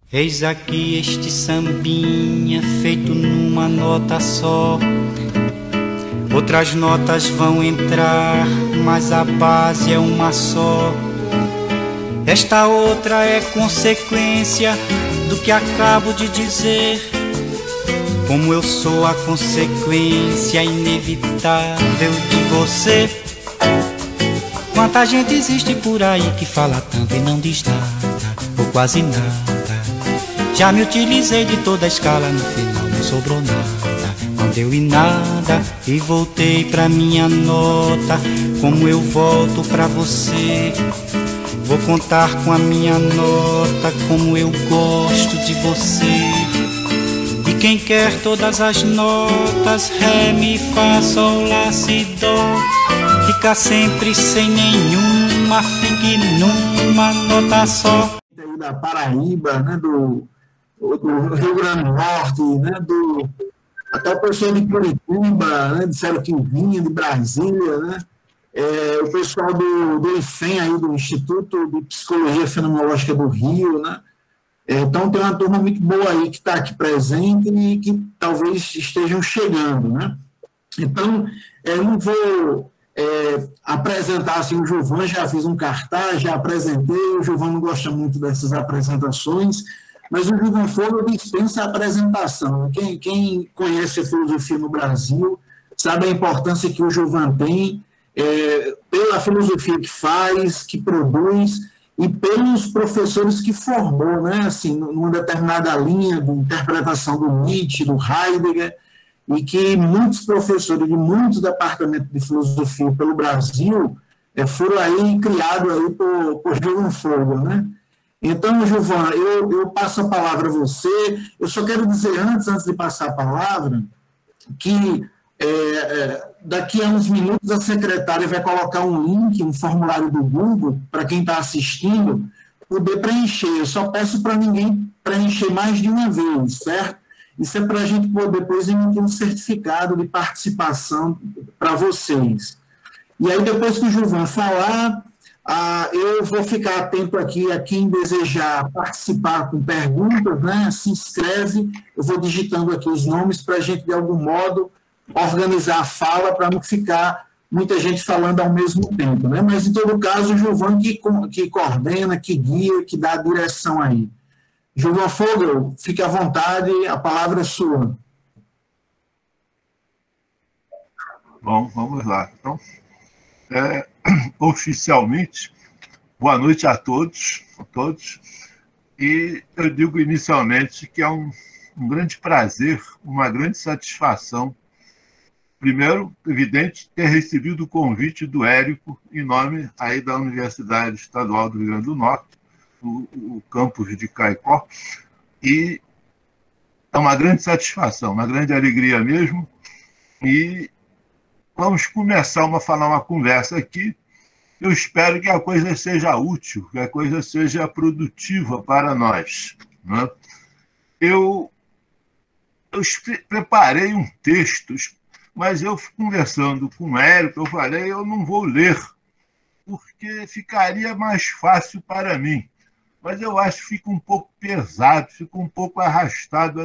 Eis aqui este sambinha feito numa nota só. Outras notas vão entrar, mas a base é uma só. Esta outra é consequência do que acabo de dizer. Como eu sou a consequência inevitável de você. Quanta gente existe por aí que fala tanto e não diz nada, ou quase nada. Já me utilizei de toda a escala, no final não sobrou nada. Não deu em nada e voltei pra minha nota. Como eu volto pra você, vou contar com a minha nota como eu gosto de você. E quem quer todas as notas, ré, mi, fá, sol, lá, si, dó, fica sempre sem nenhuma, fique numa nota só. Da Paraíba, né, do Rio Grande do Norte, né, até o pessoal de Curitiba, né, disseram que vinha de Brasília, né, o pessoal do IFEM, aí, do Instituto de Psicologia Fenomenológica do Rio, né. Então tem uma turma muito boa aí que está aqui presente e que talvez estejam chegando, né. Então, eu não vou apresentar assim, o Gilvan, já fiz um cartaz, já apresentei, o Gilvan não gosta muito dessas apresentações, mas o Gilvan Fogo dispensa a apresentação. Quem conhece a filosofia no Brasil sabe a importância que o Gilvan tem pela filosofia que faz, que produz, e pelos professores que formou, né? Assim, numa determinada linha de interpretação do Nietzsche, do Heidegger, e que muitos professores de muitos departamentos de filosofia pelo Brasil foram aí criados aí por Gilvan Fogo, né? Então, Gilvan, eu passo a palavra a você. Eu só quero dizer antes de passar a palavra, que daqui a uns minutos a secretária vai colocar um link, um formulário do Google, para quem está assistindo, poder preencher. Eu só peço para ninguém preencher mais de uma vez, certo? Isso é para a gente poder depois emitir um certificado de participação para vocês. E aí, depois que o Gilvan falar, eu vou ficar atento aqui a quem desejar participar com perguntas, né? Se inscreve, eu vou digitando aqui os nomes para a gente, de algum modo, organizar a fala para não ficar muita gente falando ao mesmo tempo, né? Mas, em todo caso, o Gilvan que coordena, que guia, que dá a direção aí. Gilvan Fogo, fique à vontade, a palavra é sua. Bom, vamos lá. Então, oficialmente, boa noite a todos. E eu digo inicialmente que é um grande prazer, uma grande satisfação, primeiro, evidente, ter recebido o convite do Érico, em nome aí da Universidade Estadual do Rio Grande do Norte, o campus de Caicó, e é uma grande satisfação, uma grande alegria mesmo, e vamos começar a falar uma conversa aqui. Eu espero que a coisa seja útil, que a coisa seja produtiva para nós, né? Eu preparei um texto, mas eu conversando com o Érico, eu falei, eu não vou ler, porque ficaria mais fácil para mim. Mas eu acho que fica um pouco pesado, fica um pouco arrastada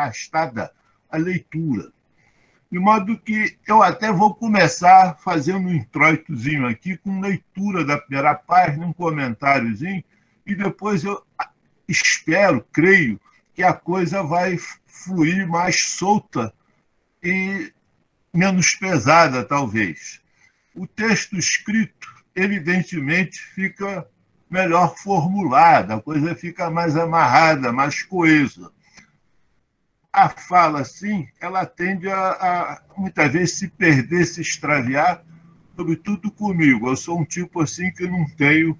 a leitura. De modo que eu até vou começar fazendo um introitozinho aqui, com leitura da primeira página, um comentáriozinho, e depois eu espero, creio, que a coisa vai fluir mais solta e menos pesada, talvez. O texto escrito, evidentemente, fica melhor formulada, a coisa fica mais amarrada, mais coesa. A fala, sim, ela tende a muitas vezes se perder, se extraviar, sobretudo comigo. Eu sou um tipo assim que não tenho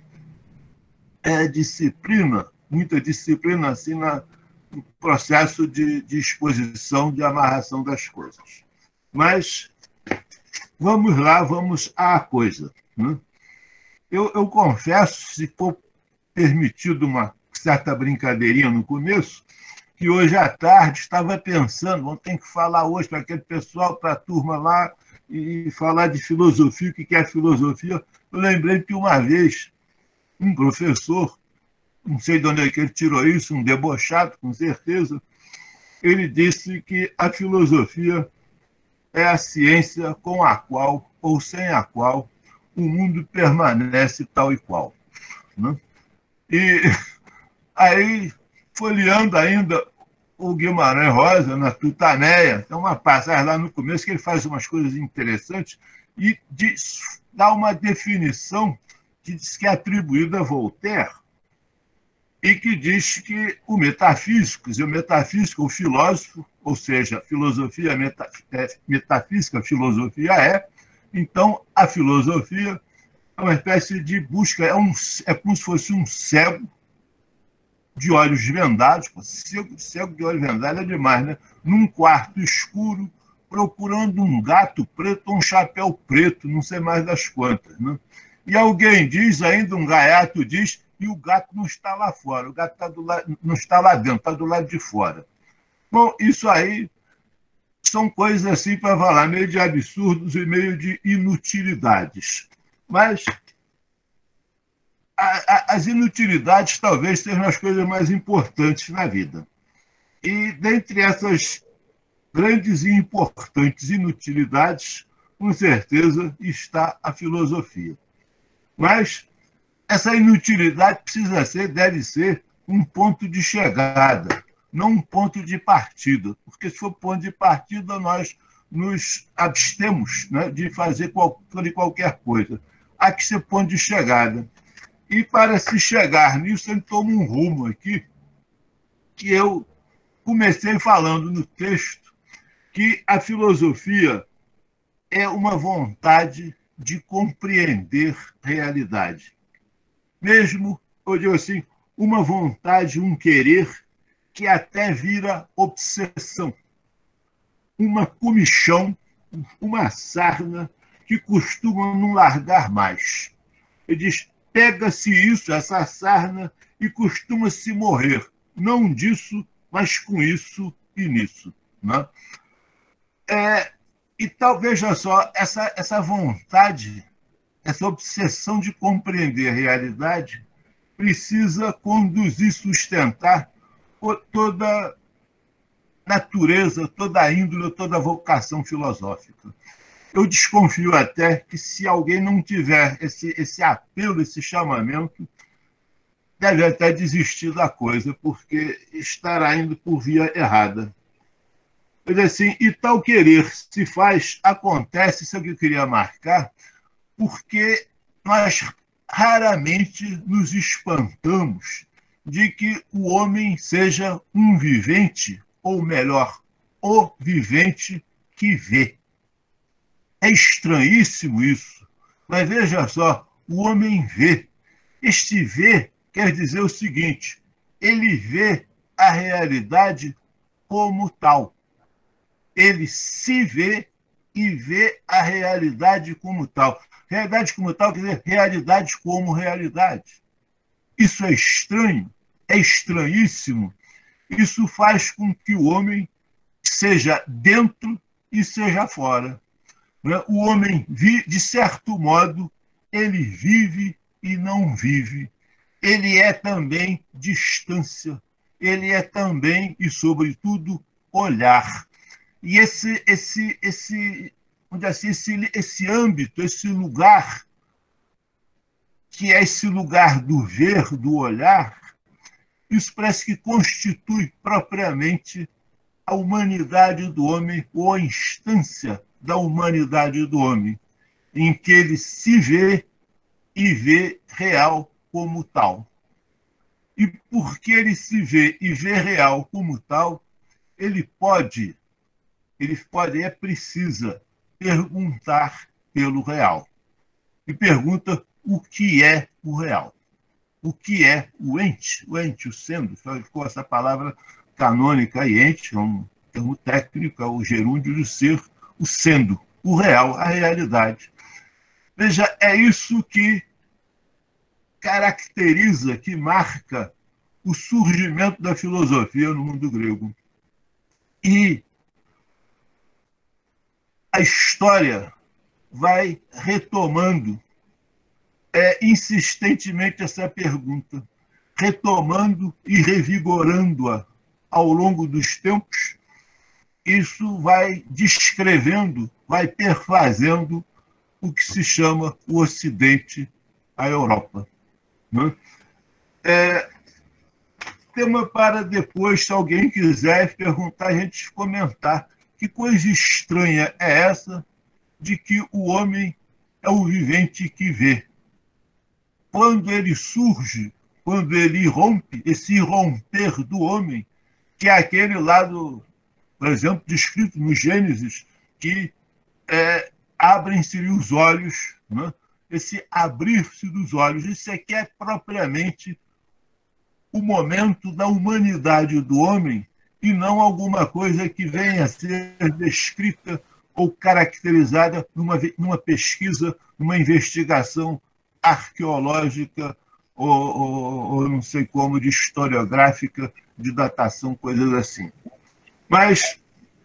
disciplina, muita disciplina assim no processo de exposição, de amarração das coisas. Mas vamos lá, vamos à coisa, né? Eu confesso, se for permitido uma certa brincadeirinha no começo, que hoje à tarde estava pensando, vamos ter que falar hoje para aquele pessoal, para a turma lá, e falar de filosofia, o que é filosofia. Eu lembrei que uma vez um professor não sei de onde é que ele tirou isso, um debochado, com certeza, ele disse que a filosofia é a ciência com a qual, ou sem a qual, o mundo permanece tal e qual. Né? E aí, folheando ainda o Guimarães Rosa, na Tutaneia, tem uma passagem lá no começo que ele faz umas coisas interessantes e dá uma definição que diz que é atribuída a Voltaire e que diz que o metafísico, o filósofo, ou seja, filosofia metafísica, filosofia então a filosofia é uma espécie de busca, é como se fosse um cego de olhos vendados, cego de olhos vendados é demais, né? Num quarto escuro, procurando um gato preto ou um chapéu preto, não sei mais das quantas. Né? E alguém diz, ainda um gaiato diz, e o gato não está lá fora, o gato não está lá dentro, está do lado de fora. Bom, isso aí são coisas assim para falar, meio de absurdos e meio de inutilidades. Mas as inutilidades talvez sejam as coisas mais importantes na vida. E dentre essas grandes e importantes inutilidades, com certeza, está a filosofia. Mas essa inutilidade deve ser um ponto de chegada, não um ponto de partida. Porque se for ponto de partida, nós nos abstemos, né, de fazer qualquer coisa. Há que ser ponto de chegada. E para se chegar nisso, ele toma um rumo aqui, que eu comecei falando no texto, que a filosofia é uma vontade de compreender realidade. Mesmo, eu digo assim, uma vontade, um querer, que até vira obsessão. Uma comichão, uma sarna, que costuma não largar mais. Ele diz, pega-se isso, essa sarna, e costuma-se morrer. Não disso, mas com isso e nisso. Né? Então, veja só, essa vontade, essa obsessão de compreender a realidade precisa conduzir, sustentar toda natureza, toda a índole, toda a vocação filosófica. Eu desconfio até que se alguém não tiver esse apelo, esse chamamento, deve até desistir da coisa, porque estará indo por via errada. Quer dizer assim, e tal querer se faz, acontece, isso é o que eu queria marcar, porque nós raramente nos espantamos de que o homem seja um vivente, ou melhor, o vivente que vê. É estranhíssimo isso, mas veja só, o homem vê. Este vê quer dizer o seguinte, ele vê a realidade como tal. Ele se vê e vê a realidade como tal. Realidade como tal quer dizer realidade como realidade. Isso é estranho, é estranhíssimo. Isso faz com que o homem seja dentro e seja fora. O homem, de certo modo, ele vive e não vive. Ele é também distância. Ele é também, e sobretudo, olhar. E esse âmbito, esse lugar, que é esse lugar do ver, do olhar, isso parece que constitui propriamente a humanidade do homem, ou a instância da humanidade do homem, em que ele se vê e vê real como tal. E porque ele se vê e vê real como tal, ele precisa perguntar pelo real. E pergunta o que é o real. O que é o ente? O ente, o sendo, ficou essa palavra canônica aí, ente, é um termo técnico, é o gerúndio do ser, o sendo, o real, a realidade. Veja, é isso que caracteriza, que marca o surgimento da filosofia no mundo grego. E a história vai retomando insistentemente essa pergunta, retomando e revigorando-a ao longo dos tempos, isso vai descrevendo, vai perfazendo o que se chama o Ocidente, a Europa. Né? Tema para depois, se alguém quiser perguntar, a gente comentar. Que coisa estranha é essa de que o homem é o vivente que vê? Quando ele surge, quando ele rompe, esse romper do homem, que é aquele lado, por exemplo, descrito no Gênesis, que abrem-se os olhos, né? Esse abrir-se dos olhos, isso aqui é propriamente o momento da humanidade do homem e não alguma coisa que venha a ser descrita ou caracterizada numa pesquisa, numa investigação arqueológica ou não sei como, de historiográfica, de datação, coisas assim. Mas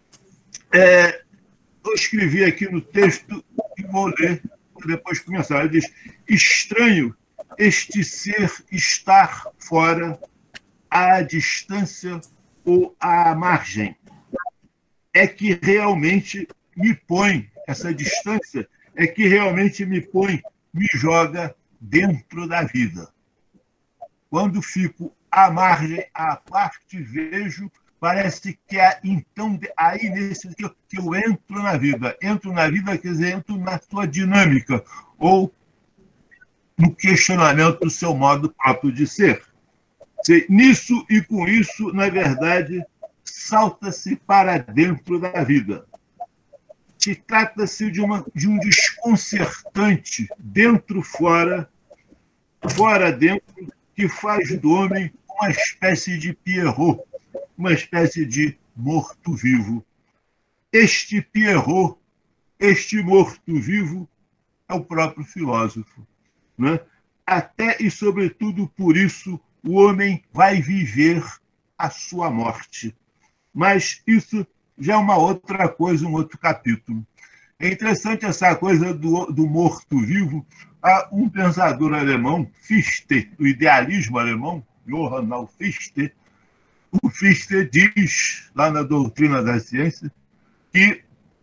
eu escrevi aqui no texto e vou ler para depois começar. Ele diz: estranho este ser estar fora, à distância ou à margem. É que realmente me põe, essa distância é que realmente me põe, me joga dentro da vida. Quando fico à margem, à parte, vejo, parece que é então aí nesse que eu entro na vida. Entro na vida, quer dizer, entro na sua dinâmica, ou no questionamento do seu modo próprio de ser. Nisso e com isso, na verdade, salta-se para dentro da vida. Se trata-se de um desconcertante dentro-fora, fora-dentro, que faz do homem uma espécie de Pierrot, uma espécie de morto-vivo. Este Pierrot, este morto-vivo, é o próprio filósofo. Né? Até e, sobretudo, por isso, o homem vai viver a sua morte. Mas isso já é uma outra coisa, um outro capítulo. É interessante essa coisa do morto-vivo. Há um pensador alemão, Fichte, do idealismo alemão, Johann Fichte. O Fichte diz, lá na Doutrina da Ciência, que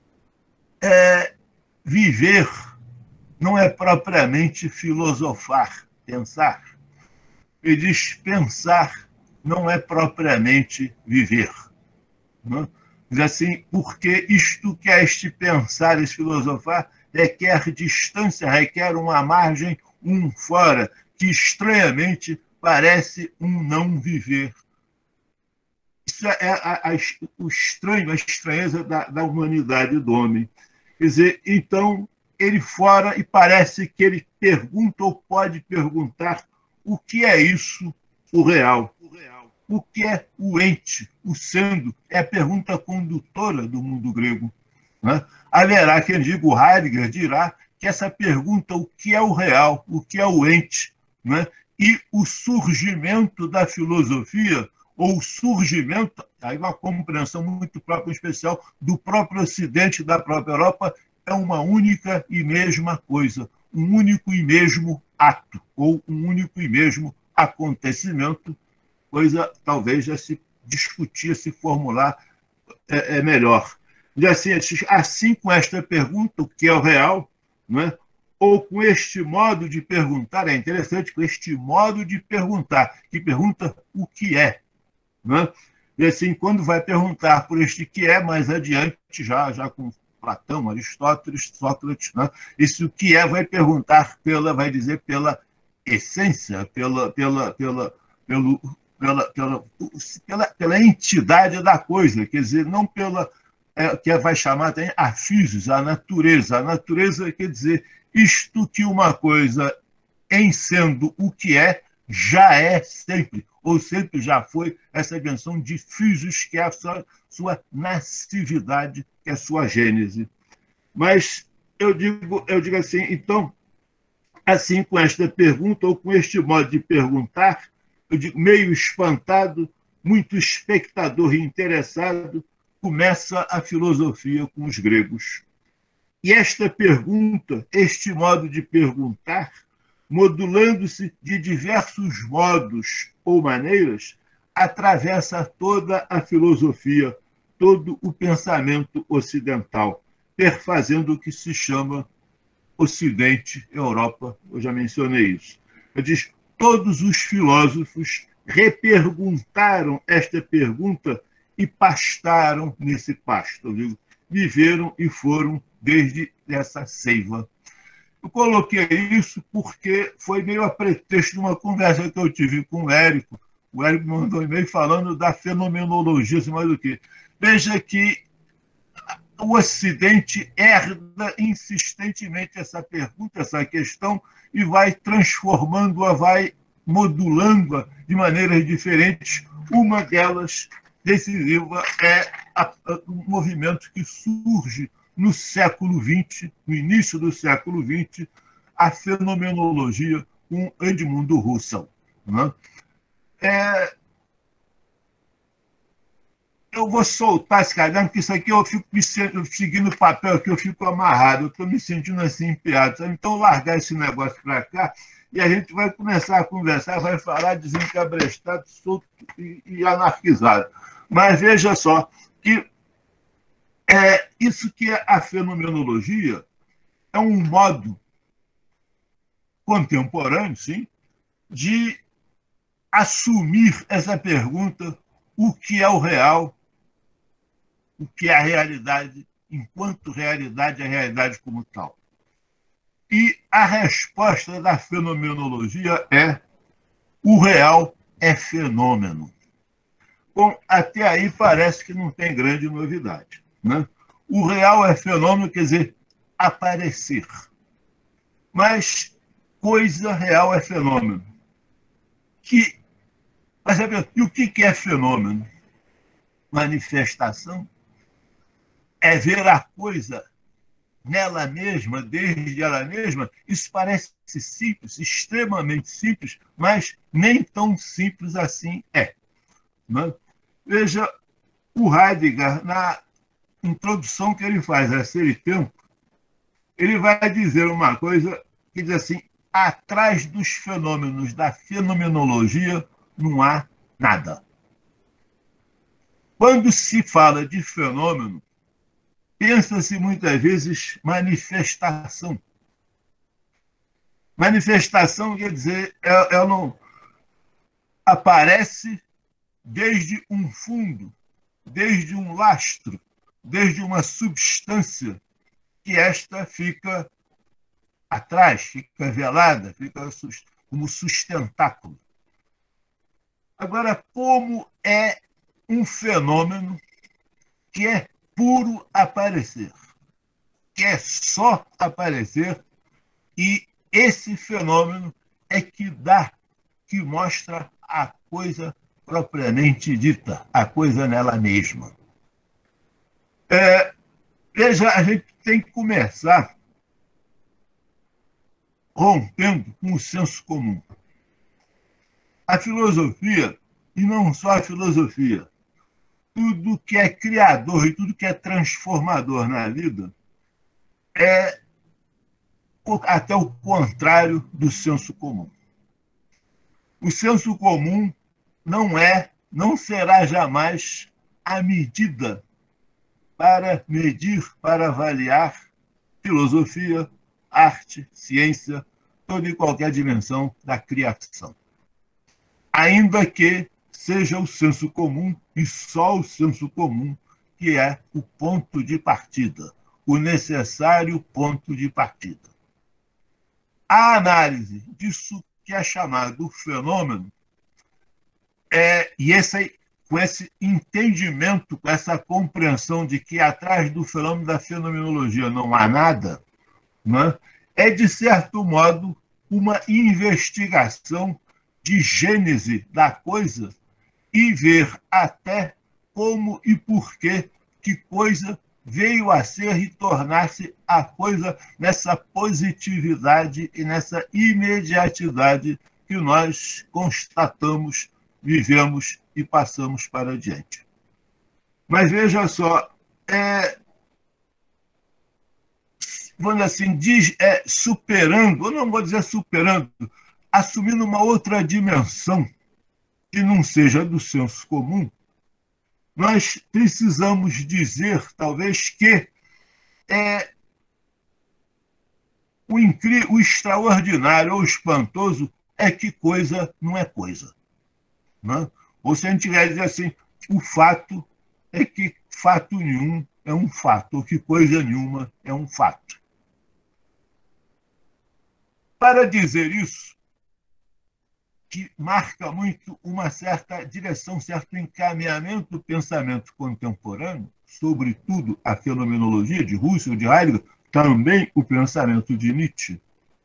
viver não é propriamente filosofar, pensar. Ele diz: pensar não é propriamente viver. Não? Diz assim, porque isto que é este pensar, este filosofar, requer distância, requer uma margem, um fora, que estranhamente parece um não viver. Isso é o estranho, a estranheza da humanidade do homem. Quer dizer, então, ele fora e parece que ele pergunta ou pode perguntar o que é isso, o real. O que é o ente, o sendo? É a pergunta condutora do mundo grego. Né? Haverá quem diga, o Heidegger dirá, que essa pergunta, o que é o real, o que é o ente, né? E o surgimento da filosofia, ou o surgimento, aí uma compreensão muito própria, especial, do próprio Ocidente, da própria Europa, é uma única e mesma coisa, um único e mesmo ato, ou um único e mesmo acontecimento, coisa talvez já se discutir, se formular melhor. E assim, com esta pergunta, o que é o real, não é? Ou com este modo de perguntar, é interessante, com este modo de perguntar, que pergunta o que é. Não é? E assim, quando vai perguntar por este que é, mais adiante, já com Platão, Aristóteles, Sócrates, né? Esse o que é vai perguntar vai dizer pela essência, pela entidade da coisa, quer dizer, não pela que vai chamar também a physis, a natureza. A natureza quer dizer isto que uma coisa, em sendo o que é, já é sempre, ou sempre já foi, essa dimensão de physis, que é a sua nascividade, que é a sua gênese. Mas eu digo assim, então, assim, com esta pergunta, ou com este modo de perguntar, eu digo, meio espantado, muito espectador e interessado, começa a filosofia com os gregos. E esta pergunta, este modo de perguntar, modulando-se de diversos modos ou maneiras, atravessa toda a filosofia, todo o pensamento ocidental, perfazendo o que se chama Ocidente, Europa. Eu já mencionei isso. Eu disse, todos os filósofos reperguntaram esta pergunta e pastaram nesse pasto. Eu digo, viveram e foram desde essa seiva. Eu coloquei isso porque foi meio a pretexto de uma conversa que eu tive com o Érico. O Érico mandou um e-mail falando da fenomenologia, assim, mais do que. Veja que o Ocidente herda insistentemente essa pergunta, essa questão, e vai transformando-a, vai modulando-a de maneiras diferentes. Uma delas, decisiva, é o movimento que surge no século XX, no início do século XX, a fenomenologia com Edmundo Husserl. Né? Eu vou soltar esse caderno, porque isso aqui eu fico seguindo o papel aqui, eu fico amarrado, eu estou me sentindo assim empenhado. Sabe? Então, largar esse negócio para cá e a gente vai começar a conversar, vai falar desencabrestado, solto e anarquizado. Mas veja só que isso que é a fenomenologia é um modo contemporâneo, sim, de assumir essa pergunta: o que é o real, o que é a realidade, enquanto realidade, a realidade como tal. E a resposta da fenomenologia é: o real é fenômeno. Bom, até aí parece que não tem grande novidade. Né? O real é fenômeno, quer dizer, aparecer. Mas coisa real é fenômeno. E o que é fenômeno? Manifestação é ver a coisa nela mesma, desde ela mesma. Isso parece simples, extremamente simples, mas nem tão simples assim é. Né? Veja, o Heidegger, na introdução que ele faz a Ser e Tempo, ele vai dizer uma coisa que diz assim: atrás dos fenômenos da fenomenologia não há nada. Quando se fala de fenômeno, pensa-se muitas vezes manifestação. Manifestação quer dizer, ela não aparece desde um fundo, desde um lastro, desde uma substância, que esta fica atrás, fica velada, fica como sustentáculo. Agora, como é um fenômeno que é puro aparecer, que é só aparecer, e esse fenômeno é que mostra a coisa propriamente dita, a coisa nela mesma. Veja, a gente tem que começar rompendo com o senso comum. A filosofia, e não só a filosofia, tudo que é criador e tudo que é transformador na vida é até o contrário do senso comum. O senso comum não será jamais a medida para medir, para avaliar filosofia, arte, ciência, toda e qualquer dimensão da criação. Ainda que seja o senso comum, e só o senso comum, que é o ponto de partida, o necessário ponto de partida. A análise disso que é chamado fenômeno, com esse entendimento, com essa compreensão de que atrás do fenômeno da fenomenologia não há nada, né, é, de certo modo, uma investigação de gênese da coisa e ver até como e por que coisa veio a ser e tornar-se a coisa nessa positividade e nessa imediatidade que nós constatamos, vivemos e passamos para adiante. Mas veja só, vamos dizer assim, superando, eu não vou dizer superando, assumindo uma outra dimensão que não seja do senso comum, nós precisamos dizer, talvez, que o extraordinário ou espantoso é que coisa não é coisa. Né? Ou se a gente quiser dizer assim, o fato é que fato nenhum é um fato, ou que coisa nenhuma é um fato. Para dizer isso, que marca muito uma certa direção, um certo encaminhamento do pensamento contemporâneo, sobretudo a fenomenologia de Husserl, de Heidegger, também o pensamento de Nietzsche.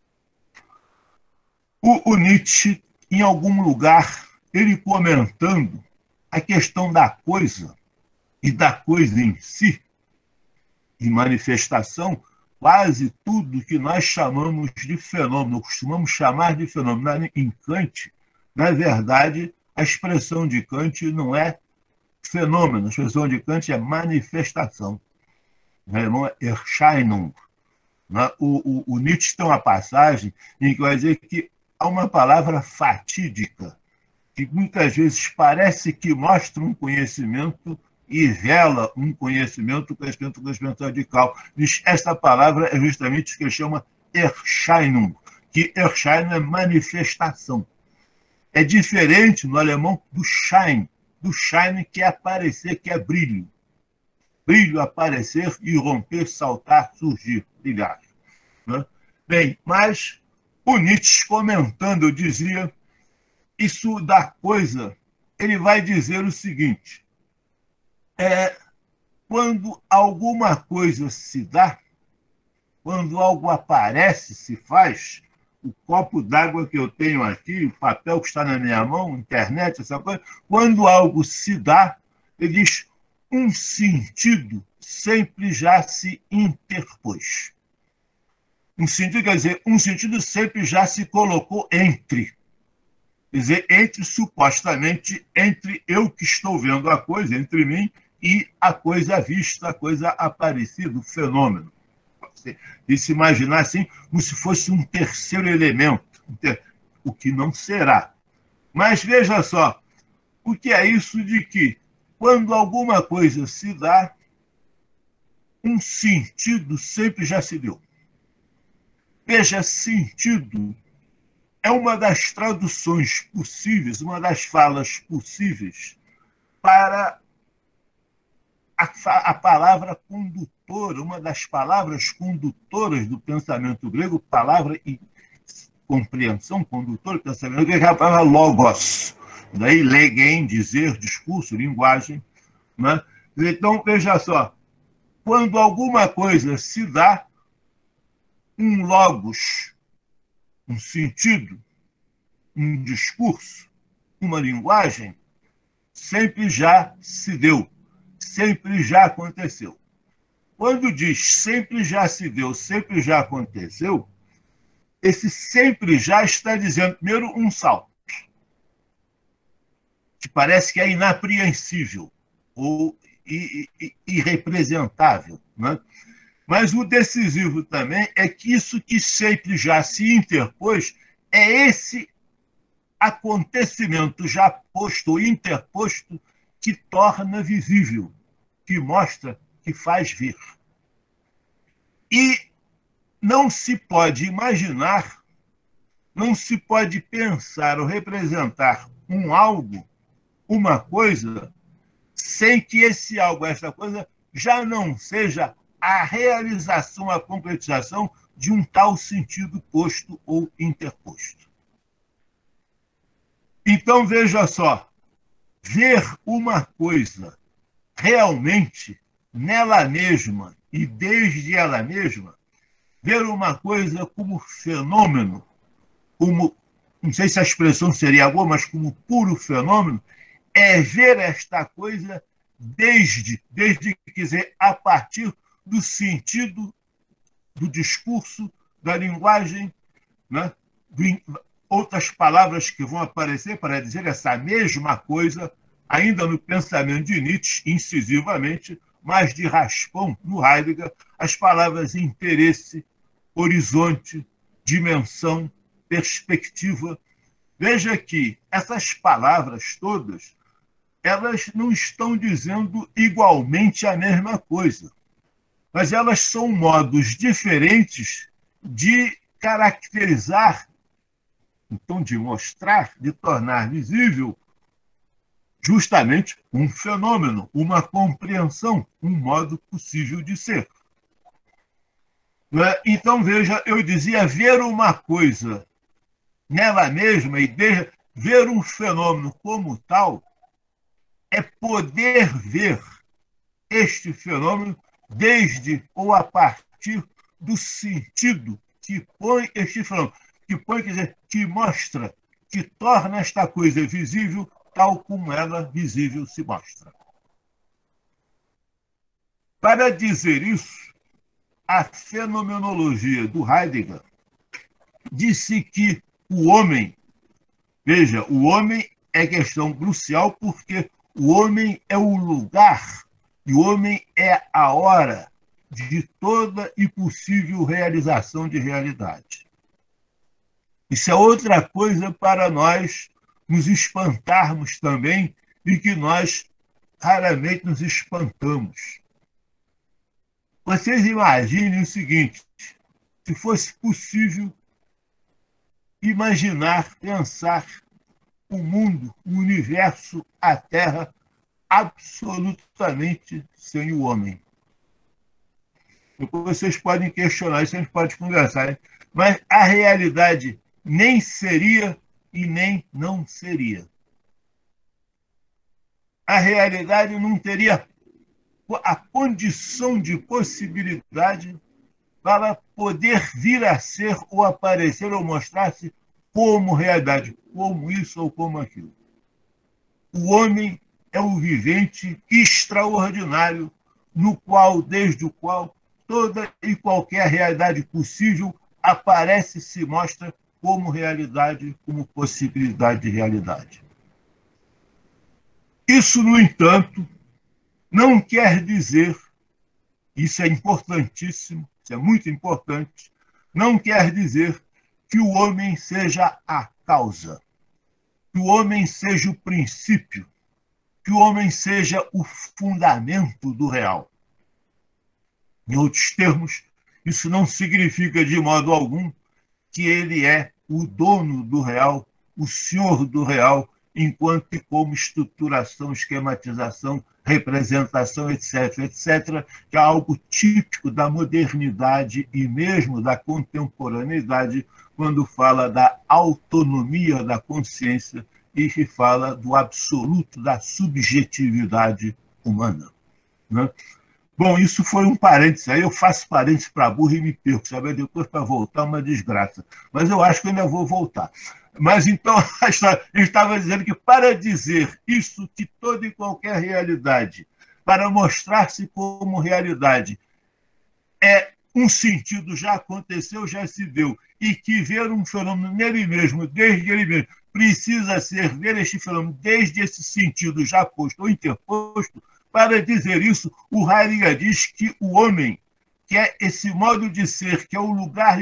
O Nietzsche, em algum lugar, ele comentando a questão da coisa e da coisa em si, em manifestação, quase tudo que nós chamamos de fenômeno, costumamos chamar de fenômeno. Em Kant, na verdade, a expressão de Kant não é fenômeno, a expressão de Kant é manifestação, não é Erscheinung. O Nietzsche tem uma passagem em que vai dizer que há uma palavra fatídica, que muitas vezes parece que mostra um conhecimento e vela um conhecimento, o conhecimento radical. Essa palavra é justamente o que ele chama Erscheinung, que Erscheinung é manifestação. É diferente no alemão do Schein que é aparecer, que é brilho. Brilho, aparecer, irromper, saltar, surgir, brilhar. Né? Bem, mas o Nietzsche, comentando, eu dizia, isso da coisa, ele vai dizer o seguinte, quando alguma coisa se dá, quando algo aparece, se faz, o copo d'água que eu tenho aqui, o papel que está na minha mão, internet, essa coisa, quando algo se dá, ele diz, um sentido sempre já se interpôs. Um sentido, quer dizer, um sentido sempre já se colocou entre. Quer dizer, supostamente, entre eu que estou vendo a coisa, entre mim e a coisa vista, a coisa aparecida, o fenômeno. E se imaginar assim, como se fosse um terceiro elemento, o que não será. Mas veja só, o que é isso de que, quando alguma coisa se dá, um sentido sempre já se deu. Veja, sentido é uma das traduções possíveis, uma das falas possíveis para a palavra condutora, uma das palavras condutoras do pensamento grego, palavra e compreensão condutora do pensamento grego, é a palavra logos. Daí, legen, dizer, discurso, linguagem. Né? Então, veja só, quando alguma coisa se dá, um logos, um sentido, um discurso, uma linguagem, sempre já se deu, sempre já aconteceu. Quando diz sempre já se deu, sempre já aconteceu, esse sempre já está dizendo, primeiro, um salto, que parece que é inapreensível ou irrepresentável. Né? Mas o decisivo também é que isso que sempre já se interpôs é esse acontecimento já posto ou interposto que torna visível, que mostra, que faz ver. E não se pode imaginar, não se pode pensar ou representar um algo, uma coisa, sem que esse algo, essa coisa, já não seja a realização, a concretização de um tal sentido posto ou interposto. Então, veja só, ver uma coisa realmente nela mesma e desde ela mesma, ver uma coisa como fenômeno, como, não sei se a expressão seria boa, mas como puro fenômeno, é ver esta coisa desde, quer dizer, a partir do sentido do discurso, da linguagem, né? Outras palavras que vão aparecer para dizer essa mesma coisa, ainda no pensamento de Nietzsche, incisivamente, mais de raspão no Heidegger as palavras interesse, horizonte, dimensão, perspectiva. Veja que essas palavras todas, elas não estão dizendo igualmente a mesma coisa, mas elas são modos diferentes de caracterizar, então de mostrar, de tornar visível justamente um fenômeno, uma compreensão, um modo possível de ser. Então, veja, eu dizia ver uma coisa nela mesma e ver um fenômeno como tal é poder ver este fenômeno desde ou a partir do sentido que põe este fenômeno, que põe, quer dizer, que mostra, que torna esta coisa visível tal como ela visível se mostra. Para dizer isso, a fenomenologia do Heidegger disse que o homem, veja, o homem é questão crucial porque o homem é o lugar e o homem é a hora de toda e possível realização de realidade. Isso é outra coisa para nós nos espantarmos também e que nós raramente nos espantamos. Vocês imaginem o seguinte, se fosse possível imaginar, pensar o mundo, o universo, a Terra, absolutamente sem o homem. Depois vocês podem questionar isso, a gente pode conversar, hein? Mas a realidade nem seria e nem não seria. A realidade não teria a condição de possibilidade para poder vir a ser ou aparecer ou mostrar-se como realidade, como isso ou como aquilo. O homem é o vivente extraordinário desde o qual toda e qualquer realidade possível aparece e se mostra como realidade, como possibilidade de realidade. Isso, no entanto, não quer dizer, isso é importantíssimo, isso é muito importante, não quer dizer que o homem seja a causa, que o homem seja o princípio, que o homem seja o fundamento do real. Em outros termos, isso não significa de modo algum que ele é o dono do real, o senhor do real, enquanto que como estruturação, esquematização, representação, etc., etc., que é algo típico da modernidade e mesmo da contemporaneidade, quando fala da autonomia da consciência e se fala do absoluto da subjetividade humana. Né? Bom, isso foi um parênteses. Aí eu faço parênteses para burro e me perco, sabe? Depois, para voltar, uma desgraça. Mas eu acho que ainda vou voltar. Mas então, eu estava dizendo que para dizer isso, que toda e qualquer realidade, para mostrar-se como realidade, é um sentido, já aconteceu, já se deu, e que ver um fenômeno nele mesmo, desde ele mesmo, precisa ser ver este fenômeno desde esse sentido já posto ou interposto. Para dizer isso, o Heidegger diz que o homem, que é esse modo de ser, que é o lugar e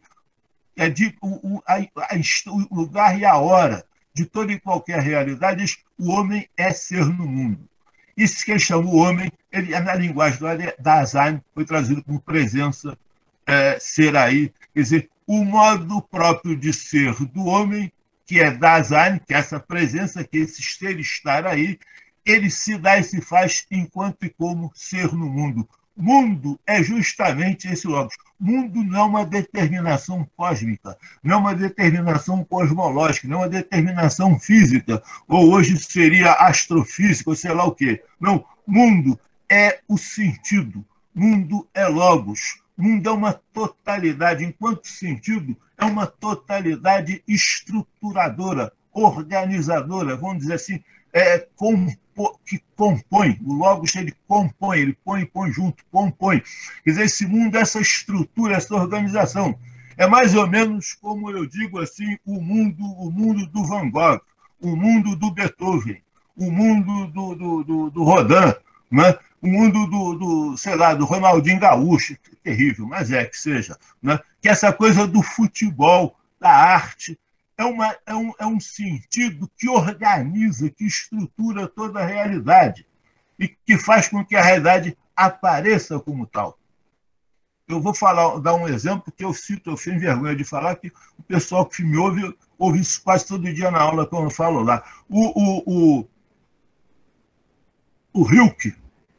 o lugar e a hora de toda e qualquer realidade, diz, o homem é ser no mundo. Isso que ele chama o homem, ele, na linguagem do Dasein, foi trazido como presença, ser aí. Quer dizer, o modo próprio de ser do homem, que é Dasein, que é essa presença, que é esse ser estar aí, ele se dá e se faz enquanto e como ser no mundo. Mundo é justamente esse logos. Mundo não é uma determinação cósmica, não é uma determinação cosmológica, não é uma determinação física, ou hoje seria astrofísica, ou sei lá o quê. Não, mundo é o sentido, mundo é logos, mundo é uma totalidade, enquanto sentido é uma totalidade estruturadora, organizadora, vamos dizer assim, que compõe, o logos ele compõe, ele põe junto, compõe. Quer dizer, esse mundo, essa estrutura, essa organização, é mais ou menos como eu digo assim, o mundo do Van Gogh, o mundo do Beethoven, o mundo do Rodin, né? o mundo sei lá, do Ronaldinho Gaúcho, que é terrível, mas que seja, né? Que essa coisa do futebol, da arte, é um sentido que organiza, que estrutura toda a realidade e que faz com que a realidade apareça como tal. Eu vou dar um exemplo que eu cito, eu tenho vergonha de falar, que o pessoal que me ouve isso quase todo dia na aula, quando eu falo lá. O Rilke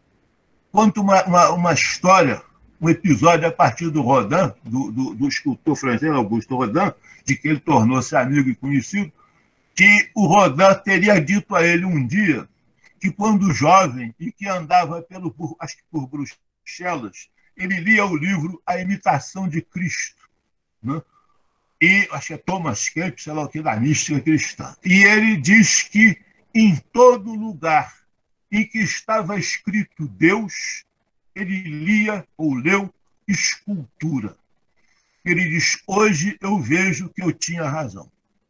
conta uma história, um episódio a partir do Rodin, do escultor francês Auguste Rodin, de que ele tornou-se amigo e conhecido, que o Rodin teria dito a ele um dia que, quando jovem e que andava acho que por Bruxelas, ele lia o livro A Imitação de Cristo, né? E acho que é Thomas Kempis, sei lá o que, da mística cristã. E ele diz que em todo lugar em que estava escrito Deus, ele lia ou leu escultura. Ele diz, hoje eu vejo que eu tinha razão.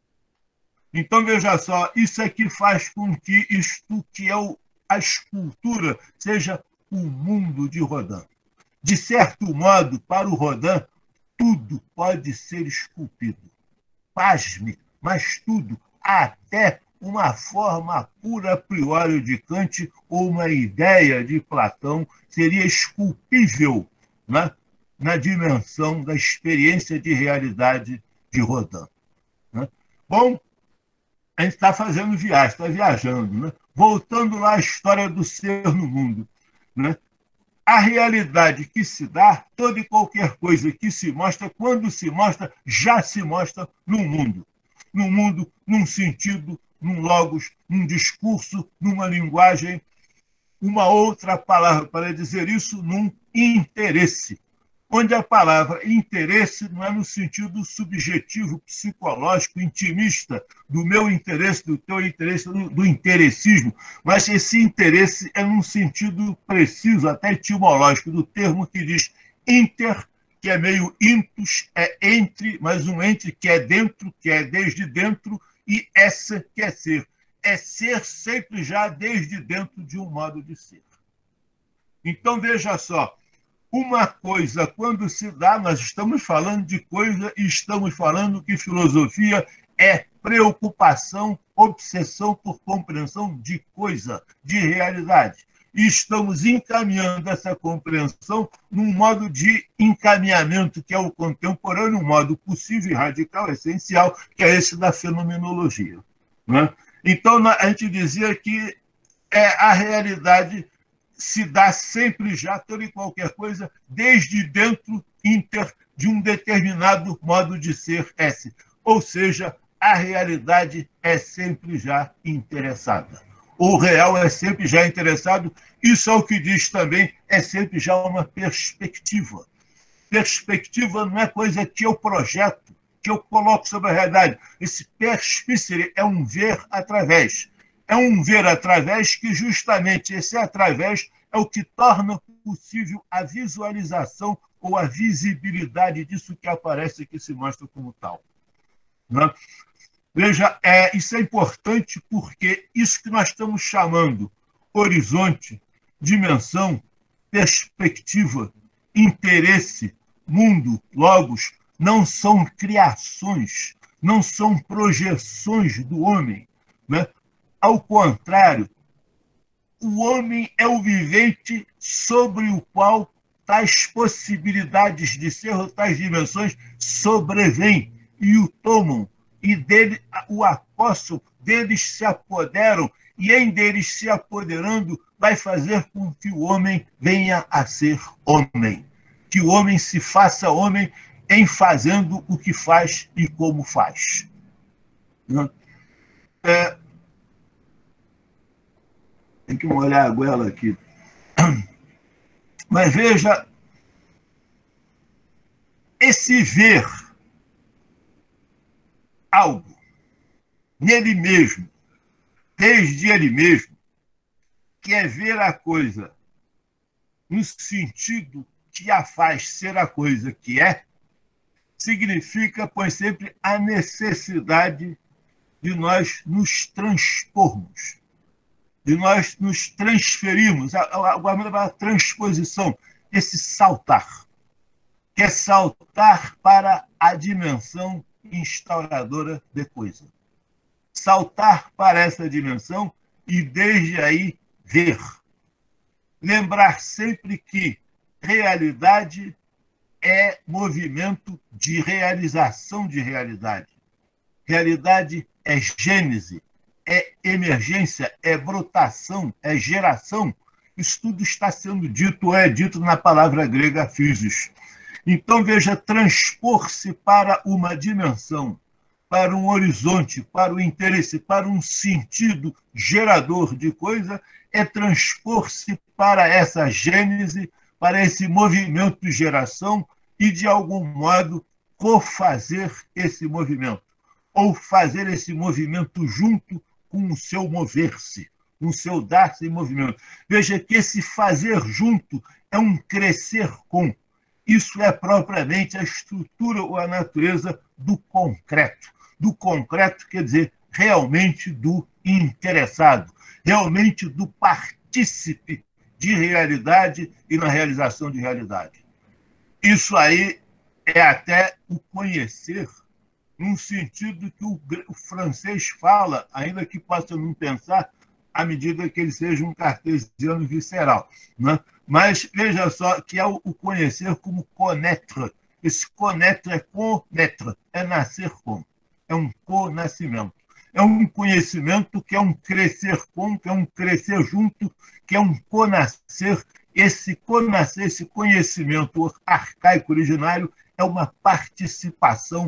Então, veja só, isso é que faz com que isto que é a escultura seja o mundo de Rodin. De certo modo, para o Rodin, tudo pode ser esculpido. Pasme, mas tudo, até uma forma pura a priori de Kant ou uma ideia de Platão seria esculpível, né? Na dimensão da experiência de realidade de Rodin. Né? Bom, a gente está fazendo viagem, está viajando. Né? Voltando lá à história do ser no mundo. Né? A realidade que se dá, toda e qualquer coisa que se mostra, quando se mostra, já se mostra no mundo. No mundo, num sentido, num logos, num discurso, numa linguagem, uma outra palavra para dizer isso, num interesse. Onde a palavra interesse não é no sentido subjetivo, psicológico, intimista, do meu interesse, do teu interesse, do interessismo, mas esse interesse é num sentido preciso, até etimológico, do termo que diz inter, que é meio intus, é entre, mas um entre que é dentro, que é desde dentro, e essa que é ser. É ser sempre já desde dentro de um modo de ser. Então, veja só, uma coisa, quando se dá, nós estamos falando de coisa e estamos falando que filosofia é preocupação, obsessão por compreensão de coisa, de realidade. E estamos encaminhando essa compreensão num modo de encaminhamento que é o contemporâneo, um modo possível e radical, essencial, que é esse da fenomenologia. Né? Então, a gente dizia que a realidade se dá sempre já, toda e qualquer coisa, desde dentro de um determinado modo de ser S. Ou seja, a realidade é sempre já interessada. O real é sempre já interessado. Isso é o que diz também, é sempre já uma perspectiva. Perspectiva não é coisa que eu projeto, que eu coloco sobre a realidade. Esse perspicere é um ver através. É um ver através que justamente esse através é o que torna possível a visualização ou a visibilidade disso que aparece e que se mostra como tal. Né? Veja, isso é importante porque isso que nós estamos chamando horizonte, dimensão, perspectiva, interesse, mundo, logos, não são criações, não são projeções do homem. Né? Ao contrário, o homem é o vivente sobre o qual tais possibilidades de ser, ou tais dimensões, sobrevêm e o tomam, e dele o apossam, deles se apoderam, e em deles se apoderando, vai fazer com que o homem venha a ser homem, que o homem se faça homem em fazendo o que faz e como faz. Tem que molhar a goela aqui. Mas veja, esse ver algo nele mesmo, desde ele mesmo, que é ver a coisa no sentido que a faz ser a coisa que é, significa, pois, sempre a necessidade de nós nos transpormos. de nós nos transferirmos, a transposição, esse saltar, que é saltar para a dimensão instauradora de coisa. Saltar para essa dimensão e, desde aí, ver. Lembrar sempre que realidade é movimento de realização de realidade. Realidade é gênese, é emergência, é brotação, é geração. Isso tudo está sendo dito, ou é dito na palavra grega physis. Então, veja, transpor-se para uma dimensão, para um horizonte, para o interesse, para um sentido gerador de coisa, é transpor-se para essa gênese, para esse movimento de geração e, de algum modo, cofazer esse movimento, ou fazer esse movimento junto com o seu mover-se, com o seu dar-se em movimento. Veja que esse fazer junto é um crescer com. Isso é propriamente a estrutura ou a natureza do concreto. Do concreto quer dizer realmente do interessado, realmente do partícipe de realidade e na realização de realidade. Isso aí é até o conhecer, num sentido que o francês fala, ainda que possa não pensar, à medida que ele seja um cartesiano visceral, né? Mas veja só que é o conhecer como connaître. Esse connaître é connaître, é nascer com, é um conhecimento. É um conhecimento que é um crescer com, que é um crescer junto, que é um conascer. Esse conascer, esse conhecimento arcaico originário é uma participação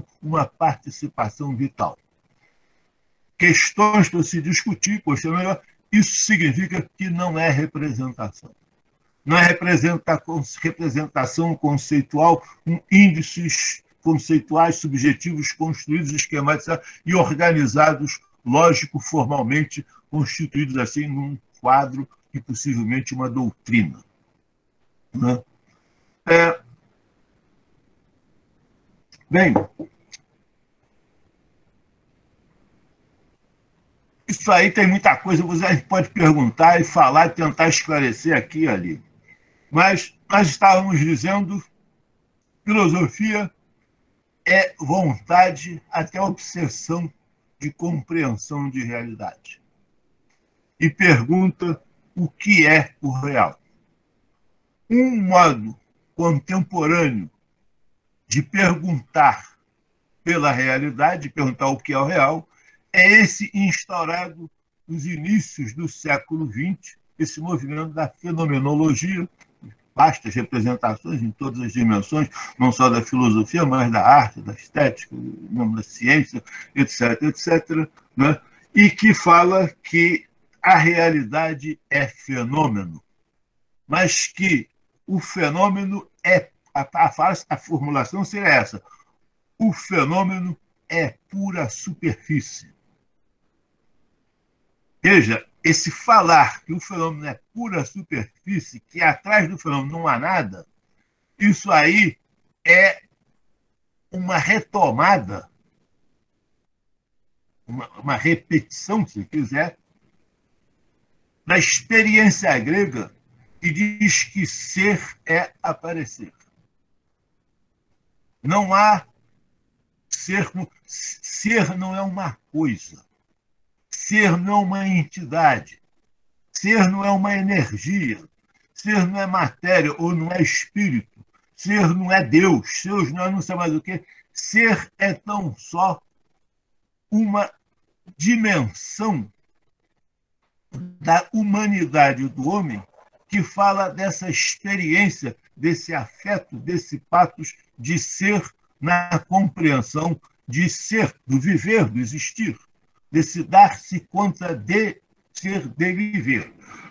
vital. Questões para se discutir, isso significa que não é representação. Não é representação conceitual, índices conceituais subjetivos construídos, esquematizados e organizados, lógico, formalmente, constituídos assim num quadro e possivelmente uma doutrina. Né? Bem, isso aí tem muita coisa, você pode perguntar e falar, tentar esclarecer aqui e ali. Mas nós estávamos dizendo, filosofia é vontade até obsessão de compreensão de realidade. E pergunta o que é o real. Um modo contemporâneo de perguntar pela realidade, perguntar o que é o real, é esse instaurado nos inícios do século XX, esse movimento da fenomenologia, vastas representações em todas as dimensões, não só da filosofia, mas da arte, da estética, da ciência, etc., etc., né? E que fala que a realidade é fenômeno, mas que o fenômeno é, a formulação seria essa, o fenômeno é pura superfície. Veja, esse falar que o fenômeno é pura superfície, que atrás do fenômeno não há nada, isso aí é uma retomada, uma repetição, se quiser, da experiência grega que diz que ser é aparecer. Não há ser, ser não é uma coisa. Ser não é uma entidade, ser não é uma energia, ser não é matéria ou não é espírito, ser não é Deus, ser não é não sei mais o quê. Ser é tão só uma dimensão da humanidade do homem que fala dessa experiência, desse afeto, desse patos de ser na compreensão de ser, do viver, do existir, desse dar-se conta de ser, de viver.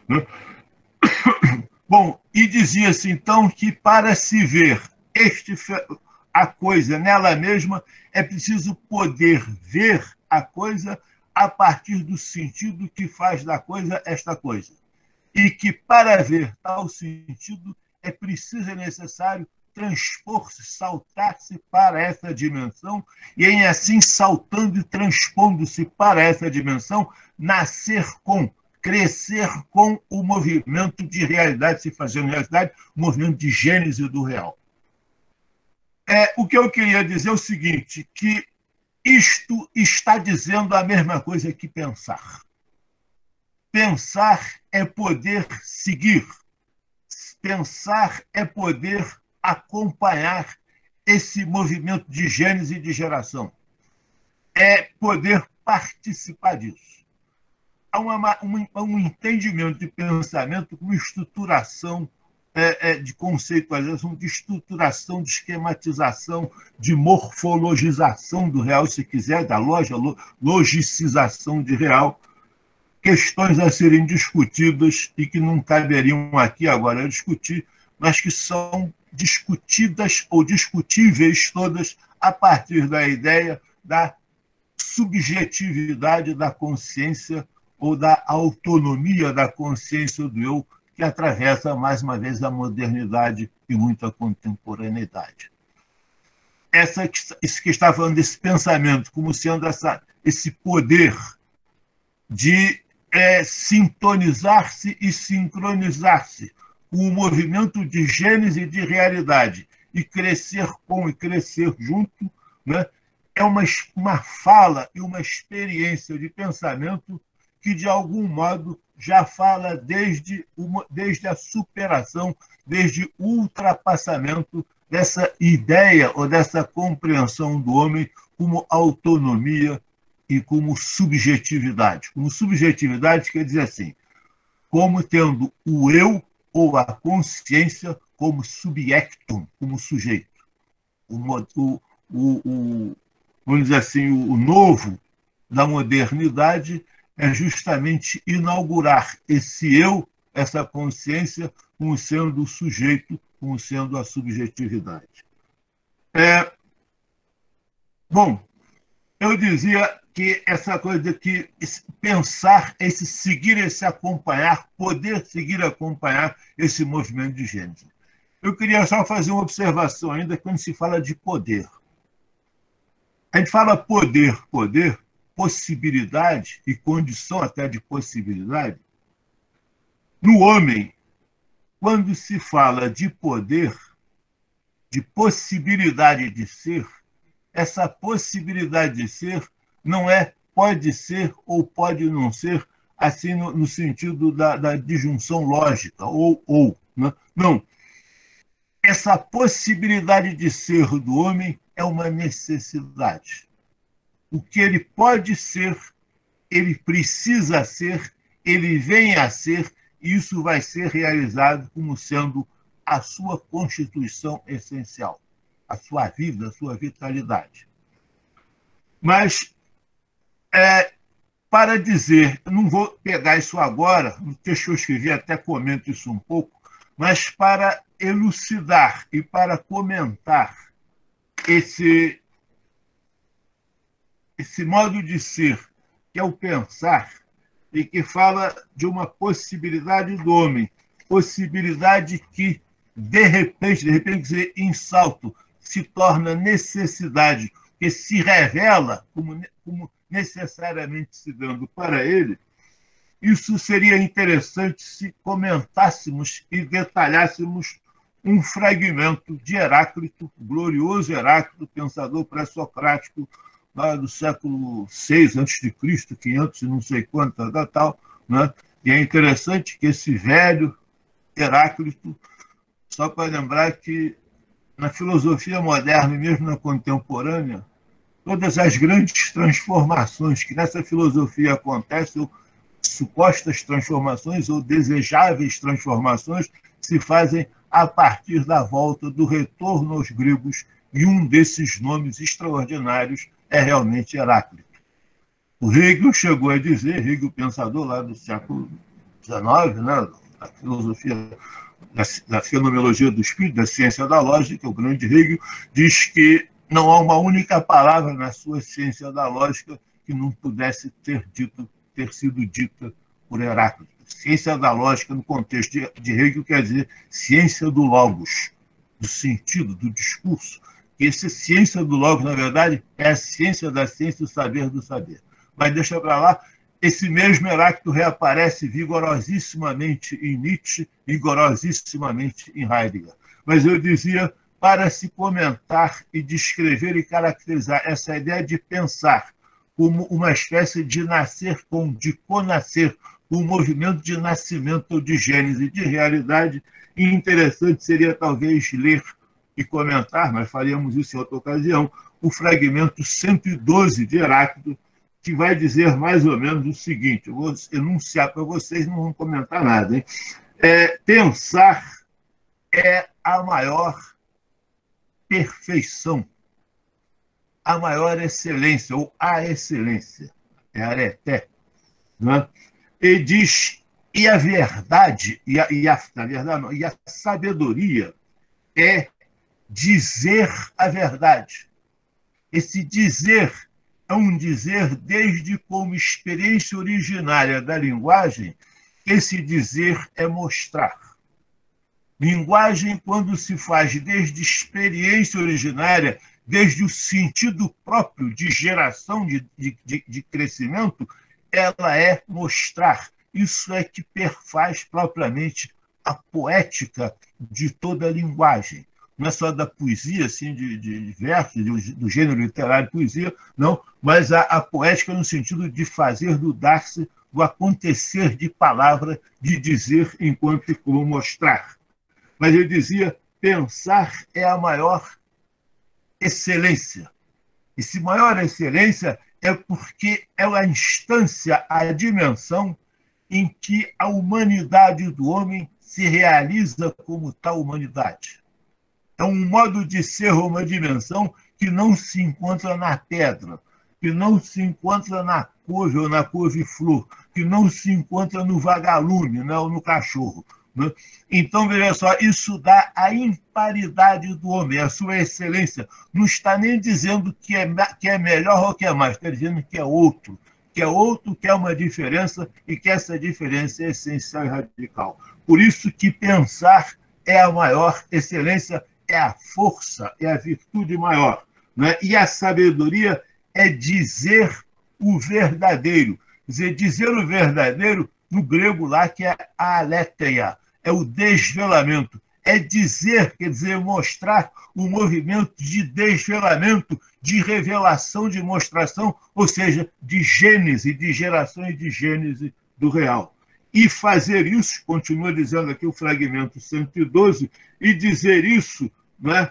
Bom, e dizia-se então que para se ver a coisa nela mesma é preciso poder ver a coisa a partir do sentido que faz da coisa esta coisa. E que para ver tal sentido é preciso e necessário transpor-se, saltar-se para essa dimensão, e em assim saltando e transpondo-se para essa dimensão, nascer com, crescer com o movimento de realidade, se fazendo realidade, o movimento de gênese do real. O que eu queria dizer é o seguinte, que isto está dizendo a mesma coisa que pensar. Pensar é poder seguir. Pensar é poder acompanhar esse movimento de gênese e de geração. É poder participar disso. Há um entendimento de pensamento com estruturação de conceitualização, de estruturação, de esquematização, de morfologização do real, se quiser, da logicização de real, questões a serem discutidas e que não caberiam aqui agora discutir, mas que são discutidas ou discutíveis todas a partir da ideia da subjetividade da consciência ou da autonomia da consciência do eu, que atravessa, mais uma vez, a modernidade e muita contemporaneidade. Isso que está falando desse pensamento, como sendo esse poder de sintonizar-se e sincronizar-se com o movimento de gênese e de realidade, e crescer com e crescer junto, né? É uma fala e uma experiência de pensamento que, de algum modo, já fala desde a superação, desde o ultrapassamento dessa ideia ou dessa compreensão do homem como autonomia e como subjetividade. Como subjetividade quer dizer assim, como tendo o eu ou a consciência como subjectum, como sujeito. Vamos dizer assim, o novo da modernidade é justamente inaugurar esse eu, essa consciência, como sendo o sujeito, como sendo a subjetividade. Bom, eu dizia que essa coisa de que pensar, esse seguir, esse acompanhar, poder seguir e acompanhar esse movimento de gênese. Eu queria só fazer uma observação ainda quando se fala de poder. A gente fala poder, possibilidade e condição até de possibilidade. No homem, quando se fala de poder, de possibilidade de ser, essa possibilidade de ser não pode ser ou pode não ser, assim no sentido da disjunção lógica, ou. Não. Essa possibilidade de ser do homem é uma necessidade. O que ele pode ser, ele precisa ser, ele vem a ser, e isso vai ser realizado como sendo a sua constituição essencial, a sua vida, a sua vitalidade. Mas, para dizer, eu não vou pegar isso agora, no texto que eu escrevi até comento isso um pouco, mas para elucidar e para comentar esse modo de ser, que é o pensar, e que fala de uma possibilidade do homem, possibilidade que, de repente, em salto, se torna necessidade, que se revela como necessariamente se dando para ele. Isso seria interessante se comentássemos e detalhássemos um fragmento de Heráclito, o glorioso Heráclito, pensador pré-socrático, lá do século VI a.C., 500 e não sei quanto, tal, né? E é interessante que esse velho Heráclito, só para lembrar que na filosofia moderna e mesmo na contemporânea, todas as grandes transformações que nessa filosofia acontecem, ou supostas transformações ou desejáveis transformações, se fazem a partir da volta do retorno aos gregos, e um desses nomes extraordinários é realmente Heráclito. O Hegel chegou a dizer, Hegel, pensador lá do século XIX, né, da filosofia, da fenomenologia do espírito, da ciência da lógica, o grande Hegel, diz que não há uma única palavra na sua ciência da lógica que não pudesse ter sido dita por Heráclito. Ciência da lógica, no contexto de Hegel, quer dizer ciência do logos, do sentido, do discurso. E essa ciência do logos, na verdade, é a ciência da ciência, o saber do saber. Mas deixa para lá, esse mesmo Heráclito reaparece vigorosissimamente em Nietzsche, vigorosissimamente em Heidegger. Mas eu dizia, para se comentar e descrever e caracterizar essa ideia de pensar como uma espécie de nascer com, de conascer, um movimento de nascimento ou de gênese, de realidade, e interessante seria talvez ler e comentar, mas faríamos isso em outra ocasião, o fragmento 112 de Heráclito, que vai dizer mais ou menos o seguinte, eu vou enunciar para vocês, não vão comentar nada, hein? Pensar é a maior perfeição, a maior excelência, ou a excelência, é areté, né? E diz, e a verdade, e a sabedoria é dizer a verdade. Esse dizer é um dizer desde como experiência originária da linguagem, esse dizer é mostrar. Linguagem, quando se faz desde experiência originária, desde o sentido próprio de geração, de crescimento, ela é mostrar. Isso é que perfaz propriamente a poética de toda a linguagem. Não é só da poesia, assim, de versos, do gênero literário de poesia, não, mas a poética no sentido de fazer do dar-se, do acontecer de palavra, de dizer enquanto como mostrar. Mas eu dizia, pensar é a maior excelência. E se maior excelência é porque é a instância, a dimensão em que a humanidade do homem se realiza como tal humanidade. É um modo de ser, uma dimensão que não se encontra na pedra, que não se encontra na couve ou na couve-flor, que não se encontra no vagalume, né, ou no cachorro. Né? Então, veja só, isso dá a imparidade do homem, a sua excelência. Não está nem dizendo que é melhor ou que é mais, está dizendo que é outro, que é uma diferença e que essa diferença é essencial e radical. Por isso que pensar é a maior excelência, é a força, é a virtude maior. Né? E a sabedoria é dizer o verdadeiro. Dizer o verdadeiro, no grego lá, que é a aletheia, é o desvelamento. É dizer, quer dizer, mostrar o movimento de desvelamento, de revelação, de mostração, ou seja, de gênese, de geração e de gênese do real. E fazer isso, continua dizendo aqui o fragmento 112, e dizer isso, né,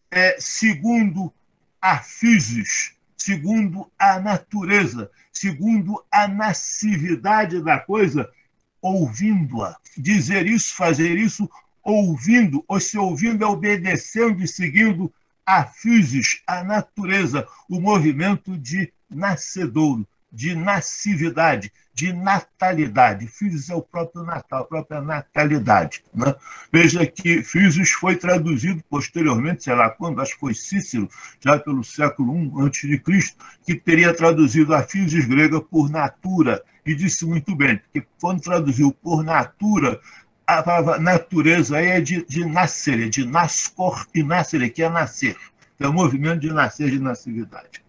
segundo a physis, segundo a natureza, segundo a nascividade da coisa, ouvindo-a. Dizer isso, fazer isso, ouvindo, ou se ouvindo é obedecendo e seguindo a physis, a natureza, o movimento de nascedouro, de nascividade, de natalidade. Physis é o próprio Natal, a própria natalidade. Né? Veja que physis foi traduzido posteriormente, sei lá quando, acho que foi Cícero, já pelo século I a.C., que teria traduzido a physis grega por natura, e disse muito bem, porque quando traduziu por natura, a palavra natureza aí é de nascer, é de nascor e nascer, que é nascer. É o movimento de nascer, de nascividade.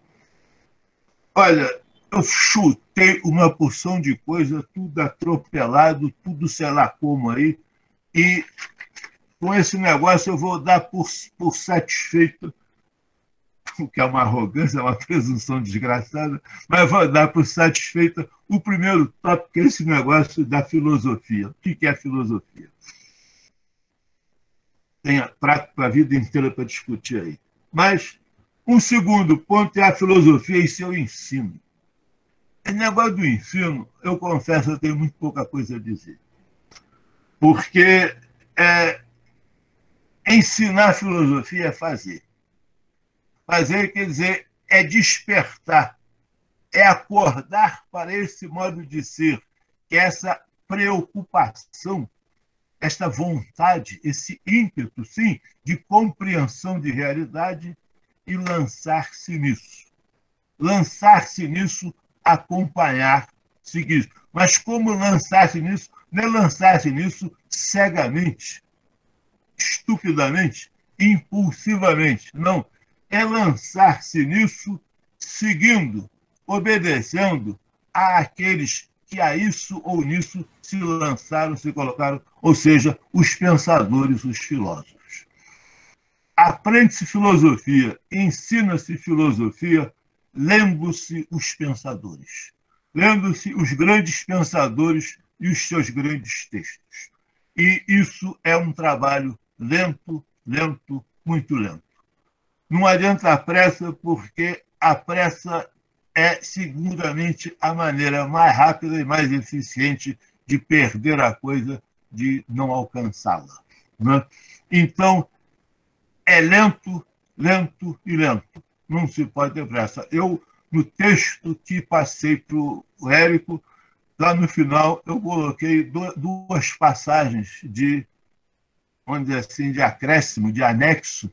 Olha, eu chutei uma porção de coisa, tudo atropelado, tudo sei lá como aí, e com esse negócio eu vou dar por satisfeito, o que é uma arrogância, é uma presunção desgraçada, mas vou dar por satisfeita o primeiro tópico, que é esse negócio da filosofia. O que é a filosofia? Tem prato para a vida inteira para discutir aí. Mas um segundo ponto é a filosofia e seu ensino. Esse negócio do ensino, eu confesso, eu tenho muito pouca coisa a dizer. Porque ensinar filosofia é fazer. Fazer quer dizer é despertar, é acordar para esse modo de ser, que é essa preocupação, esta vontade, esse ímpeto, sim, de compreensão de realidade e lançar-se nisso. Lançar-se nisso, acompanhar, seguir. Mas como lançar-se nisso? Não é lançar-se nisso cegamente, estupidamente, impulsivamente. Não. É lançar-se nisso seguindo, obedecendo, àqueles que a isso ou nisso se lançaram, se colocaram, ou seja, os pensadores, os filósofos. Aprende-se filosofia, ensina-se filosofia, lendo-se os pensadores, lendo-se os grandes pensadores e os seus grandes textos. E isso é um trabalho lento, lento, muito lento. Não adianta a pressa, porque a pressa é, seguramente, a maneira mais rápida e mais eficiente de perder a coisa, de não alcançá-la. Né? Então, é lento, lento e lento. Não se pode ter pressa. Eu, no texto que passei para o Érico, lá no final, eu coloquei duas passagens de, vamos dizer assim, de acréscimo, de anexo.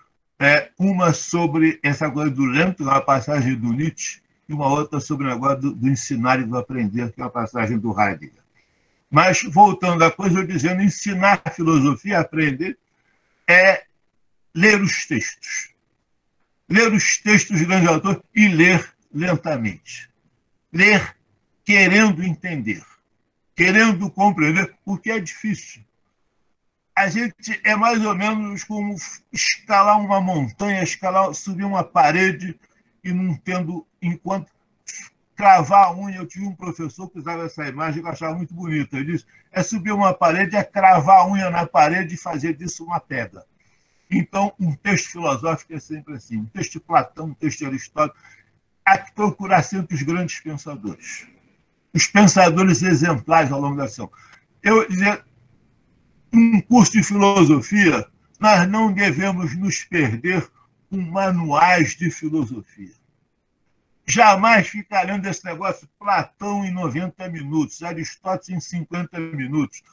Uma sobre essa coisa do lento, uma passagem do Nietzsche, e uma outra sobre o negócio do ensinar e do aprender, que é a passagem do Heidegger. Mas, voltando à coisa, eu dizendo, ensinar a filosofia, aprender, é ler os textos. Ler os textos de grandes autores e ler lentamente. Ler querendo entender, querendo compreender, porque é difícil. A gente é mais ou menos como escalar uma montanha, subir uma parede e não tendo, enquanto cravar a unha. Eu tive um professor que usava essa imagem que eu achava muito bonita. Ele disse, subir uma parede, é cravar a unha na parede e fazer disso uma pedra. Então, um texto filosófico é sempre assim. Um texto de Platão, um texto de Aristóteles. Há que procurar sempre os grandes pensadores. Os pensadores exemplares ao longo da ação. Eu dizia, num curso de filosofia, nós não devemos nos perder com manuais de filosofia. Jamais ficar lendo esse negócio, Platão em 90 minutos, Aristóteles em 50 minutos.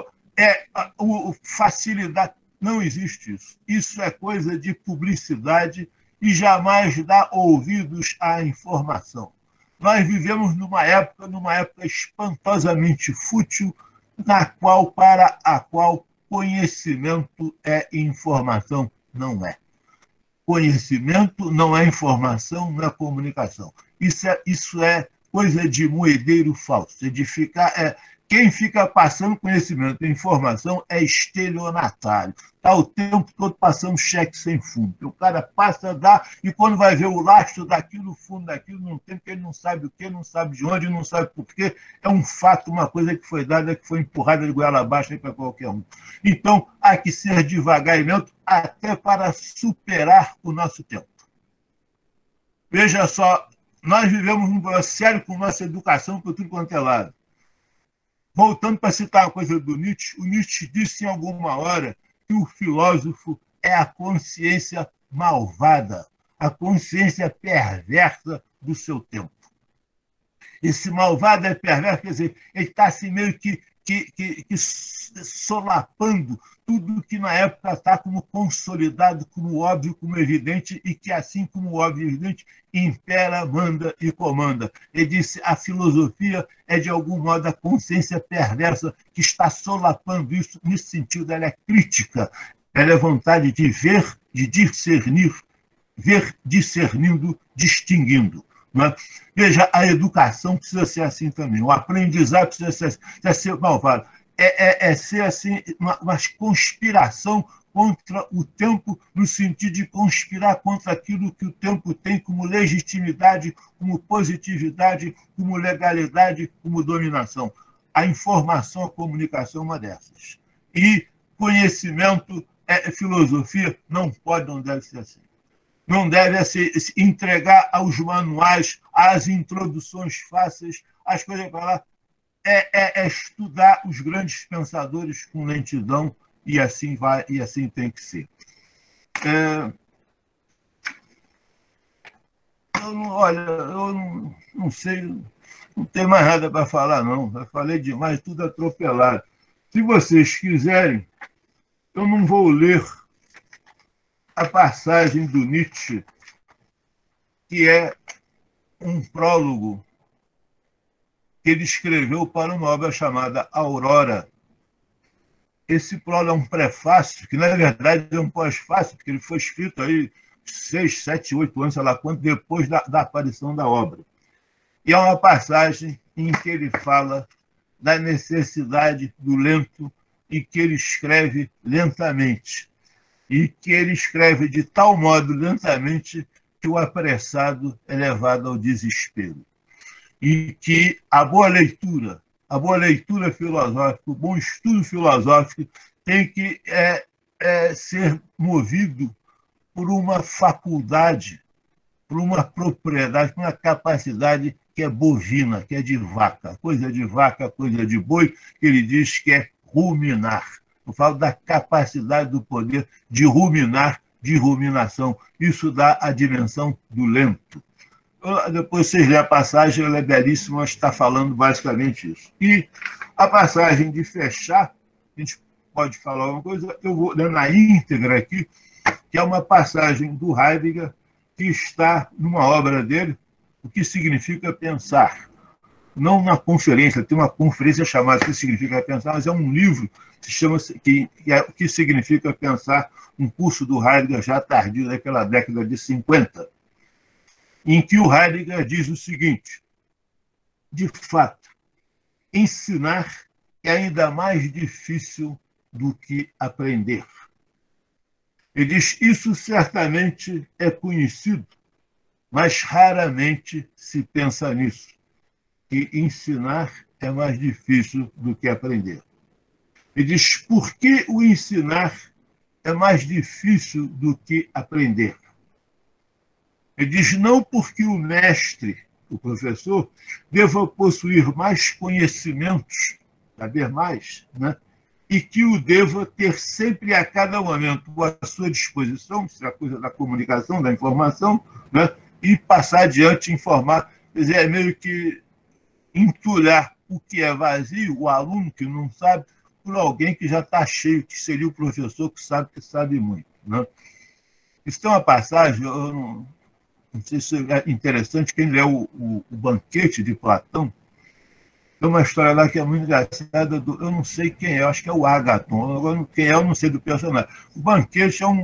Facilidade. Não existe isso. Isso é coisa de publicidade e jamais dá ouvidos à informação. Nós vivemos numa época espantosamente fútil, para a qual conhecimento é informação. Não é. Conhecimento não é informação, não é comunicação. Isso é coisa de moedeiro falso. Quem fica passando conhecimento e informação é estelionatário. Está o tempo todo passando cheque sem fundo. O cara passa, dá, e quando vai ver o lastro daquilo, o fundo daquilo, não tem, porque ele não sabe o que, não sabe de onde, não sabe por quê. É um fato, uma coisa que foi dada, que foi empurrada de goela abaixo para qualquer um. Então, há que ser devagar e lento, até para superar o nosso tempo. Veja só, nós vivemos um problema sério com nossa educação por tudo quanto é lado. Voltando para citar uma coisa do Nietzsche, o Nietzsche disse em alguma hora que o filósofo é a consciência malvada, a consciência perversa do seu tempo. Esse malvado é perverso, quer dizer, ele está assim meio que solapando tudo que na época está como consolidado, como óbvio, como evidente, e que assim como óbvio e evidente, impera, manda e comanda. Ele disse, a filosofia é de algum modo a consciência perversa que está solapando isso. Nesse sentido, ela é crítica, ela é vontade de ver, de discernir, ver discernindo, distinguindo. Veja, a educação precisa ser assim também. O aprendizado precisa ser malvado. É ser assim, uma conspiração contra o tempo, no sentido de conspirar contra aquilo que o tempo tem como legitimidade, como positividade, como legalidade, como dominação. A informação, a comunicação é uma dessas. E conhecimento, filosofia, não deve ser assim. Não deve se entregar aos manuais, às introduções fáceis, às coisas para lá. É estudar os grandes pensadores com lentidão, e assim vai, e assim tem que ser. Eu não sei, não tenho mais nada para falar, não. Eu falei demais, tudo atropelado. Se vocês quiserem, eu não vou ler a passagem do Nietzsche, que é um prólogo que ele escreveu para uma obra chamada Aurora. Esse prólogo é um prefácio, que na verdade é um pós-fácio, porque ele foi escrito aí 6, 7, 8 anos, sei lá quanto, depois da aparição da obra. E é uma passagem em que ele fala da necessidade do lento e que ele escreve lentamente. E que ele escreve de tal modo lentamente que o apressado é levado ao desespero. E que a boa leitura filosófica, o bom estudo filosófico tem que ser movido por uma faculdade, por uma propriedade, por uma capacidade que é bovina, que é de vaca, coisa de boi, que ele diz que é ruminar. Eu falo da capacidade do poder de ruminar, de ruminação. Isso dá a dimensão do lento. Depois vocês lêem a passagem, ela é belíssima, está falando basicamente isso. E a passagem de fechar, a gente pode falar uma coisa, eu vou ler na íntegra aqui, que é uma passagem do Heidegger que está numa obra dele, O que Significa Pensar. Não na conferência, tem uma conferência chamada O que Significa Pensar, mas é um livro que se chama O que Significa Pensar, um curso do Heidegger já tardio, daquela década de 50, em que o Heidegger diz o seguinte: de fato, ensinar é ainda mais difícil do que aprender. Ele diz: isso certamente é conhecido, mas raramente se pensa nisso, que ensinar é mais difícil do que aprender. Ele diz: por que o ensinar é mais difícil do que aprender? Ele diz: não porque o mestre, o professor, deva possuir mais conhecimentos, saber mais, né? E que o deva ter sempre a cada momento à sua disposição, isso é a coisa da comunicação, da informação, né? E passar adiante, informar. Quer dizer, é meio que entulhar o que é vazio, o aluno que não sabe, por alguém que já está cheio, que seria o professor que sabe muito, né? Isso tem uma passagem, eu não sei se é interessante, quem lê o Banquete de Platão, tem uma história lá que é muito engraçada, eu não sei quem é, eu acho que é o Ágaton, agora quem é, eu não sei do personagem. O Banquete é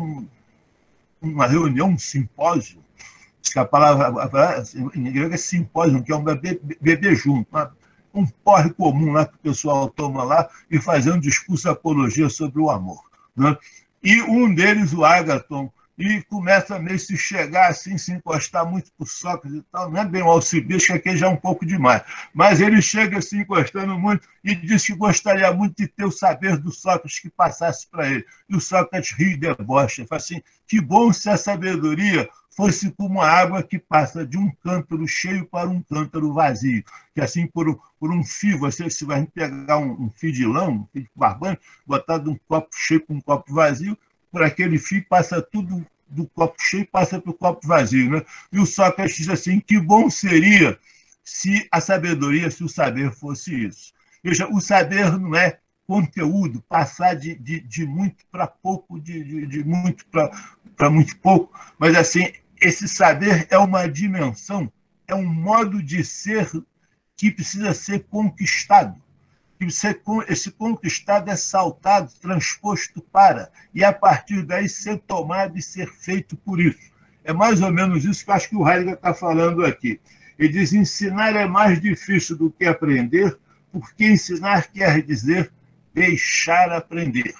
uma reunião, um simpósio, que a palavra em grego é simpósio, que é um beber junto, um porre comum lá que o pessoal toma lá e fazer um discurso apologia sobre o amor, né? E um deles, o Ágaton, e começa a meio se chegar assim, se encostar muito por Sócrates e tal. Não é bem o Alcibiades, que aqui já é um pouco demais. Mas ele chega se encostando muito e diz que gostaria muito de ter o saber do Sócrates que passasse para ele. E o Sócrates ri e debocha. Fala assim: que bom se a sabedoria fosse como a água que passa de um cântaro cheio para um cântaro vazio. Que assim, por um fio, você vai pegar um fio de lã, um fio de barbante, botar de um copo cheio para um copo vazio, por aquele fio passa tudo do copo cheio, passa para o copo vazio, né? E o Sócrates diz assim: que bom seria se a sabedoria, se o saber fosse isso. Veja, o saber não é conteúdo, passar de muito para pouco, de muito para muito pouco, mas assim, esse saber é uma dimensão, é um modo de ser que precisa ser conquistado. Esse conquistado é saltado, transposto para, e a partir daí ser tomado e ser feito por isso. É mais ou menos isso que eu acho que o Heidegger está falando aqui. Ele diz: ensinar é mais difícil do que aprender, porque ensinar quer dizer deixar aprender.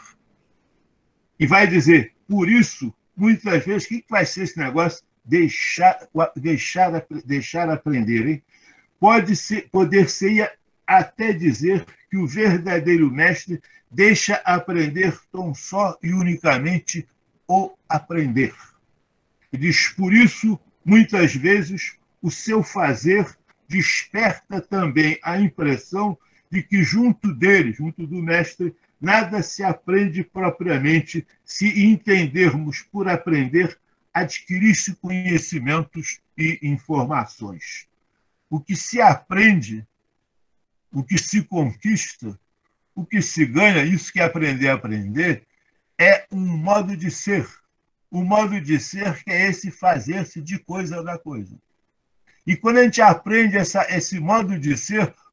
E vai dizer, por isso, muitas vezes, o que vai ser esse negócio? Deixar aprender, hein? Poder ser até dizer que o verdadeiro mestre deixa aprender tão só e unicamente o aprender. Ele diz: por isso, muitas vezes, o seu fazer desperta também a impressão de que junto dele, junto do mestre, nada se aprende propriamente se entendermos por aprender adquirir-se conhecimentos e informações. O que se aprende, o que se conquista, o que se ganha, isso que é aprender, é um modo de ser. O modo de ser que é esse fazer-se de coisa da coisa. E quando a gente aprende esse modo de ser,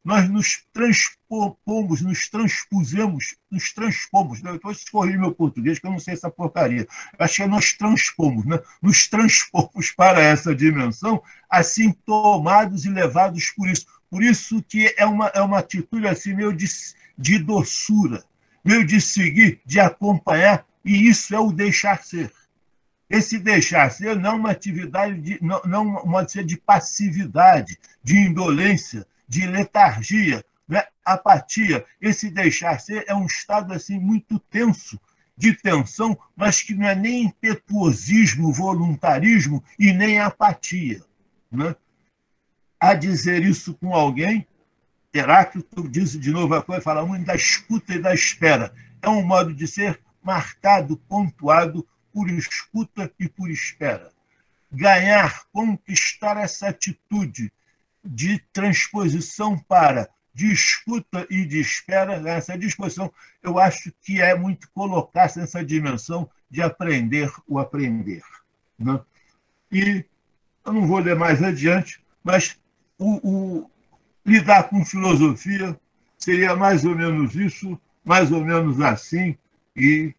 nós nos transpomos, nos transpomos, né? Depois corrigi meu português, que eu não sei essa porcaria. Acho que é nós transpomos, né? Nos transpomos para essa dimensão, assim, tomados e levados por isso. Por isso que é uma atitude assim, meio de doçura, meio de seguir, de acompanhar, e isso é o deixar ser. Esse deixar ser não é uma atividade, não pode ser de passividade, de indolência, de letargia, né? Apatia. Esse deixar ser é um estado assim muito tenso, de tensão, mas que não é nem impetuosismo, voluntarismo e nem apatia, né? A dizer isso com alguém, Heráclito diz de novo a coisa, fala muito da escuta e da espera. É um modo de ser marcado, pontuado por escuta e por espera. Ganhar, conquistar essa atitude de transposição para de escuta e de espera, essa disposição, eu acho que é muito colocar-se nessa dimensão de aprender o aprender, né? E eu não vou ler mais adiante, mas lidar com filosofia seria mais ou menos isso, mais ou menos assim. E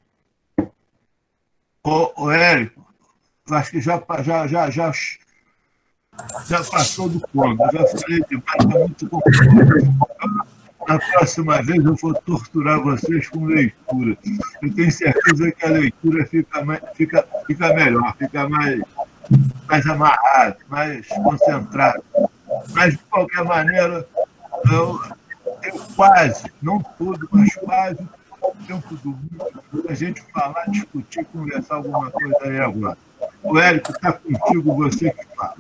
o Érico, acho que já passou do ponto, já falei demais, está muito complicado. Na próxima vez eu vou torturar vocês com leitura. Eu tenho certeza que a leitura fica melhor, fica mais amarrado, mais concentrado. Mas, de qualquer maneira, eu quase, não todo, mas quase, o tempo do mundo, a gente falar, discutir, conversar alguma coisa aí agora. O Érico, está contigo, você que fala.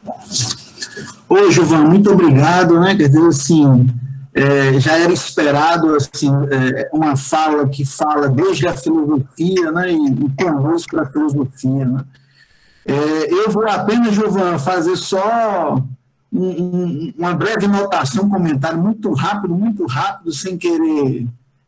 Ô, Gilvan, muito obrigado, né? Quer dizer, assim, já era esperado, assim, uma fala que fala desde a filosofia, né? E conosco para a filosofia, né? Eu vou apenas, Gilvan, fazer só uma breve notação, um comentário muito rápido, sem querer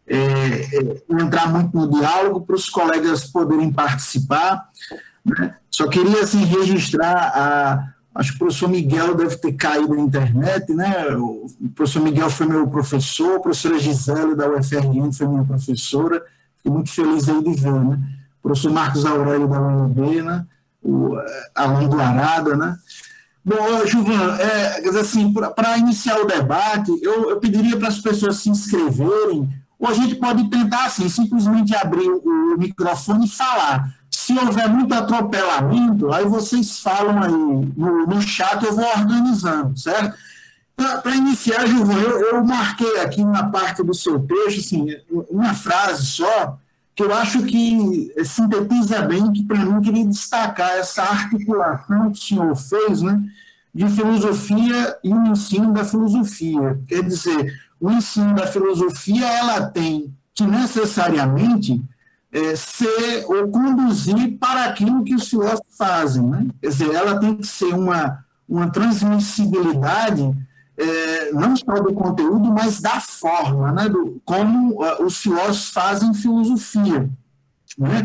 entrar muito no diálogo, para os colegas poderem participar, né? Só queria assim, registrar, acho que o professor Miguel deve ter caído na internet, né? O professor Miguel foi meu professor, a professora Gisele da UFRN foi minha professora, fiquei muito feliz aí de ver, né? O professor Marcos Aurélio da UNB, né? O Alan do Arada, né? Bom, Gilvan, assim, para iniciar o debate, eu pediria para as pessoas se inscreverem, ou a gente pode tentar, assim, simplesmente abrir o microfone e falar. Se houver muito atropelamento, aí vocês falam aí no chat, eu vou organizando, certo? Para iniciar, Gilvan, eu marquei aqui na parte do seu texto, assim, uma frase só, que eu acho que sintetiza bem, que para mim queria destacar essa articulação que o senhor fez, né, de filosofia e o ensino da filosofia. Quer dizer, o ensino da filosofia, ela tem que necessariamente ser ou conduzir para aquilo que os filósofos fazem, né? Quer dizer, ela tem que ser uma transmissibilidade não só do conteúdo, mas da forma, né? Como os filósofos fazem filosofia, né?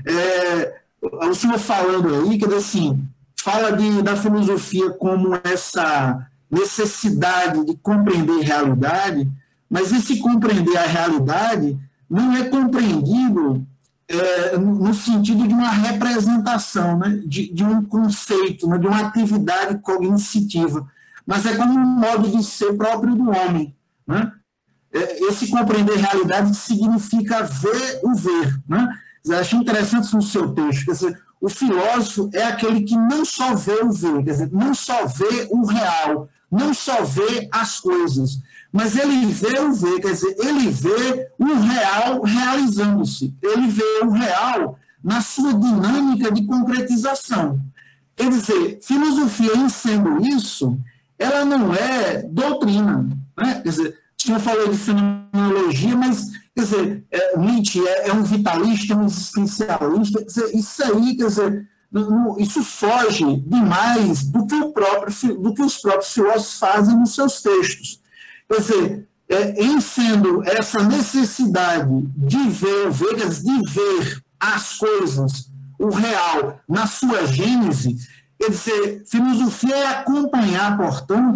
O senhor falando aí, quer dizer assim, fala da filosofia como essa necessidade de compreender a realidade, mas esse compreender a realidade não é compreendido no sentido de uma representação, né? de um conceito, né? De uma atividade cognitiva, mas é como um modo de ser próprio do homem, né? Esse compreender realidade significa ver o ver, né? Eu acho interessante isso no seu texto, quer dizer, o filósofo é aquele que não só vê o ver, quer dizer, não só vê o real, não só vê as coisas, mas ele vê o ver, quer dizer, ele vê o real realizando-se, ele vê o real na sua dinâmica de concretização. Quer dizer, filosofia, em sendo isso, ela não é doutrina, né? Quer dizer, o senhor falou de fenomenologia, mas, quer dizer, Nietzsche é um vitalista, é um existencialista, quer dizer, isso aí, quer dizer, isso foge demais do que os próprios filósofos fazem nos seus textos. Quer dizer, em sendo essa necessidade de ver, de ver as coisas, o real, na sua gênese, quer dizer, filosofia é acompanhar, portanto,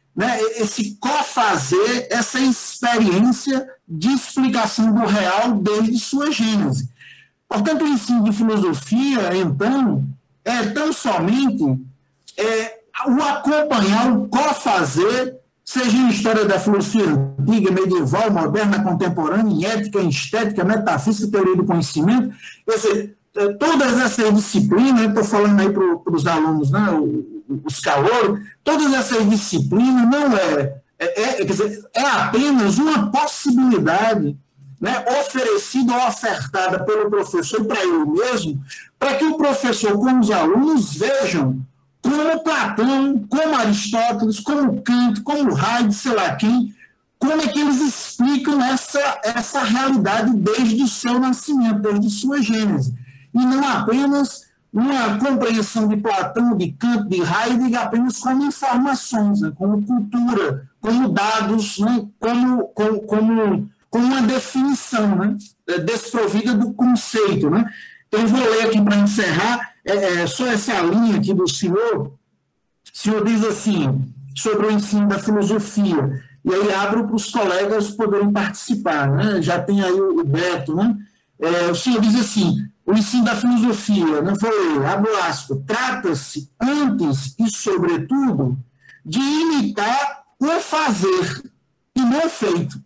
né, esse cofazer, essa experiência de explicação do real desde sua gênese. Portanto, o ensino de filosofia, então, é tão somente o acompanhar, o cofazer, seja em história da filosofia antiga, medieval, moderna, contemporânea, em ética, em estética, metafísica, teoria do conhecimento, quer dizer, todas essas disciplinas, estou falando aí para os alunos, né, os calouros, todas essas disciplinas não quer dizer, é apenas uma possibilidade, né, oferecida ou ofertada pelo professor para ele mesmo, para que o professor, com os alunos, vejam como Platão, como Aristóteles, como Kant, como Heidegger, sei lá quem, como é que eles explicam essa realidade desde o seu nascimento, desde sua gênese. E não apenas uma compreensão de Platão, de Kant, de Heidegger, apenas como informações, né, como cultura, como dados, né, como uma definição, né, desprovida do conceito. Né? Então, eu vou ler aqui para encerrar, só essa linha aqui do senhor. O senhor diz assim, sobre o ensino da filosofia, e aí abro para os colegas poderem participar, né? Já tem aí o Beto, né? O senhor diz assim, o ensino da filosofia, não vou ler, abro aspas, trata-se antes e sobretudo de imitar o fazer e não o feito.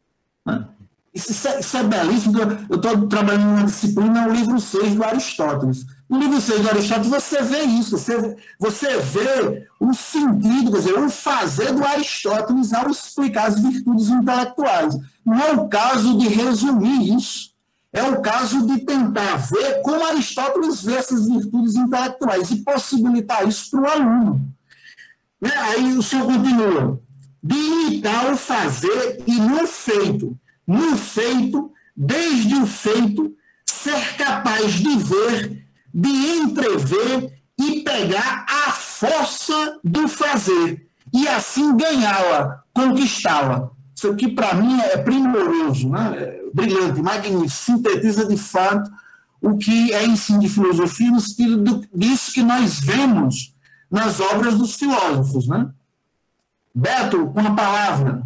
Isso é belíssimo. Eu estou trabalhando numa disciplina, o livro 6 do Aristóteles. No livro 6 do Aristóteles, você vê isso, você vê o sentido, quer dizer, o fazer do Aristóteles ao explicar as virtudes intelectuais. Não é o caso de resumir isso, é o caso de tentar ver como Aristóteles vê essas virtudes intelectuais e possibilitar isso para o aluno. Né? Aí o senhor continua, de imitar o fazer e não o feito. No feito, desde o feito, ser capaz de ver, de entrever e pegar a força do fazer, e assim ganhá-la, conquistá-la. Isso aqui, para mim, é primoroso, né? É brilhante, magnífico, sintetiza de fato o que é ensino de filosofia, no sentido disso que nós vemos nas obras dos filósofos. Né? Beto, com a palavra.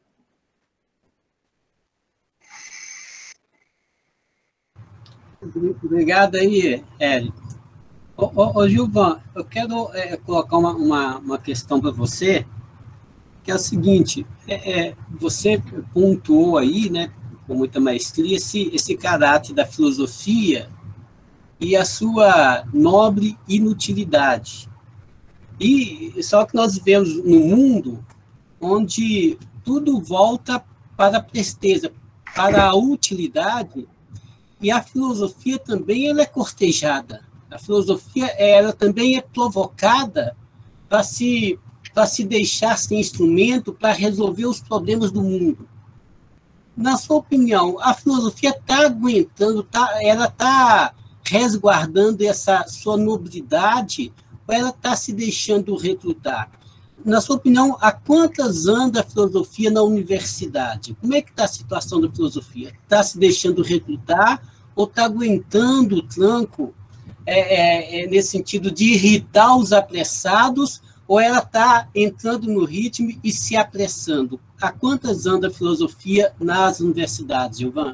Obrigado aí, Érico. Ô Gilvan, eu quero colocar uma questão para você, que é o seguinte, você pontuou aí, né, com muita maestria, esse caráter da filosofia e a sua nobre inutilidade. E só que nós vivemos num mundo onde tudo volta para a presteza, para a utilidade. E a filosofia também ela é cortejada. A filosofia ela também é provocada para se deixar sem instrumento para resolver os problemas do mundo. Na sua opinião, a filosofia está aguentando, ela está resguardando essa sua nobridade ou ela está se deixando recrutar? Na sua opinião, há quantas anda a filosofia na universidade? Como é que está a situação da filosofia? Está se deixando recrutar ou está aguentando o tranco nesse sentido de irritar os apressados ou ela está entrando no ritmo e se apressando? Há quantas anda a filosofia nas universidades, Gilvan?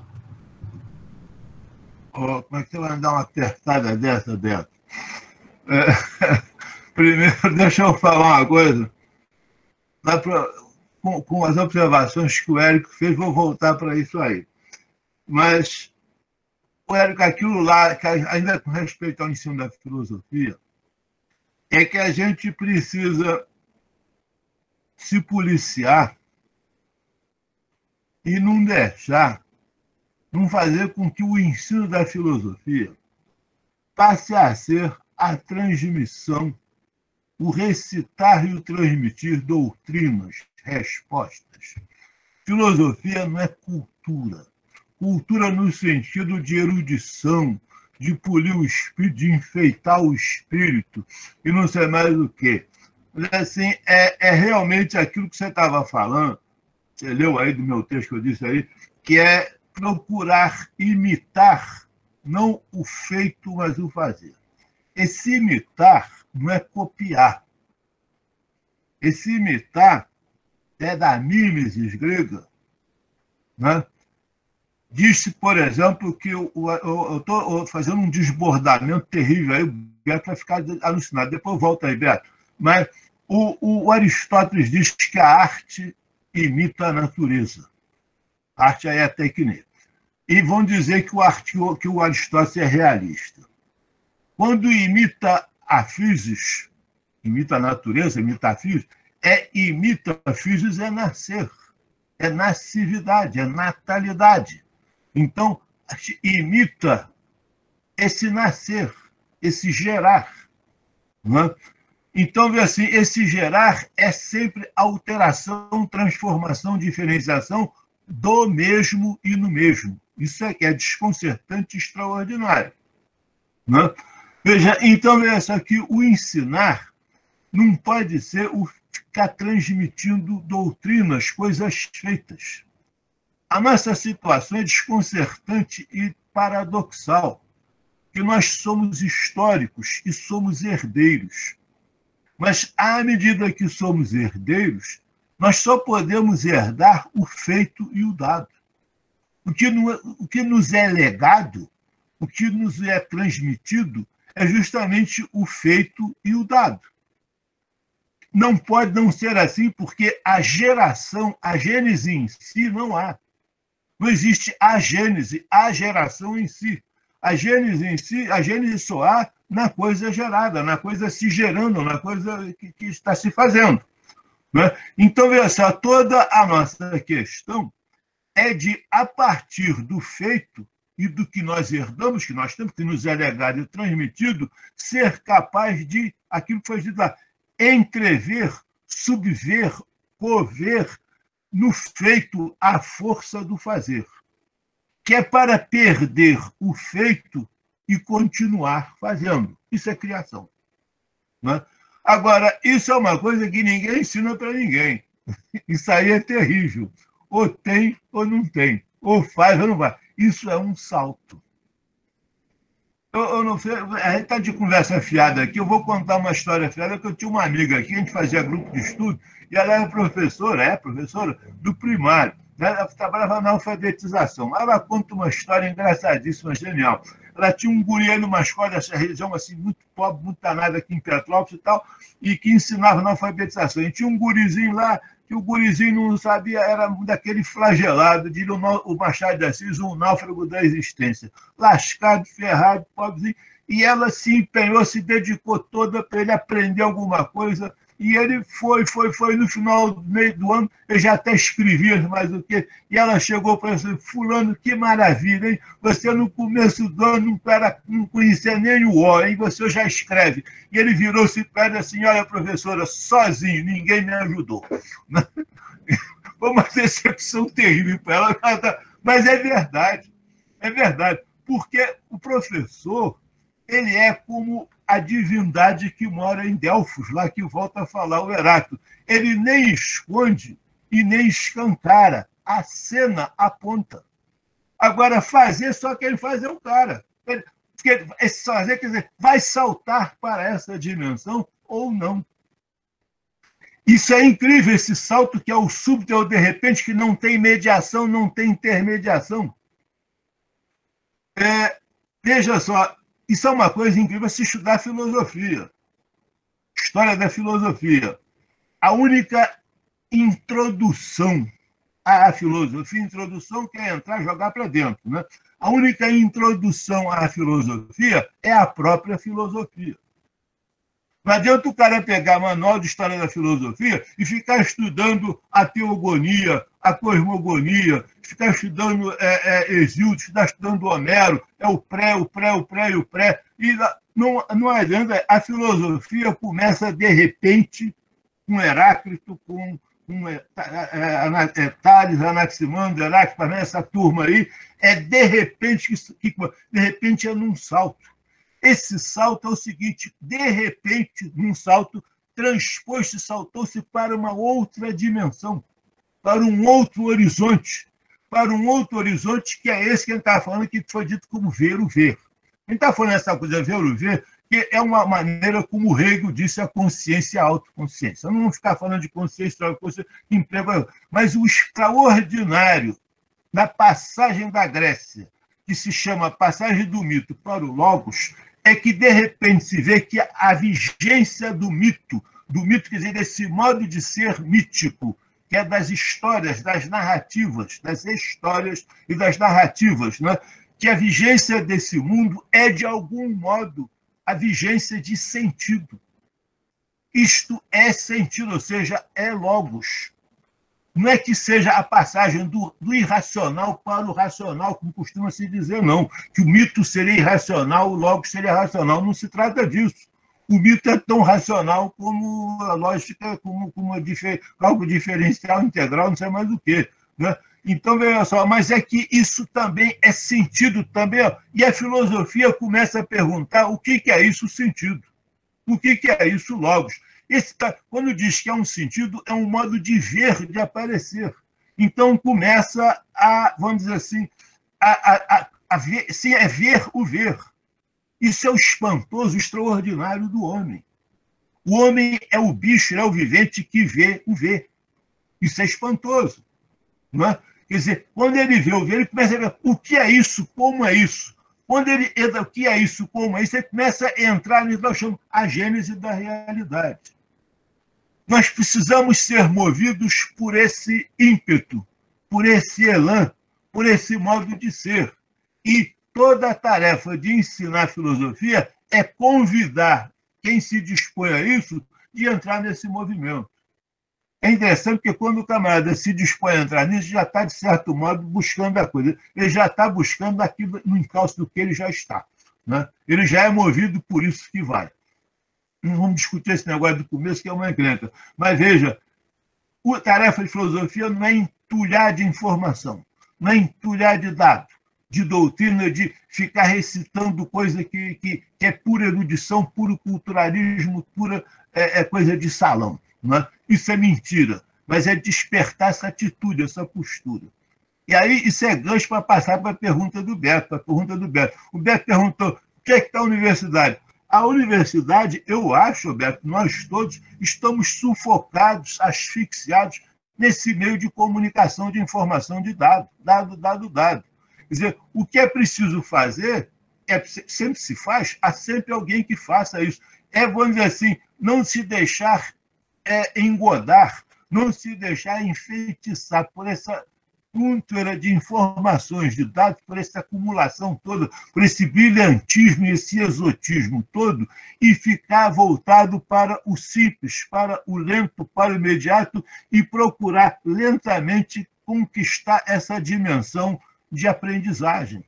Como é que você vai dar uma apertada dessa, Beto? Primeiro, deixa eu falar uma coisa. Com as observações que o Érico fez, vou voltar para isso aí. Mas, o Érico, aquilo lá, ainda com respeito ao ensino da filosofia, é que a gente precisa se policiar e não fazer com que o ensino da filosofia passe a ser a transmissão, o recitar e o transmitir doutrinas, respostas. Filosofia não é cultura. Cultura no sentido de erudição, de polir o espírito, de enfeitar o espírito, e não sei mais o quê. Mas, assim, é realmente aquilo que você estava falando, você leu aí do meu texto que eu disse aí, que é procurar imitar, não o feito, mas o fazer. Esse imitar não é copiar. Esse imitar é da mimesis grega, né? Diz-se, por exemplo, que eu estou fazendo um desbordamento terrível, aí o Beto vai ficar alucinado, depois volta aí, Beto. Mas o Aristóteles diz que a arte imita a natureza. A arte aí é a técnica. E vão dizer que o Aristóteles é realista. Quando imita a physis, imita a natureza, imita a physis, imita a physis é nascer, é nascividade, é natalidade. Então, imita esse nascer, esse gerar. Não é? Então, vê assim, esse gerar é sempre alteração, transformação, diferenciação do mesmo e no mesmo. Isso é que é desconcertante e extraordinário. Não é? Veja, então, veja aqui, o ensinar não pode ser o ficar transmitindo doutrinas, coisas feitas. A nossa situação é desconcertante e paradoxal, que nós somos históricos e somos herdeiros. Mas, à medida que somos herdeiros, nós só podemos herdar o feito e o dado. O que nos é legado, o que nos é transmitido, é justamente o feito e o dado. Não pode não ser assim, porque a geração, a gênese em si não há. Não existe a gênese, a geração em si. A gênese em si, a gênese só há na coisa gerada, na coisa se gerando, na coisa que está se fazendo. Né? Então, veja só, toda a nossa questão é de, a partir do feito e do que nós herdamos, que nós temos, que nos é legado e transmitido, ser capaz de, aquilo que foi dito lá, entrever, subver, cover no feito a força do fazer, que é para perder o feito e continuar fazendo. Isso é criação. Né? Agora, isso é uma coisa que ninguém ensina para ninguém. Isso aí é terrível. Ou tem ou não tem. Ou faz ou não faz. Isso é um salto. A gente está de conversa fiada aqui, eu vou contar uma história fiada, que eu tinha uma amiga aqui, a gente fazia grupo de estudo, e ela era professora do primário, né? Ela trabalhava na alfabetização. Ela conta uma história engraçadíssima, genial. Ela tinha um guri numa escola dessa região assim, muito pobre, muito danada aqui em Petrópolis e tal, e que ensinava na alfabetização. E tinha um gurizinho lá, que o gurizinho não sabia, era daquele flagelado, de o Machado de Assis, um náufrago da existência. Lascado, ferrado, pobrezinho. E ela se empenhou, se dedicou toda para ele aprender alguma coisa. E ele foi. No final do meio do ano, eu já até escrevia mais do que. E ela chegou para ele: fulano, que maravilha, hein? Você no começo do ano não conhecia nem o O, hein? Você já escreve. E ele virou-se para ela assim: olha, professora, sozinho, ninguém me ajudou. Foi uma decepção terrível para ela, mas é verdade, porque o professor, ele é como a divindade que mora em Delfos, lá que volta a falar o Heráclito. Ele nem esconde e nem escancara, a cena aponta. Agora, fazer, só quem faz é o cara. Esse fazer, quer dizer, vai saltar para essa dimensão ou não. Isso é incrível, esse salto que é o súbito, é o de repente, que não tem mediação, não tem intermediação. Veja só, isso é uma coisa incrível se estudar filosofia, história da filosofia. A única introdução à filosofia, introdução que é entrar, jogar para dentro, né? A única introdução à filosofia é a própria filosofia. Não adianta o cara pegar manual de história da filosofia e ficar estudando a teogonia, a cosmogonia, ficar estudando Hesíodo, ficar estudando Homero, o pré. E não adianta, a filosofia começa de repente com Heráclito, com Tales, Anaximandro, Heráclito, essa turma aí, de repente é num salto. Esse salto é o seguinte: de repente, num salto, transpôs-se, saltou-se para uma outra dimensão, para um outro horizonte que é esse que a gente estava falando, que foi dito como ver o ver. A gente está falando essa coisa ver ou ver, que é uma maneira como o Hegel disse a consciência e a autoconsciência. Eu não vou ficar falando de consciência, emprego, mas o extraordinário da passagem da Grécia, que se chama passagem do mito para o Logos, é que, de repente, se vê que a vigência do mito, quer dizer, desse modo de ser mítico, que é das histórias, das narrativas, das histórias e das narrativas, né? Que a vigência desse mundo é, de algum modo, a vigência de sentido. Isto é sentido, ou seja, é logos. Não é que seja a passagem do irracional para o racional, como costuma se dizer, não. Que o mito seria irracional, o logos seria racional. Não se trata disso. O mito é tão racional como a lógica, como cálculo diferencial integral, não sei mais o quê. Né? Então, veja só, mas é que isso também é sentido também. Ó, e a filosofia começa a perguntar o que é isso sentido? O que é isso logos? Quando diz que é um sentido, é um modo de ver, de aparecer. Então começa a, vamos dizer assim, a ver, sim, é ver o ver. Isso é o espantoso, o extraordinário do homem. O homem é o bicho, é o vivente que vê o ver. Isso é espantoso. Não é? Quer dizer, quando ele vê o ver, ele começa a ver o que é isso, como é isso. Quando ele entra, o que é isso, como é isso, ele começa a entrar no que nós chamamos a gênese da realidade. Nós precisamos ser movidos por esse ímpeto, por esse elan, por esse modo de ser. E toda a tarefa de ensinar filosofia é convidar quem se dispõe a isso de entrar nesse movimento. É interessante porque quando o camarada se dispõe a entrar nisso, já está, de certo modo, buscando a coisa. Ele já está buscando aquilo no encalço do que ele já está. Né? Ele já é movido por isso que vai. Não vamos discutir esse negócio do começo, que é uma encrenca. Mas veja, a tarefa de filosofia não é entulhar de informação, não é entulhar de dado, de doutrina, de ficar recitando coisa que é pura erudição, puro culturalismo, pura coisa de salão. Não é? Isso é mentira, mas é despertar essa atitude, essa postura. E aí isso é gancho para passar para a pergunta do Beto. O Beto perguntou, o que é que está a universidade? A universidade, eu acho, Beto, nós todos estamos sufocados, asfixiados nesse meio de comunicação de informação de dado. Quer dizer, o que é preciso fazer, sempre se faz, há sempre alguém que faça isso. Vamos dizer assim, não se deixar engodar, não se deixar enfeitiçar por essa úntera de informações, de dados, por essa acumulação toda, por esse brilhantismo e esse exotismo todo, e ficar voltado para o simples, para o lento, para o imediato, e procurar lentamente conquistar essa dimensão de aprendizagem.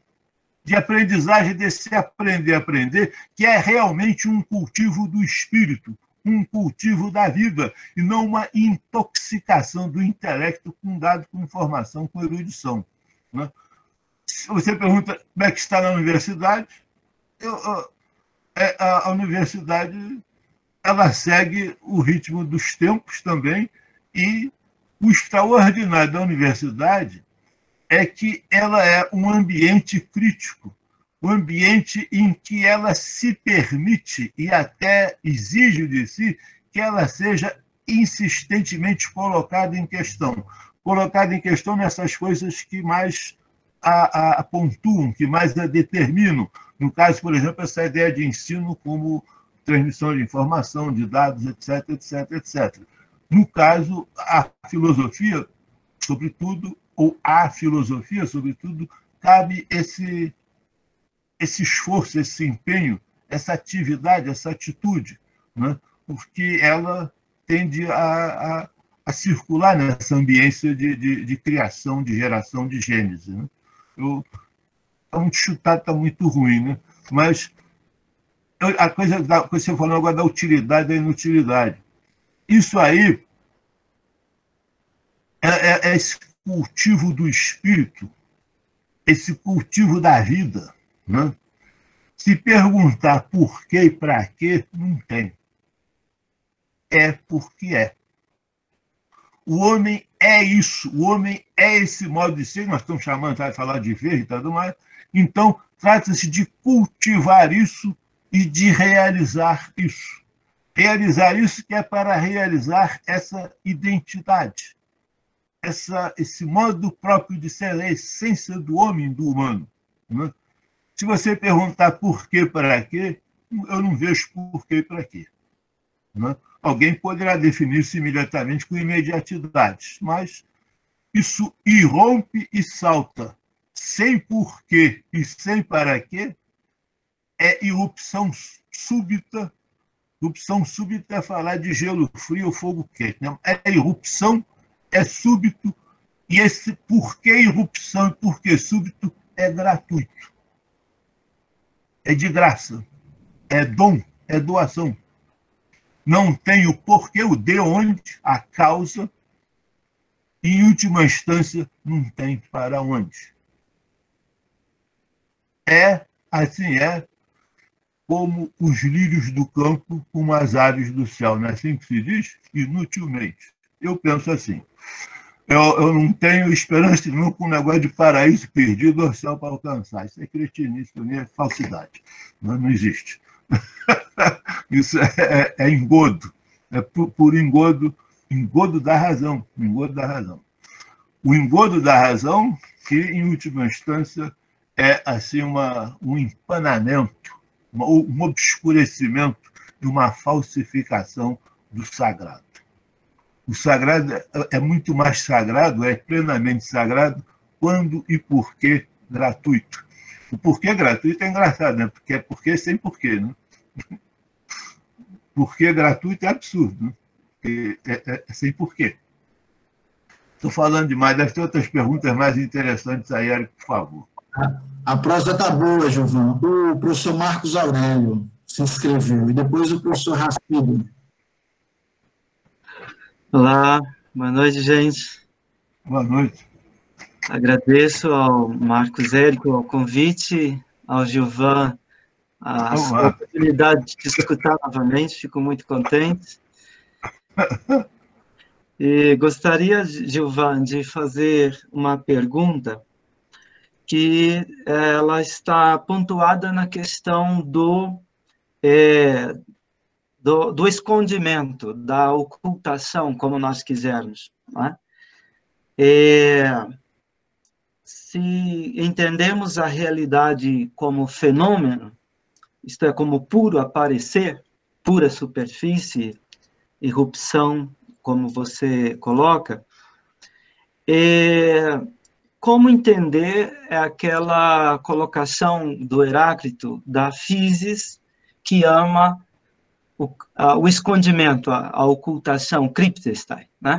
Desse aprender, que é realmente um cultivo do espírito, um cultivo da vida, e não uma intoxicação do intelecto com dado, com informação, com erudição. Né? Se você pergunta como é que está na universidade, a universidade ela segue o ritmo dos tempos também, e o extraordinário da universidade é que ela é um ambiente crítico, um ambiente em que ela se permite e até exige de si que ela seja insistentemente colocada em questão nessas coisas que mais a pontuam, que mais a determinam. No caso, por exemplo, essa ideia de ensino como transmissão de informação, de dados, etc, etc, etc. No caso, a filosofia, sobretudo, cabe esse esforço, esse empenho, essa atividade, essa atitude, né? Porque ela tende a circular nessa ambiência de criação, de geração, de gênese. Né? Está muito chutado, está muito ruim, né? Mas a coisa que você falou agora da utilidade e da inutilidade. Isso aí é esse cultivo do espírito, esse cultivo da vida. Né? Se perguntar por quê e para quê, não tem. É porque é. O homem é isso, o homem é esse modo de ser, nós estamos chamando, vai falar de ver e tudo mais. Então, trata-se de cultivar isso e de realizar isso. Realizar isso que é para realizar essa identidade, esse modo próprio de ser, a essência do homem, do humano. Né? Se você perguntar por quê, para quê, eu não vejo por quê e para quê. Né? Alguém poderá definir isso imediatamente com imediatidade, mas isso irrompe e salta, sem porquê e sem para quê, é irrupção súbita. Erupção súbita é falar de gelo frio ou fogo quente. Não, é irrupção, é súbito, e esse porquê irrupção e porquê súbito é gratuito. É de graça, é dom, é doação. Não tem o porquê, o de onde, a causa, e, em última instância, não tem para onde. Assim é, como os lírios do campo com as aves do céu. Não é assim que se diz? Inutilmente. Eu penso assim. Eu não tenho esperança nenhuma com o negócio de paraíso perdido ou céu para alcançar. Isso é cretinice, é falsidade. Não existe. Isso é engodo. É por engodo da razão. Engodo da razão. O engodo da razão, que, em última instância, é assim um empanamento, um obscurecimento e uma falsificação do sagrado. O sagrado é muito mais sagrado, é plenamente sagrado, quando e porquê gratuito. O porquê gratuito é engraçado, né? Porque é porquê sem porquê, né? Porquê gratuito é absurdo, né? É sem porquê. Estou falando demais, deve ter outras perguntas mais interessantes aí, Érico, por favor. A prosa está boa, Gilvan. O professor Marcos Aurélio se inscreveu, e depois o professor Racido. Olá, boa noite, gente. Boa noite. Agradeço ao Marcos Érico o convite, ao Gilvan a sua oportunidade de escutar novamente, fico muito contente. E gostaria, Gilvan, de fazer uma pergunta que ela está pontuada na questão do escondimento, da ocultação, como nós quisermos. Né? Se entendemos a realidade como fenômeno, isto é, como puro aparecer, pura superfície, irrupção, como você coloca, como entender aquela colocação do Heráclito, da physis, que ama o escondimento, a ocultação, cryptestai, né?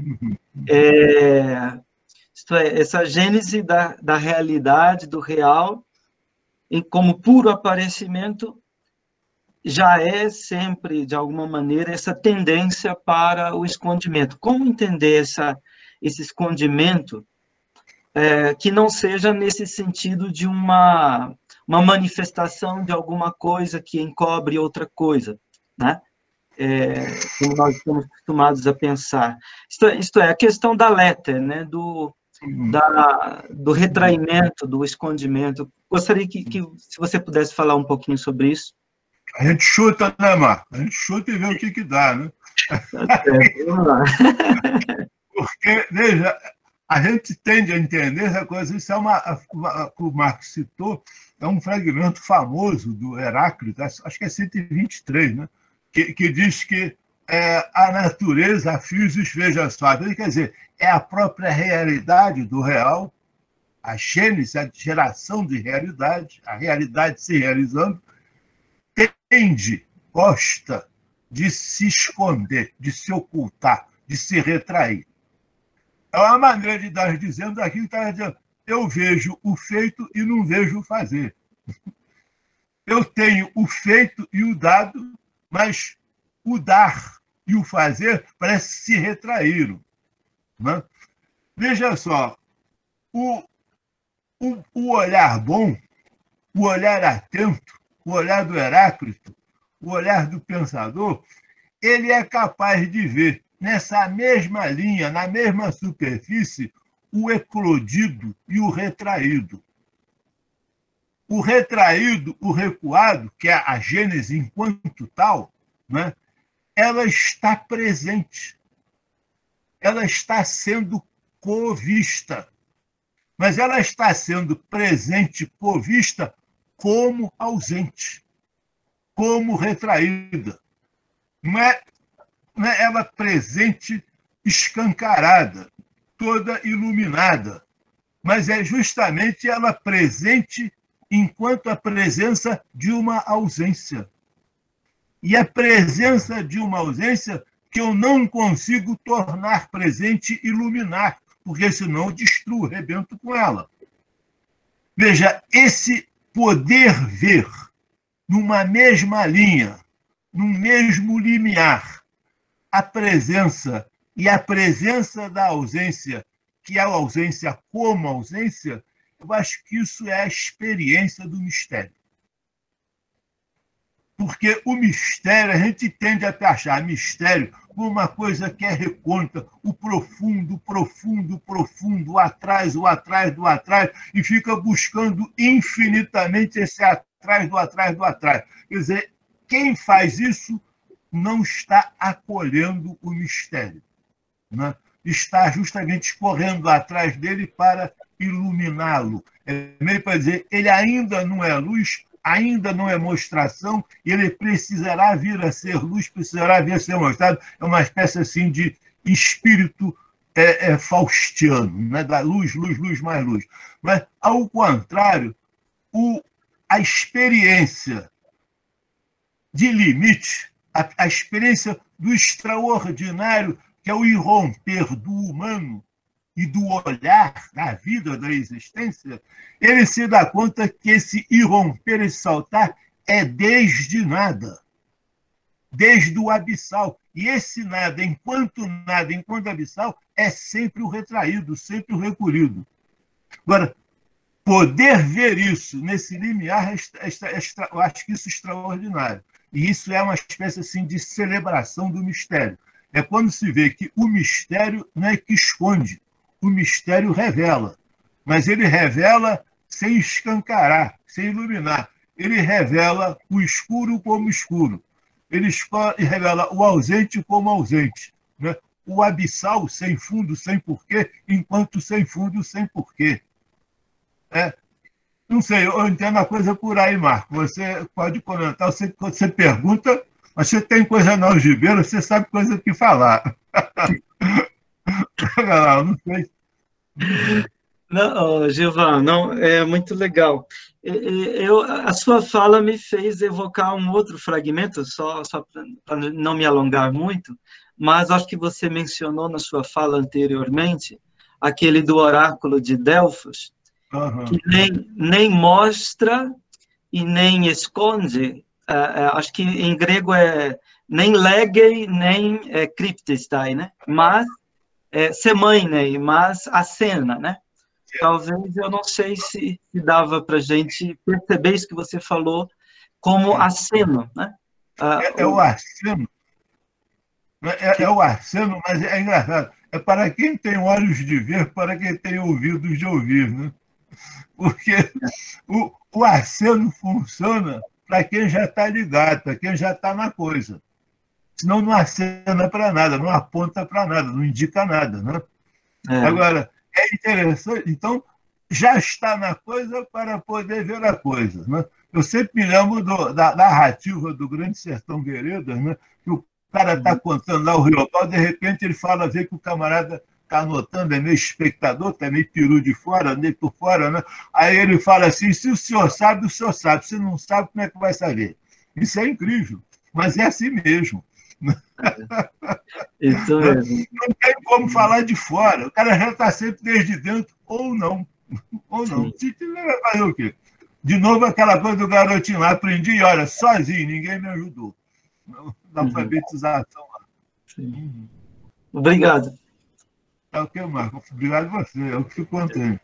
Isto é, essa gênese da realidade, do real, como puro aparecimento, já é sempre, de alguma maneira, essa tendência para o escondimento. Como entender esse escondimento que não seja nesse sentido de uma manifestação de alguma coisa que encobre outra coisa, né? Como nós estamos acostumados a pensar. Isto é, a questão da letter, né? Do retraimento, do escondimento. Gostaria que, se você pudesse falar um pouquinho sobre isso. A gente chuta, né, Marco? A gente chuta e vê o que dá, né? Vamos lá. Porque, veja, a gente tende a entender essa coisa. Isso é que o Marco citou, é um fragmento famoso do Heráclito, acho que é 123, né? Que diz que a natureza, a physis, veja só, quer dizer, é a própria realidade do real, a gênese, a geração de realidade, a realidade se realizando, gosta de se esconder, de se ocultar, de se retrair. É uma maneira de nós dizendo aquilo que está dizendo, eu vejo o feito e não vejo o fazer. Eu tenho o feito e o dado, mas o dar e o fazer parece que se retraíram. Né? Veja só, o olhar bom, o olhar atento, o olhar do Heráclito, o olhar do pensador, ele é capaz de ver nessa mesma linha, na mesma superfície, o eclodido e o retraído. O retraído, o recuado, que é a Gênese enquanto tal, né, ela está presente. Ela está sendo covista. Mas ela está sendo presente, covista, como ausente, como retraída. Não é ela presente, escancarada, toda iluminada, mas é justamente ela presente enquanto a presença de uma ausência. E a presença de uma ausência que eu não consigo tornar presente, iluminar, porque senão eu destruo, rebento com ela. Veja, esse poder ver numa mesma linha, num mesmo limiar, a presença e a presença da ausência, que é a ausência como ausência, eu acho que isso é a experiência do mistério. Porque o mistério, a gente tende a achar mistério como uma coisa que é recôndita, o profundo, profundo, profundo, o atrás, do atrás, e fica buscando infinitamente esse atrás, do atrás, do atrás. Quer dizer, quem faz isso não está acolhendo o mistério, né? Está justamente correndo atrás dele para iluminá-lo. É meio para dizer, ele ainda não é luz, ainda não é mostração, e ele precisará vir a ser luz, precisará vir a ser mostrado. É uma espécie assim de espírito faustiano, né? Da luz, luz, luz, mais luz. Mas, ao contrário, a experiência de limite, a experiência do extraordinário, que é o irromper do humano e do olhar da vida, da existência, ele se dá conta que esse irromper, esse saltar, é desde nada, desde o abissal. E esse nada, enquanto abissal, é sempre o retraído, sempre o recolhido. Agora, poder ver isso nesse limiar, eu acho que isso é extraordinário. E isso é uma espécie assim, de celebração do mistério. É quando se vê que o mistério não é que esconde, o mistério revela. Mas ele revela sem escancarar, sem iluminar. Ele revela o escuro como escuro. Ele revela o ausente como ausente, né? O abissal sem fundo, sem porquê, enquanto sem fundo, sem porquê. Não sei, eu entendo a coisa por aí, Marco. Você pode comentar, você pergunta, mas você tem coisa na algibeira, você sabe coisa que falar. Eu não sei. Não, Gilvan, não, é muito legal. A sua fala me fez evocar um outro fragmento, só para não me alongar muito, mas acho que você mencionou na sua fala anteriormente, aquele do oráculo de Delfos, que nem mostra e nem esconde, acho que em grego é nem legei, nem cryptestai, né? Mas semainei, mas acena, né? Talvez, eu não sei se dava para a gente perceber isso que você falou como aceno, né? O aceno. É o aceno, mas é engraçado. É para quem tem olhos de ver, para quem tem ouvidos de ouvir, né? Porque o aceno funciona para quem já está ligado, para quem já está na coisa. Senão não acena para nada, não aponta para nada, não indica nada, né? Agora, é interessante, então, já está na coisa para poder ver a coisa, né? Eu sempre me lembro da narrativa do Grande Sertão Veredas, né? Que o cara está contando lá o Riopal, de repente ele fala, vê que o camarada está anotando, é meio espectador, está meio peru de fora, meio por fora, né? Aí ele fala assim, se o senhor sabe, o senhor sabe. Se não sabe, como é que vai saber? Isso é incrível, mas é assim mesmo. Isso mesmo. Não tem como falar de fora. O cara já está sempre desde dentro, ou não. Ou não. Se tiver, vai fazer o quê? De novo, aquela coisa do garotinho lá, aprendi, olha, sozinho, ninguém me ajudou. Na alfabetização lá. Sim. Obrigado. É o que, Marco? Obrigado a você, eu que fico contente.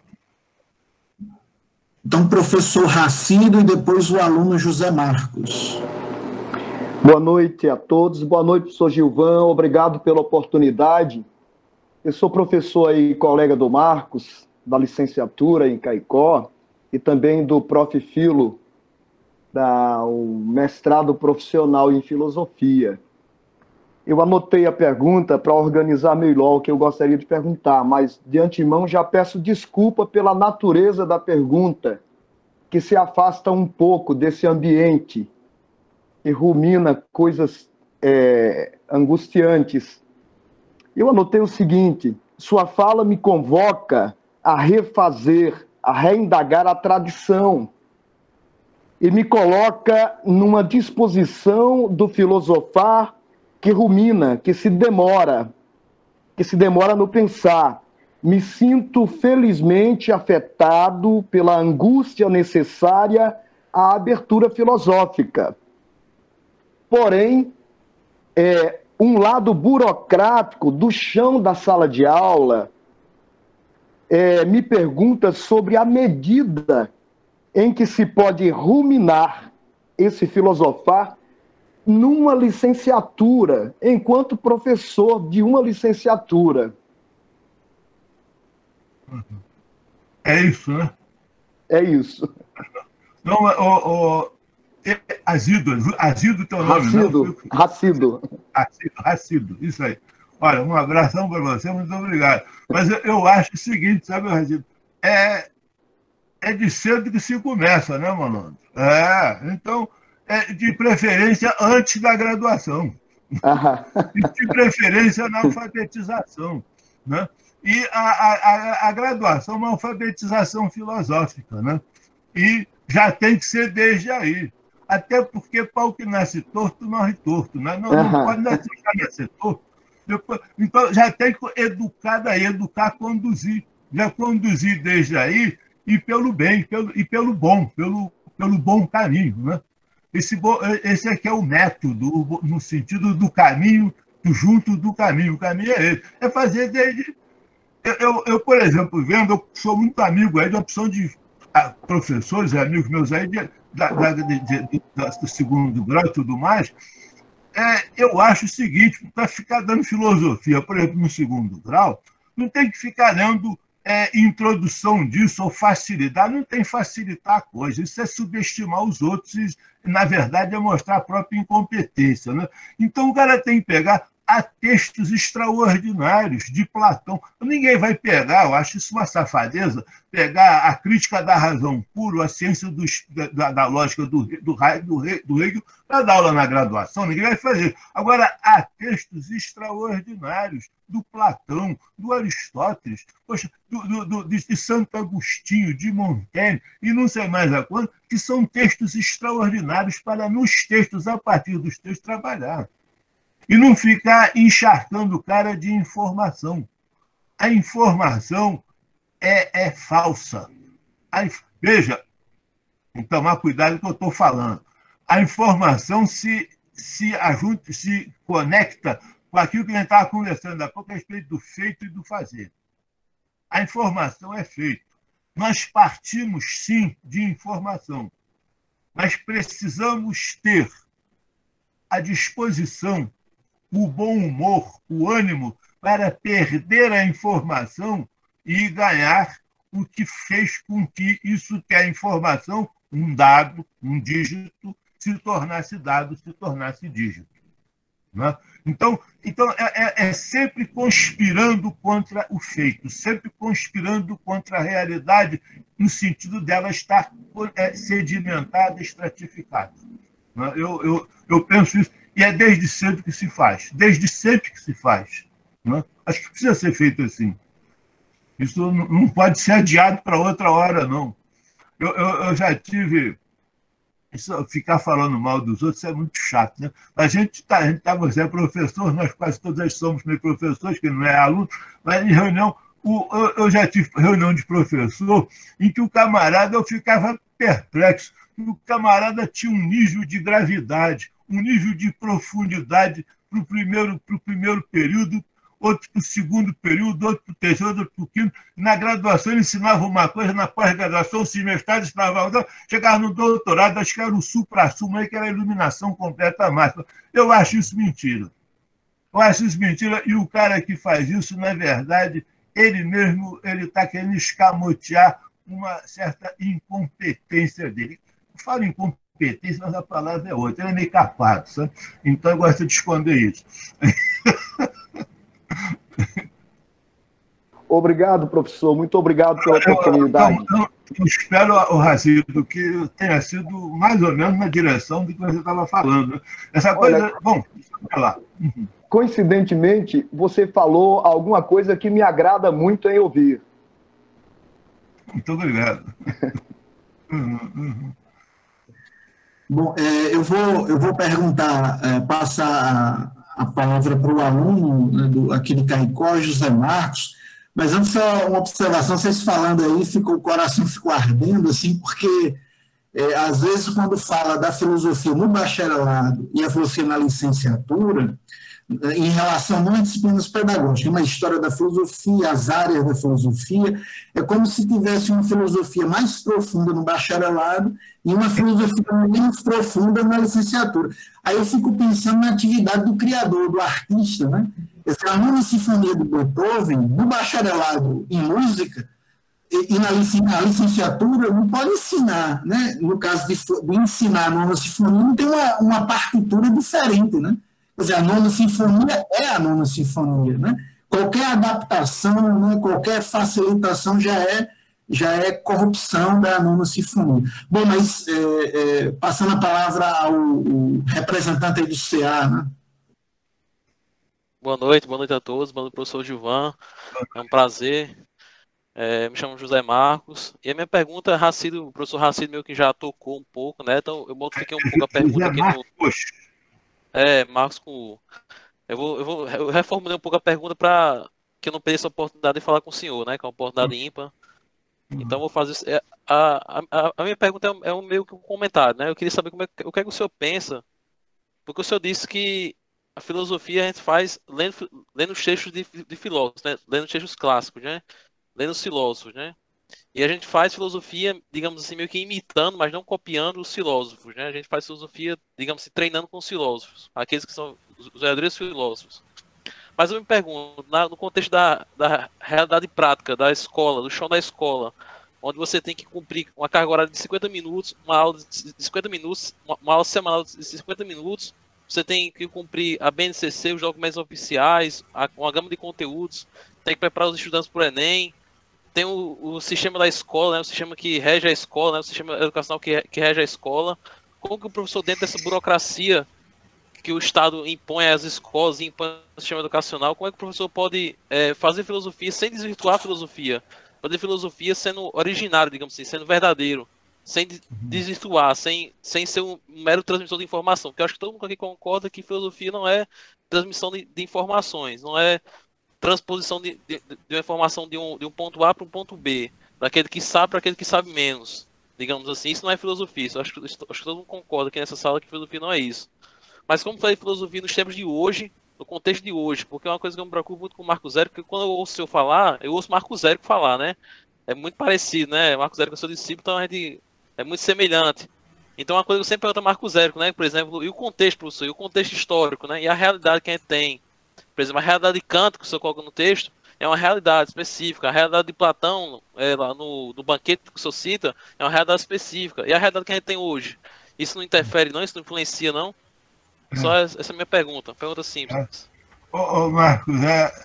Então, professor Racido e depois o aluno José Marcos. Boa noite a todos. Boa noite, professor Gilvan. Obrigado pela oportunidade. Eu sou professor aí, colega do Marcos, da licenciatura em Caicó, e também do Prof. Filo, o mestrado profissional em filosofia. Eu anotei a pergunta para organizar melhor o que eu gostaria de perguntar, mas de antemão já peço desculpa pela natureza da pergunta, que se afasta um pouco desse ambiente e rumina coisas angustiantes. Eu anotei o seguinte: sua fala me convoca a refazer, a reindagar a tradição e me coloca numa disposição do filosofar que rumina, que se demora no pensar. Me sinto felizmente afetado pela angústia necessária à abertura filosófica. Porém, um lado burocrático do chão da sala de aula me pergunta sobre a medida em que se pode ruminar esse filosofar numa licenciatura, enquanto professor de uma licenciatura. É isso, né? É isso. Não, Azido teu nome, Racido, não? Racido, isso aí. Olha, um abração para você, muito obrigado. Mas eu acho o seguinte, sabe, Racido? É de cedo que se começa, né, malandro? Então, de preferência antes da graduação. E de preferência na alfabetização, né? E a graduação é uma alfabetização filosófica, né? E já tem que ser desde aí. Até porque pau que nasce torto, morre torto, né? Não pode nascer torto. Então, já tem que educar daí, conduzir. Já conduzir desde aí e pelo bem, e pelo bom caminho, né? Esse aqui é o método, no sentido do caminho, junto do caminho. O caminho é esse. É fazer desde... Eu, por exemplo, eu sou muito amigo aí de opção de professores, amigos meus aí, do segundo grau e tudo mais. Eu acho o seguinte, para ficar dando filosofia, por exemplo, no segundo grau, não tem que ficar dando introdução disso ou facilidade, não tem facilitar a coisa, isso é subestimar os outros e, na verdade, é mostrar a própria incompetência, né? Então, o cara tem que pegar textos extraordinários de Platão. Ninguém vai pegar, eu acho isso uma safadeza, pegar a crítica da razão pura, a ciência da lógica do Hegel, para dar aula na graduação, ninguém vai fazer. Agora, há textos extraordinários do Platão, do Aristóteles, poxa, de Santo Agostinho, de Montaigne, e não sei mais a quanto, que são textos extraordinários para, nos textos, a partir dos textos, trabalhar. E não ficar encharcando o cara de informação. A informação é falsa. Veja, tem que tomar cuidado com o que eu estou falando. A informação se conecta com aquilo que a gente estava conversando há pouco a respeito do feito e do fazer. A informação é feito. Nós partimos, sim, de informação, mas precisamos ter a disposição, o bom humor, o ânimo para perder a informação e ganhar o que fez com que isso que é a informação, um dado, um dígito, se tornasse dado, se tornasse dígito. Né? Então é sempre conspirando contra o feito, sempre conspirando contra a realidade, no sentido dela estar sedimentada, estratificada. Né? Eu penso isso. E é desde cedo que se faz, desde sempre que se faz. Né? Acho que precisa ser feito assim. Isso não pode ser adiado para outra hora, não. Eu já tive... Isso, ficar falando mal dos outros é muito chato, né? A gente você é professor, nós quase todos somos meio professores, que não é aluno, mas em reunião, eu já tive reunião de professor em que o camarada, eu ficava perplexo, o camarada tinha um nível de gravidade, um nível de profundidade para o primeiro período, outro para o segundo período, outro para o terceiro, outro para o quinto. Na graduação ele ensinava uma coisa, na pós-graduação, o mestrado ensinava outra, chegava no doutorado, acho que era o supra-sumo, aí que era a iluminação completa máxima. Eu acho isso mentira. Eu acho isso mentira, e o cara que faz isso, na verdade, ele mesmo está querendo escamotear uma certa incompetência dele. Eu falo incompetência, mas a palavra é outra. Ele é meio capado, sabe? Então eu gosto de esconder isso. Obrigado, professor. Muito obrigado pela oportunidade. Eu espero, Racido, que tenha sido mais ou menos na direção do que você estava falando. Essa coisa... Olha, bom, vai lá. Coincidentemente, você falou alguma coisa que me agrada muito em ouvir. Muito obrigado. Bom, eu vou perguntar, passar a palavra para o aluno, né, aqui de Caicó, José Marcos, mas antes só uma observação, vocês falando aí, o coração ficou ardendo, assim, porque às vezes quando fala da filosofia no bacharelado e a filosofia na licenciatura, em relação não às disciplinas pedagógicas, mas a história da filosofia, as áreas da filosofia, é como se tivesse uma filosofia mais profunda no bacharelado e uma filosofia menos profunda na licenciatura. Aí eu fico pensando na atividade do criador, do artista, né? A nona sinfonia do Beethoven, no bacharelado em música, e na licenciatura não pode ensinar, né? No caso de ensinar a nona sinfonia, não tem uma partitura diferente, né? Quer dizer, a nona sinfonia é a nona sinfonia, né? Qualquer adaptação, né, qualquer facilitação já é corrupção da nona sinfonia. Bom, mas passando a palavra ao representante aí do CA, né? Boa noite a todos, boa noite, professor Gilvan, é um prazer. Me chamo José Marcos, e a minha pergunta, o professor Racido meio que já tocou um pouco, né? Então eu modifiquei um pouco a pergunta aqui no... Marcos com U. Eu reformulei um pouco a pergunta para que eu não perdesse a oportunidade de falar com o senhor, né? Que é uma oportunidade ímpar. Então eu vou fazer isso. A minha pergunta é meio que um comentário, né? Eu queria saber o que é que o senhor pensa, porque o senhor disse que a filosofia a gente faz lendo textos de filósofos, né? Lendo textos clássicos, né? Lendo os filósofos, né? E a gente faz filosofia, digamos assim, meio que imitando, mas não copiando os filósofos, né? A gente faz filosofia, digamos assim, treinando com os filósofos, aqueles que são os verdadeiros filósofos. Mas eu me pergunto, no contexto da realidade prática, da escola, do chão da escola, onde você tem que cumprir uma carga horária de 50 minutos, uma aula de 50 minutos, uma aula semanal de 50 minutos, você tem que cumprir a BNCC, os documentos oficiais, uma gama de conteúdos, tem que preparar os estudantes para o Enem, tem o sistema da escola, né, o sistema que rege a escola, né, o sistema educacional que rege a escola. Como que o professor, dentro dessa burocracia que o Estado impõe às escolas, impõe ao sistema educacional, como é que o professor pode fazer filosofia sem desvirtuar a filosofia? Fazer filosofia sendo originário, digamos assim, sendo verdadeiro, sem desvirtuar, sem ser um mero transmissor de informação. Porque eu acho que todo mundo aqui concorda que filosofia não é transmissão de informações, não é transposição de uma informação de um ponto A para um ponto B, daquele que sabe para aquele que sabe menos, digamos assim. Isso não é filosofia. Acho que todo mundo concorda aqui nessa sala que filosofia não é isso. Mas como fazer filosofia nos tempos de hoje, no contexto de hoje? Porque é uma coisa que eu me preocupo muito com o Marco Zero, porque quando eu ouço o senhor falar, eu ouço o Marco Zero falar, né? É muito parecido, né? Marco Zero que é seu discípulo, então a gente é muito semelhante. Então uma coisa que eu sempre pergunto a Marco Zero, né? Por exemplo, e o contexto, professor? E o contexto histórico, né? E a realidade que a gente tem. Por exemplo, a realidade de Kant, que o senhor coloca no texto, é uma realidade específica. A realidade de Platão, lá no banquete que o senhor cita, é uma realidade específica. E a realidade que a gente tem hoje? Isso não interfere, não? Isso não influencia, não? Só essa é a minha pergunta. Pergunta simples. Marcos,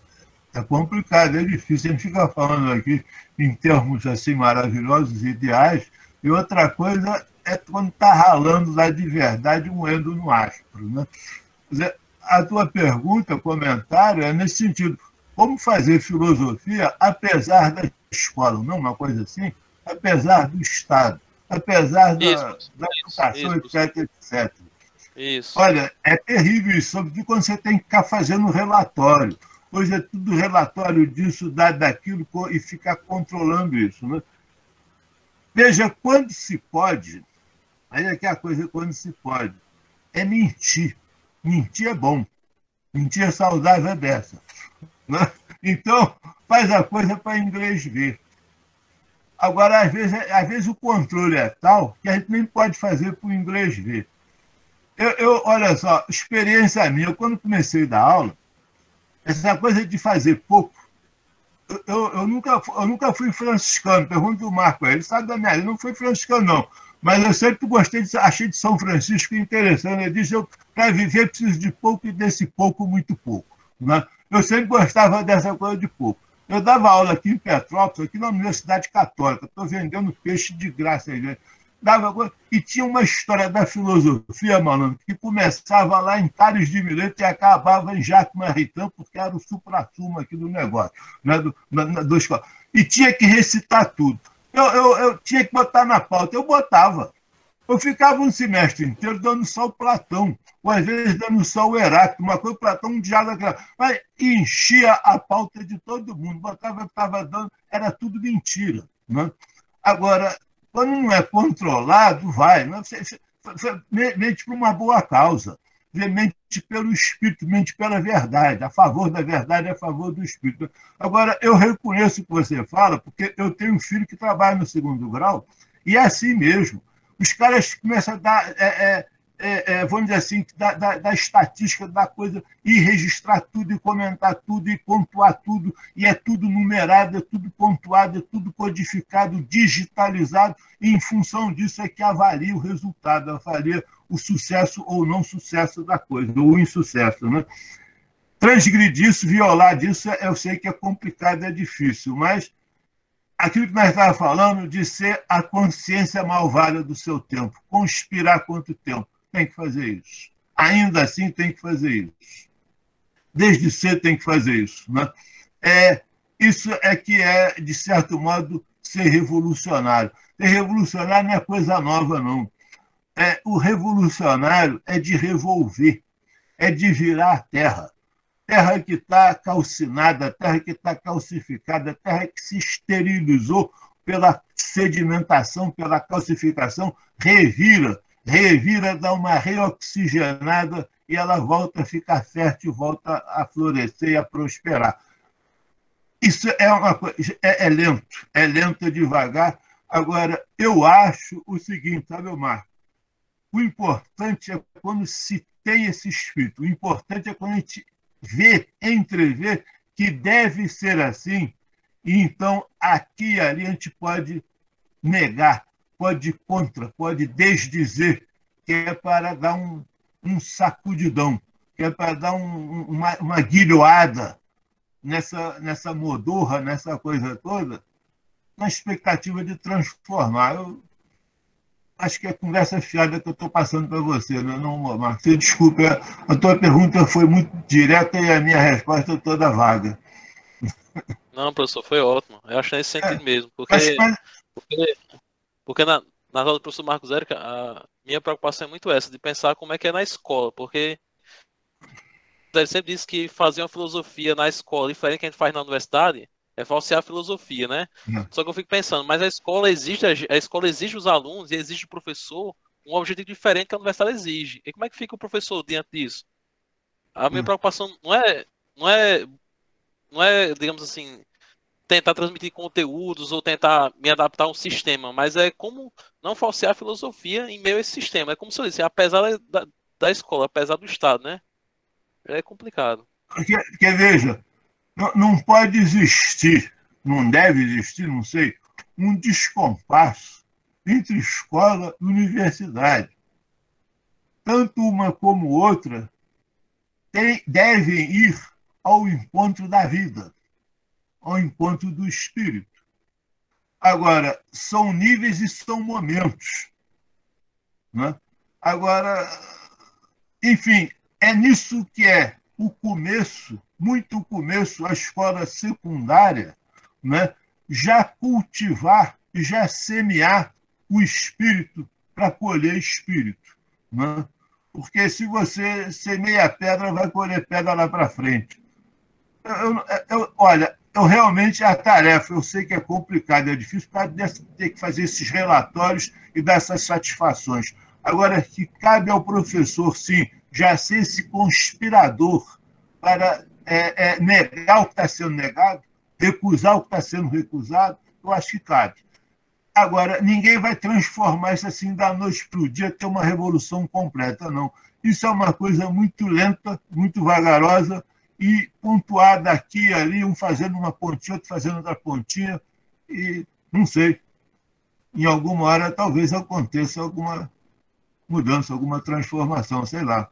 é complicado, é difícil. A gente fica falando aqui em termos assim maravilhosos, ideais, e outra coisa é quando está ralando lá de verdade, moendo no áspero, né? Quer dizer, a tua pergunta, comentário, é nesse sentido. Como fazer filosofia apesar da escola? Não uma coisa assim? Apesar do Estado, apesar da educação, etc, etc. Isso. Olha, é terrível isso, sobretudo quando você tem que ficar fazendo relatório. Hoje é tudo relatório disso, daquilo, e ficar controlando isso, né? Veja, quando se pode, aí é que a coisa, quando se pode, é mentir. Mentir é bom. Mentir é saudável, é dessa. Né? Então, faz a coisa para inglês ver. Agora, às vezes o controle é tal que a gente nem pode fazer para o inglês ver. Olha só, experiência minha, quando comecei a dar aula, essa coisa de fazer pouco, eu nunca fui franciscano, pergunta o Marco, ele sabe da minha vida, não fui franciscano não, mas eu sempre gostei, achei de São Francisco interessante, ele disse, para viver preciso de pouco e desse pouco, muito pouco. Né? Eu sempre gostava dessa coisa de pouco. Eu dava aula aqui em Petrópolis, aqui na Universidade Católica, estou vendendo peixe de graça aí, né? E tinha uma história da filosofia, malandro, que começava lá em Tales de Mileto e acabava em Jacques Maritain, porque era o supra-sumo aqui do negócio, né? E tinha que recitar tudo. Eu tinha que botar na pauta, eu botava. Eu ficava um semestre inteiro dando só o Platão, ou às vezes dando só o Heráclito, uma coisa, o Platão, um diálogo, mas enchia a pauta de todo mundo, botava, estava dando, era tudo mentira. Né? Agora, quando não é controlado, vai. Né? Você mente por uma boa causa, mente pelo Espírito, mente pela verdade, a favor da verdade, a favor do Espírito. Agora, eu reconheço o que você fala, porque eu tenho um filho que trabalha no 2º grau, e é assim mesmo. Os caras começam a dar, vamos dizer assim, da estatística da coisa, e registrar tudo, e comentar tudo, e pontuar tudo, e é tudo numerado, é tudo pontuado, é tudo codificado, digitalizado, e em função disso é que avalia o resultado, avalia o sucesso ou não sucesso da coisa, ou o insucesso. Né? Transgredir isso, violar disso, eu sei que é complicado, é difícil, mas aquilo que nós estávamos falando de ser a consciência malvada do seu tempo, conspirar contra o tempo, tem que fazer isso. Ainda assim tem que fazer isso. Desde cedo tem que fazer isso. Né? Isso é que é, de certo modo, ser revolucionário. Ser revolucionário não é coisa nova, não. O revolucionário é de revolver, é de virar a terra. Terra que está calcinada, terra que está calcificada, terra que se esterilizou pela sedimentação, pela calcificação, revira, dá uma reoxigenada e ela volta a ficar fértil, volta a florescer e a prosperar. Isso é uma coisa, é lento, é devagar. Agora, eu acho o seguinte, sabe, Marco? O importante é quando se tem esse espírito, o importante é quando a gente entrever que deve ser assim, e então aqui e ali a gente pode negar, pode ir contra, pode desdizer, que é para dar um sacudidão, que é para dar uma guilhoada nessa modorra, nessa coisa toda, na expectativa de transformar. Eu acho que é conversa fiada que eu estou passando para você, não, Marcos? Você desculpe, a tua pergunta foi muito direta e a minha resposta é toda vaga. Não, professor, foi ótimo. Eu acho nesse sentido mesmo. Porque na aula do professor Marcos Érica, a minha preocupação é muito essa, de pensar como é que é na escola, porque ele sempre disse que fazer uma filosofia na escola diferente que a gente faz na universidade é falsear a filosofia, né? Só que eu fico pensando, mas a escola exige os alunos e exige o professor um objetivo diferente que a universidade exige. E como é que fica o professor diante disso? A minha preocupação não é, digamos assim, tentar transmitir conteúdos ou tentar me adaptar a um sistema, mas é como não falsear a filosofia em meio a esse sistema. É como se eu disse, apesar da escola, apesar do Estado, né? É complicado. Porque veja, não pode existir, não deve existir, não sei, um descompasso entre escola e universidade. Tanto uma como outra devem ir ao encontro da vida, ao encontro do espírito. Agora, são níveis e são momentos. Né? Agora, enfim, é nisso que é o começo, muito o começo, a escola secundária, né? Já cultivar, já semear o espírito para colher espírito. Né? Porque se você semeia pedra, vai colher pedra lá para frente. Olha, eu realmente, a tarefa, eu sei que é complicado, é difícil, para ter que fazer esses relatórios e dar essas satisfações. Agora, que cabe ao professor, sim, já ser esse conspirador para negar o que está sendo negado, recusar o que está sendo recusado, eu acho que cabe. Agora, ninguém vai transformar isso assim da noite para o dia, ter uma revolução completa, não. Isso é uma coisa muito lenta, muito vagarosa e pontuada aqui e ali, um fazendo uma pontinha, outro fazendo outra pontinha, e não sei. Em alguma hora, talvez aconteça alguma mudança, alguma transformação, sei lá.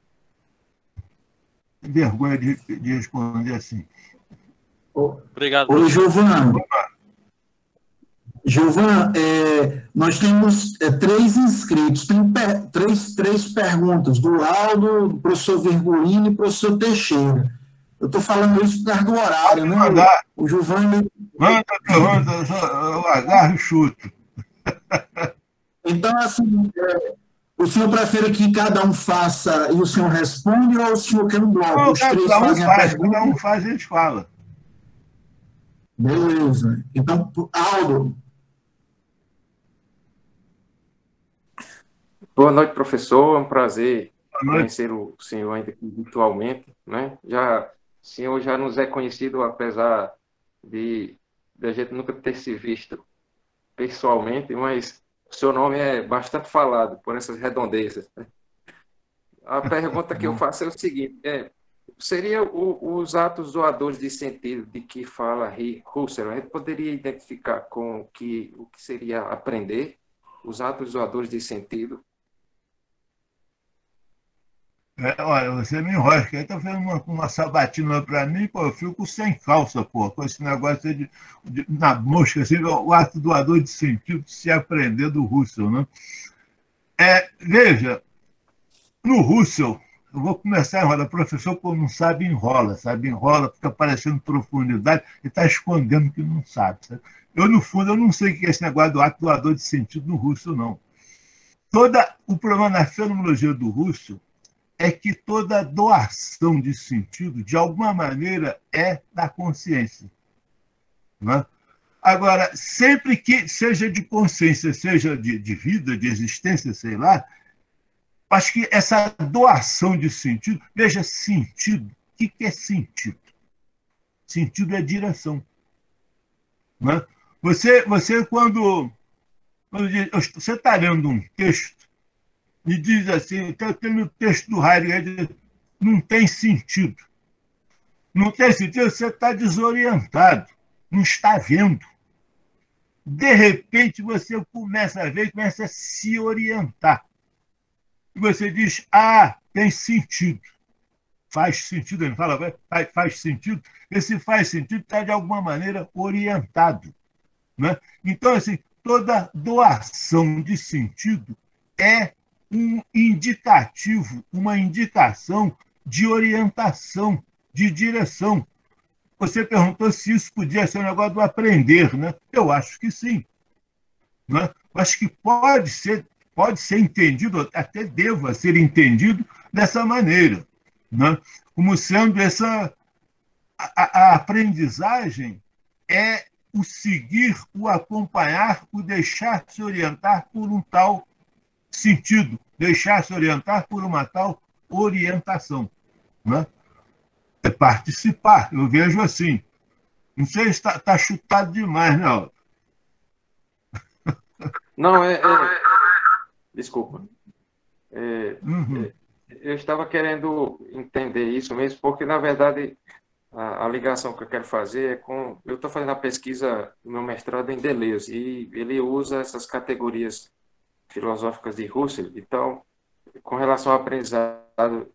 Vergonha de responder assim. Obrigado. Oi, Gilvan. Gilvan, nós temos 3 inscritos, tem três perguntas, do Aldo, do professor Virgulino e do professor Teixeira. Eu estou falando isso por causa do horário, né? O Gilvan... Manda, eu agarro e chuto. Então, assim, o senhor prefere que cada um faça e o senhor responde, ou o senhor quer um bloco? Não, Os 3 fazem a pergunta? Cada um faz, a gente fala. Beleza. Então, Aldo... Boa noite, professor. É um prazer conhecer o senhor ainda aqui virtualmente, né? O senhor já nos é conhecido, apesar de a gente nunca ter se visto pessoalmente, mas o seu nome é bastante falado por essas redondezas, né? A pergunta que eu faço é o seguinte: seria os atos doadores de sentido de que fala Husserl, a gente poderia identificar com o que seria aprender, os atos doadores de sentido? Olha, você me enrosca. Aí tá fazendo uma sabatina para mim, pô, eu fico sem calça, pô, com esse negócio na mosca, assim, o ato doador de sentido, se aprender do Husserl, né? Veja, no Husserl, eu vou começar a enrolar. O professor, quando não sabe, enrola, sabe? Enrola, fica parecendo profundidade e está escondendo que não sabe, sabe? Eu, no fundo, eu não sei o que é esse negócio do ato doador de sentido no Husserl, não. O problema na fenomenologia do Husserl é que toda doação de sentido, de alguma maneira, é da consciência. Né? Agora, sempre que seja de consciência, seja de vida, de existência, sei lá, acho que essa doação de sentido... Veja, sentido. O que é sentido? Sentido é direção. Né? Você quando você está lendo um texto, e diz assim, tem no texto do Heidegger, não tem sentido. Não tem sentido, você está desorientado, não está vendo. De repente, você começa a ver e começa a se orientar. E você diz, tem sentido. Faz sentido, ele fala, faz sentido. Esse faz sentido está, de alguma maneira, orientado. Né? Então, assim, toda doação de sentido é um indicativo, uma indicação de orientação, de direção. Você perguntou se isso podia ser um negócio do aprender, né? Eu acho que sim. Né? Eu acho que pode ser entendido, até deva ser entendido dessa maneira, né? Como sendo a aprendizagem é o seguir, o acompanhar, o deixar-se orientar por um tal sentido, deixar-se orientar por uma tal orientação. Né? É participar, eu vejo assim. Não sei se está chutado demais, né, Aldo? Não, desculpa. Eu estava querendo entender isso mesmo, porque, na verdade, a ligação que eu quero fazer é com... Eu estou fazendo a pesquisa do meu mestrado em Deleuze, e ele usa essas categorias filosóficas de Husserl. Então, com relação ao aprendizado...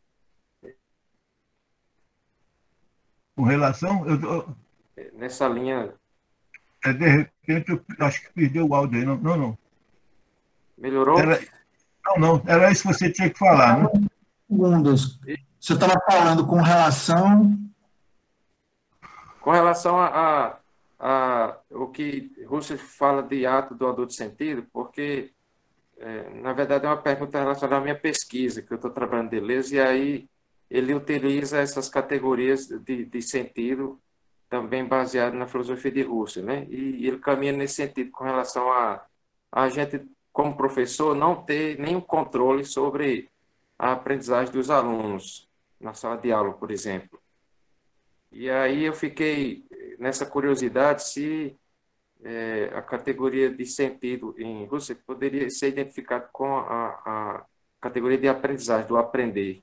Com relação... Nessa linha... de repente, eu acho que perdeu o áudio aí. Não. Melhorou? Não. Era isso que você tinha que falar, né? Segundos. Você estava falando com relação... Com relação a o que Husserl fala de ato doador de sentido, porque... na verdade, é uma pergunta relacionada à minha pesquisa, que eu estou trabalhando em Deleuze, e aí ele utiliza essas categorias de sentido também baseado na filosofia de Husserl, né? E ele caminha nesse sentido com relação a gente, como professor, não ter nenhum controle sobre a aprendizagem dos alunos na sala de aula, por exemplo. E aí eu fiquei nessa curiosidade se a categoria de sentido em Husserl poderia ser identificado com a categoria de aprendizagem, do aprender.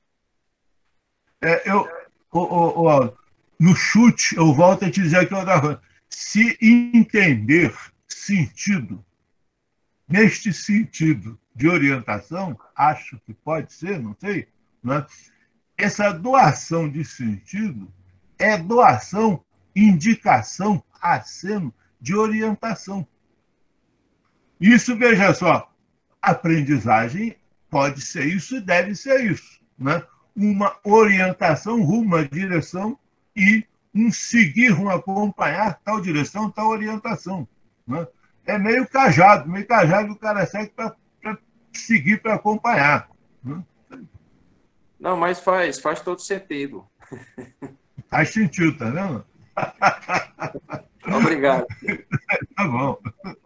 No chute, eu volto a te dizer aqui outra coisa. Se entender sentido, neste sentido de orientação, acho que pode ser, não sei, né? Essa doação de sentido é doação, indicação, aceno de orientação. Isso, veja só, aprendizagem pode ser isso e deve ser isso, né? Uma orientação rumo à direção e um seguir, um acompanhar tal direção, tal orientação, né? É meio cajado o cara segue para seguir, para acompanhar, né? Não, mas faz todo sentido. Faz sentido, tá vendo? Obrigado. Tá bom.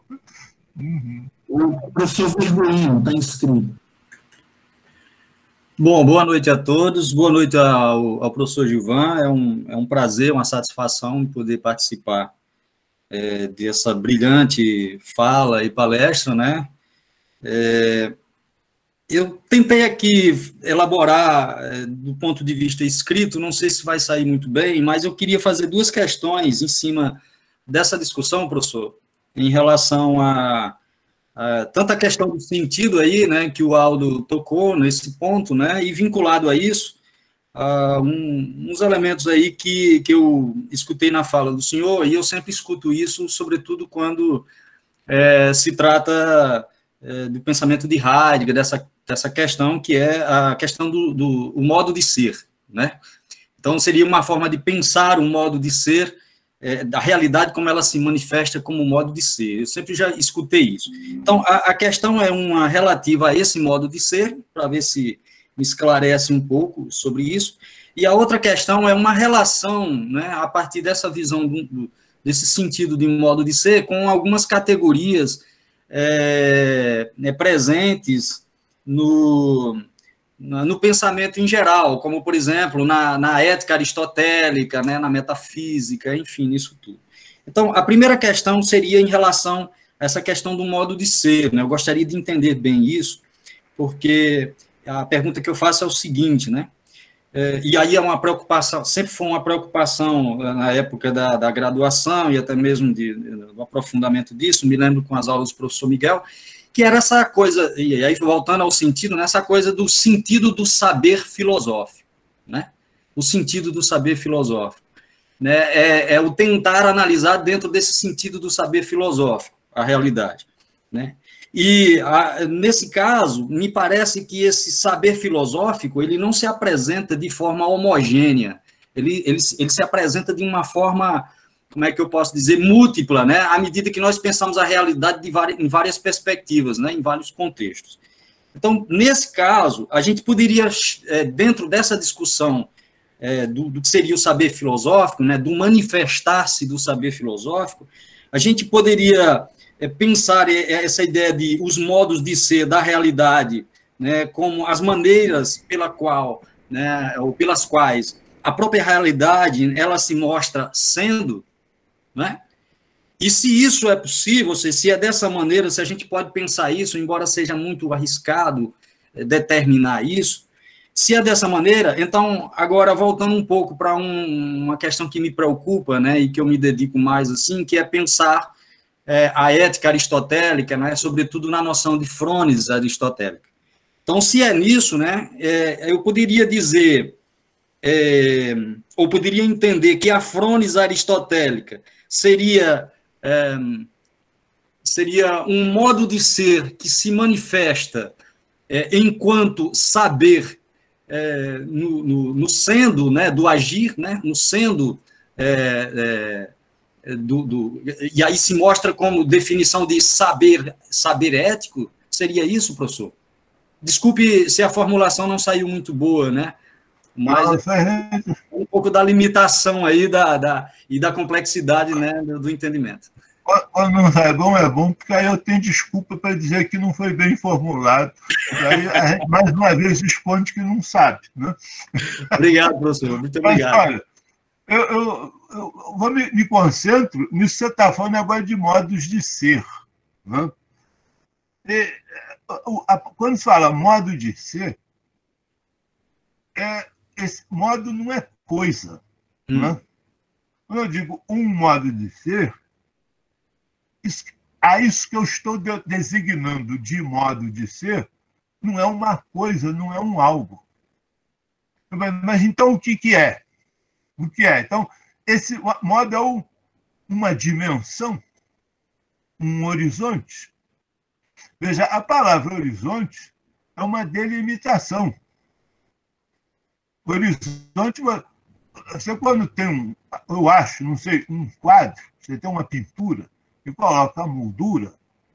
O professor Vergoinho está inscrito. Bom, boa noite a todos, boa noite ao professor Gilvan, é um prazer, uma satisfação poder participar dessa brilhante fala e palestra, né? Eu tentei aqui elaborar do ponto de vista escrito, não sei se vai sair muito bem, mas eu queria fazer duas questões em cima dessa discussão, professor, em relação a tanta questão do sentido aí, né, que o Aldo tocou nesse ponto, né, e vinculado a isso, uns elementos aí que eu escutei na fala do senhor, e eu sempre escuto isso, sobretudo quando se trata do pensamento de Heidegger, dessa questão que é a questão do modo de ser, né. Então, seria uma forma de pensar um modo de ser, da realidade como ela se manifesta como modo de ser. Eu sempre já escutei isso. Então, a questão é uma relativa a esse modo de ser, para ver se me esclarece um pouco sobre isso, e a outra questão é uma relação, né, a partir dessa visão desse sentido de modo de ser, com algumas categorias presentes no pensamento em geral, como, por exemplo, na ética aristotélica, né, na metafísica, enfim, nisso tudo. Então, a primeira questão seria em relação a essa questão do modo de ser, né? Eu gostaria de entender bem isso, porque a pergunta que eu faço é o seguinte, né? E aí é uma preocupação, sempre foi uma preocupação na época da graduação e até mesmo do aprofundamento disso, me lembro com as aulas do professor Miguel, que era essa coisa, e aí voltando ao sentido, né, essa coisa do sentido do saber filosófico, né? O sentido do saber filosófico, né? É o tentar analisar dentro desse sentido do saber filosófico a realidade, né? E nesse caso, me parece que esse saber filosófico, ele não se apresenta de forma homogênea, ele se apresenta de uma forma, como é que eu posso dizer, múltipla, né, à medida que nós pensamos a realidade em várias perspectivas, né, em vários contextos. Então, nesse caso, a gente poderia, dentro dessa discussão do que seria o saber filosófico, né, do manifestar-se do saber filosófico, a gente poderia pensar essa ideia de os modos de ser da realidade, né, como as maneiras pelas quais a própria realidade ela se mostra sendo, né? E se isso é possível, se é dessa maneira, se a gente pode pensar isso, embora seja muito arriscado determinar isso, se é dessa maneira, então, agora, voltando um pouco para uma questão que me preocupa, né, e que eu me dedico mais, assim, que é pensar a ética aristotélica, né, sobretudo na noção de frônese aristotélica. Então, se é nisso, né, eu poderia dizer, ou poderia entender que a frônese aristotélica seria um modo de ser que se manifesta enquanto saber no sendo, né, do agir, né, no sendo e aí se mostra como definição de saber ético, seria isso, professor? Desculpe se a formulação não saiu muito boa, né? Mas um pouco da limitação aí e da complexidade, né, do entendimento. Quando não é bom, porque aí eu tenho desculpa para dizer que não foi bem formulado. E aí a gente, mais uma vez, responde que não sabe, né? Obrigado, professor. Muito obrigado. Mas, olha, me concentro nisso que você está falando agora de modos de ser. Né? Quando se fala modo de ser, esse modo não é coisa. Né? Quando eu digo um modo de ser, isso que eu estou designando de modo de ser não é uma coisa, não é um algo. Mas então o que é? O que é? Então, esse modo é uma dimensão, um horizonte. Veja, a palavra horizonte é uma delimitação. Horizonte, você quando tem eu acho, não sei, um quadro, você tem uma pintura e coloca a moldura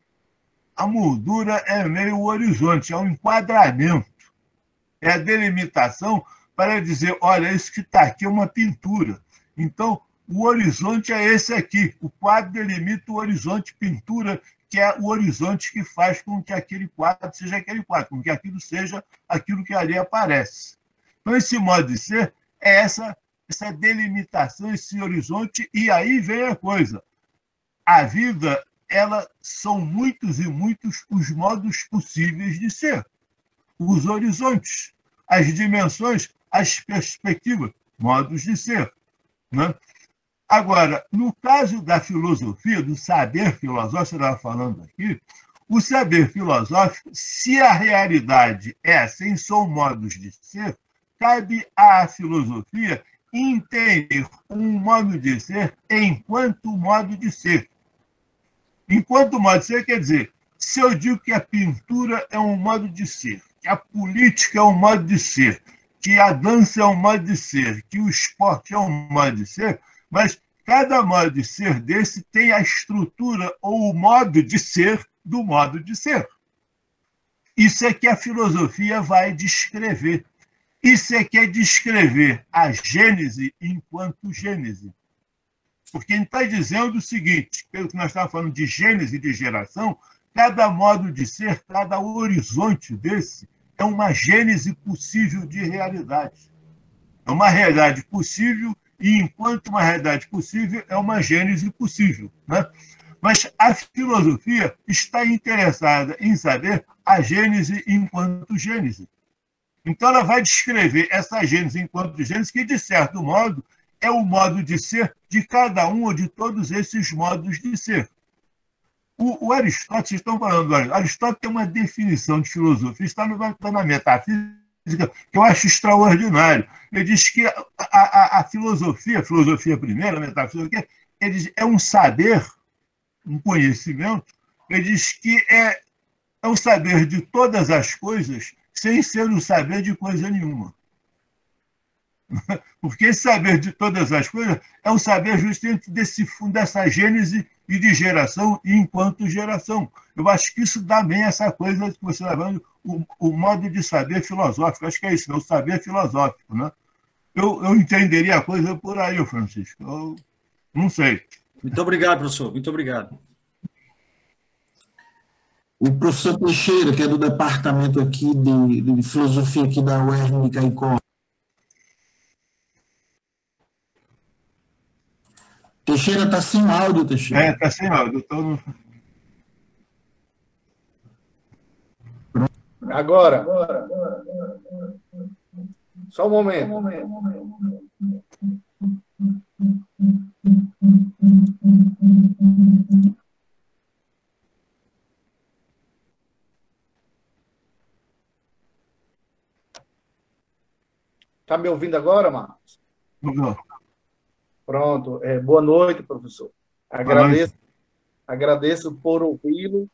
é meio horizonte, é um enquadramento, é a delimitação para dizer, olha, isso que está aqui é uma pintura. Então, o horizonte é esse aqui. O quadro delimita o horizonte pintura, que é o horizonte que faz com que aquele quadro seja aquele quadro, com que aquilo seja aquilo que ali aparece. Então, esse modo de ser é essa delimitação, esse horizonte, e aí vem a coisa. A vida, são muitos e muitos os modos possíveis de ser. Os horizontes, as dimensões, as perspectivas, modos de ser. Né? Agora, no caso da filosofia, do saber filosófico, você estava falando aqui, o saber filosófico, se a realidade é assim, são modos de ser, cabe à filosofia entender um modo de ser enquanto modo de ser. Enquanto modo de ser, quer dizer, se eu digo que a pintura é um modo de ser, que a política é um modo de ser, que a dança é um modo de ser, que o esporte é um modo de ser, mas cada modo de ser desse tem a estrutura ou o modo de ser do modo de ser. Isso é que a filosofia vai descrever. Isso é que é descrever a gênese enquanto gênese. Porque a gente está dizendo o seguinte, pelo que nós estávamos falando de gênese e de geração, cada modo de ser, cada horizonte desse, é uma gênese possível de realidade. É uma realidade possível e, enquanto uma realidade possível, é uma gênese possível. Né? Mas a filosofia está interessada em saber a gênese enquanto gênese. Então, ela vai descrever essa gênese enquanto gênese, que, de certo modo, é o modo de ser de cada um ou de todos esses modos de ser. O Aristóteles, vocês estão falando do Aristóteles, tem uma definição de filosofia, está na metafísica, que eu acho extraordinário. Ele diz que a filosofia primeira, a metafísica, ele diz, é um saber, um conhecimento, ele diz que é um saber de todas as coisas sem ser o saber de coisa nenhuma. Porque esse saber de todas as coisas é um saber justamente dessa gênese e de geração e enquanto geração. Eu acho que isso dá bem essa coisa que você está falando, o modo de saber filosófico. Acho que é isso, né? O saber filosófico. Né? Eu entenderia a coisa por aí, Francisco. Eu não sei. Muito obrigado, professor. Muito obrigado. O professor Teixeira, que é do departamento aqui de filosofia aqui da UERN de Caicó. Teixeira está sem áudio, Teixeira. Está sem áudio. Agora. Só um momento. Está me ouvindo agora, Marcos? Não. Pronto. Boa noite, professor. Agradeço por ouvi-lo.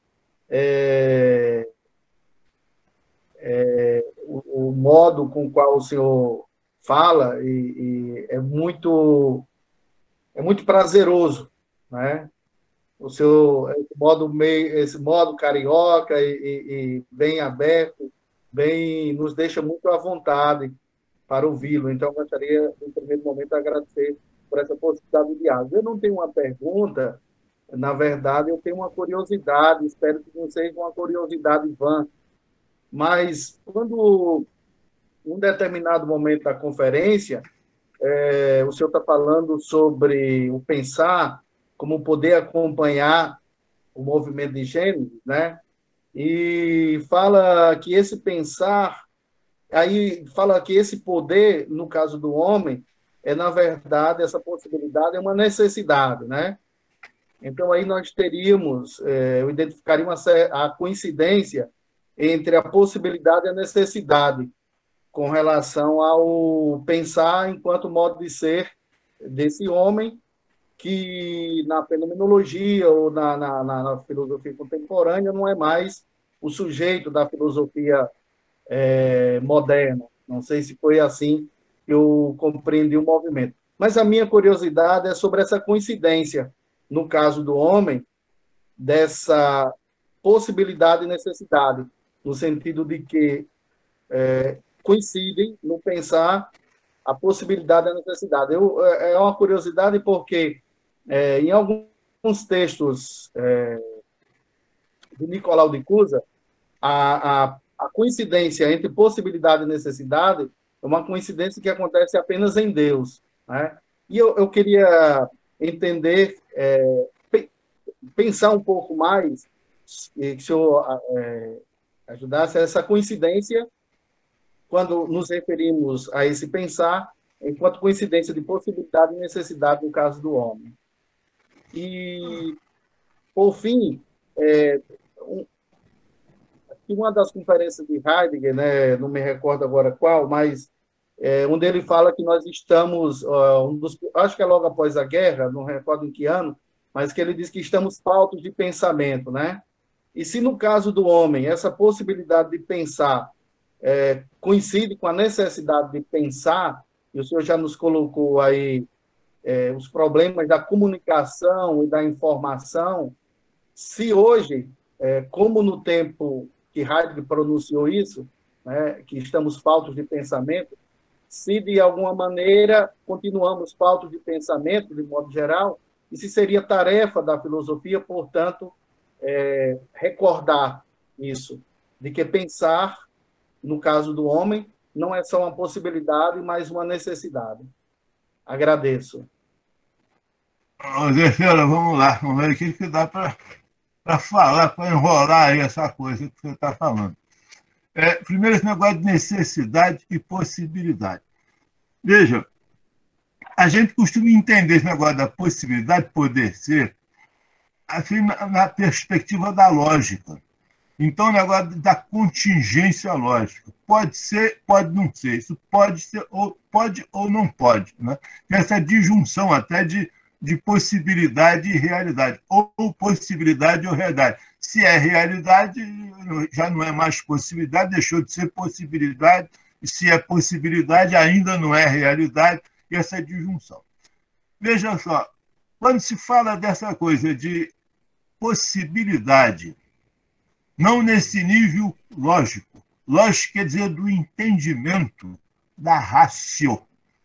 O modo com o qual o senhor fala e é muito prazeroso, né? O senhor, esse modo carioca e bem aberto, nos deixa muito à vontade para ouvi-lo. Então, eu gostaria, no primeiro momento, agradecer por essa possibilidade de diálogo. Eu não tenho uma pergunta, na verdade, eu tenho uma curiosidade, espero que não seja uma curiosidade vã, mas quando, em um determinado momento da conferência, o senhor está falando sobre o pensar como poder acompanhar o movimento de gênero, né? E fala que esse pensar, aí fala que esse poder, no caso do homem, na verdade, essa possibilidade é uma necessidade, né? Então, aí nós teríamos, eu identificaria a coincidência entre a possibilidade e a necessidade com relação ao pensar enquanto modo de ser desse homem, que na fenomenologia ou na filosofia contemporânea não é mais o sujeito da filosofia moderna. Não sei se foi assim que eu compreendi o movimento. Mas a minha curiosidade é sobre essa coincidência, no caso do homem, dessa possibilidade e necessidade, no sentido de que coincidem no pensar a possibilidade e a necessidade. É uma curiosidade porque, em alguns textos de Nicolau de Cusa, a coincidência entre possibilidade e necessidade é uma coincidência que acontece apenas em Deus, né? E eu queria entender, pensar um pouco mais, que o senhor ajudasse a essa coincidência, quando nos referimos a esse pensar, enquanto coincidência de possibilidade e necessidade no caso do homem. E, por fim, uma das conferências de Heidegger, né, não me recordo agora qual, mas onde ele fala que nós estamos, acho que é logo após a guerra, não recordo em que ano, mas que ele diz que estamos faltos de pensamento, né? E se no caso do homem, essa possibilidade de pensar coincide com a necessidade de pensar, e o senhor já nos colocou aí os problemas da comunicação e da informação, se hoje, como no tempo que Heidegger pronunciou isso, né, que estamos faltos de pensamento, se de alguma maneira continuamos faltos de pensamento, de modo geral, e se seria tarefa da filosofia, portanto, recordar isso, de que pensar, no caso do homem, não é só uma possibilidade, mas uma necessidade. Agradeço. Zé Feira, vamos lá, vamos ver o que dá para falar, para enrolar aí essa coisa que você está falando. Primeiro, esse negócio de necessidade e possibilidade. Veja, a gente costuma entender esse negócio da possibilidade de poder ser assim, na perspectiva da lógica. Então, o negócio da contingência lógica. Pode ser, pode não ser. Isso pode ser, pode ou não pode. Né? Essa disjunção até de possibilidade e realidade. Ou possibilidade ou realidade. Se é realidade, já não é mais possibilidade, deixou de ser possibilidade. E se é possibilidade, ainda não é realidade. E essa disjunção. Veja só, quando se fala dessa coisa de possibilidade, não nesse nível lógico. Lógico quer dizer do entendimento da ratio.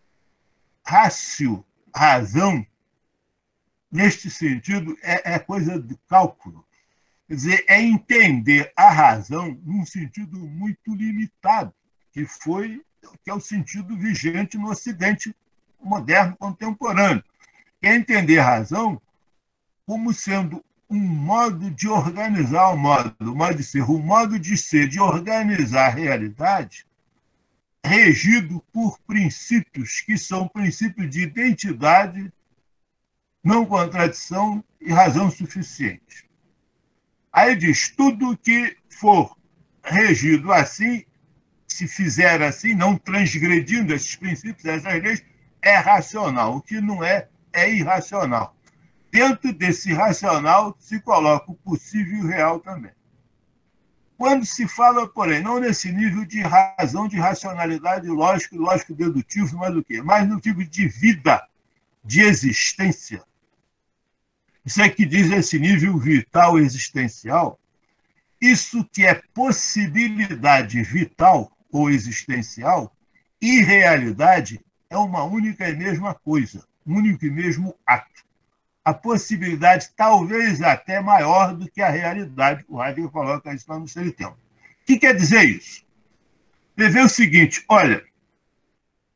Ratio, razão, neste sentido, é coisa de cálculo. Quer dizer, é entender a razão num sentido muito limitado, que é o sentido vigente no Ocidente moderno contemporâneo. É entender a razão como sendo um modo de organizar o modo de ser, de organizar a realidade, regido por princípios que são princípios de identidade, não contradição e razão suficiente. Aí diz, tudo que for regido assim, se fizer assim, não transgredindo esses princípios, essas leis, é racional. O que não é irracional. Dentro desse racional se coloca o possível e o real também. Quando se fala, porém, não nesse nível de razão, de racionalidade lógico dedutivo, mas o quê? Mas no tipo de vida, de existência. Isso é que diz esse nível vital existencial. Isso que é possibilidade vital ou existencial e realidade é uma única e mesma coisa, um único e mesmo ato. A possibilidade talvez até maior do que a realidade. O Heidegger coloca isso lá no seu tempo. O que quer dizer isso? Quer dizer o seguinte, olha,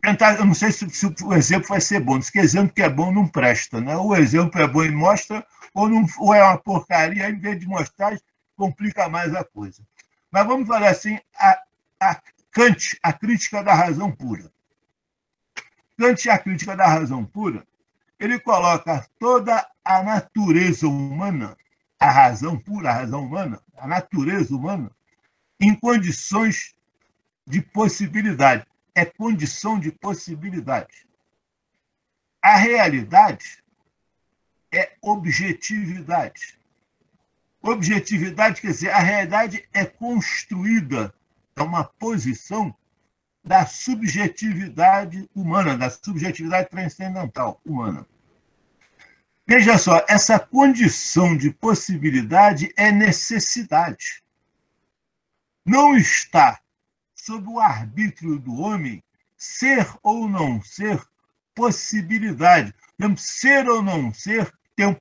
tentar, eu não sei se o exemplo vai ser bom, diz que exemplo que é bom não presta, né? O exemplo é bom e mostra, ou é uma porcaria, em vez de mostrar, complica mais a coisa. Mas vamos falar assim, a Kant, a crítica da razão pura. Kant, a crítica da razão pura, ele coloca toda a natureza humana, a razão pura, a razão humana, a natureza humana, em condições de possibilidade. É condição de possibilidade. A realidade é objetividade. Objetividade quer dizer, a realidade é construída, é uma posição da subjetividade humana, da subjetividade transcendental humana. Veja só, essa condição de possibilidade é necessidade. Não está sob o arbítrio do homem ser ou não ser possibilidade. Ser ou não ser, tempo.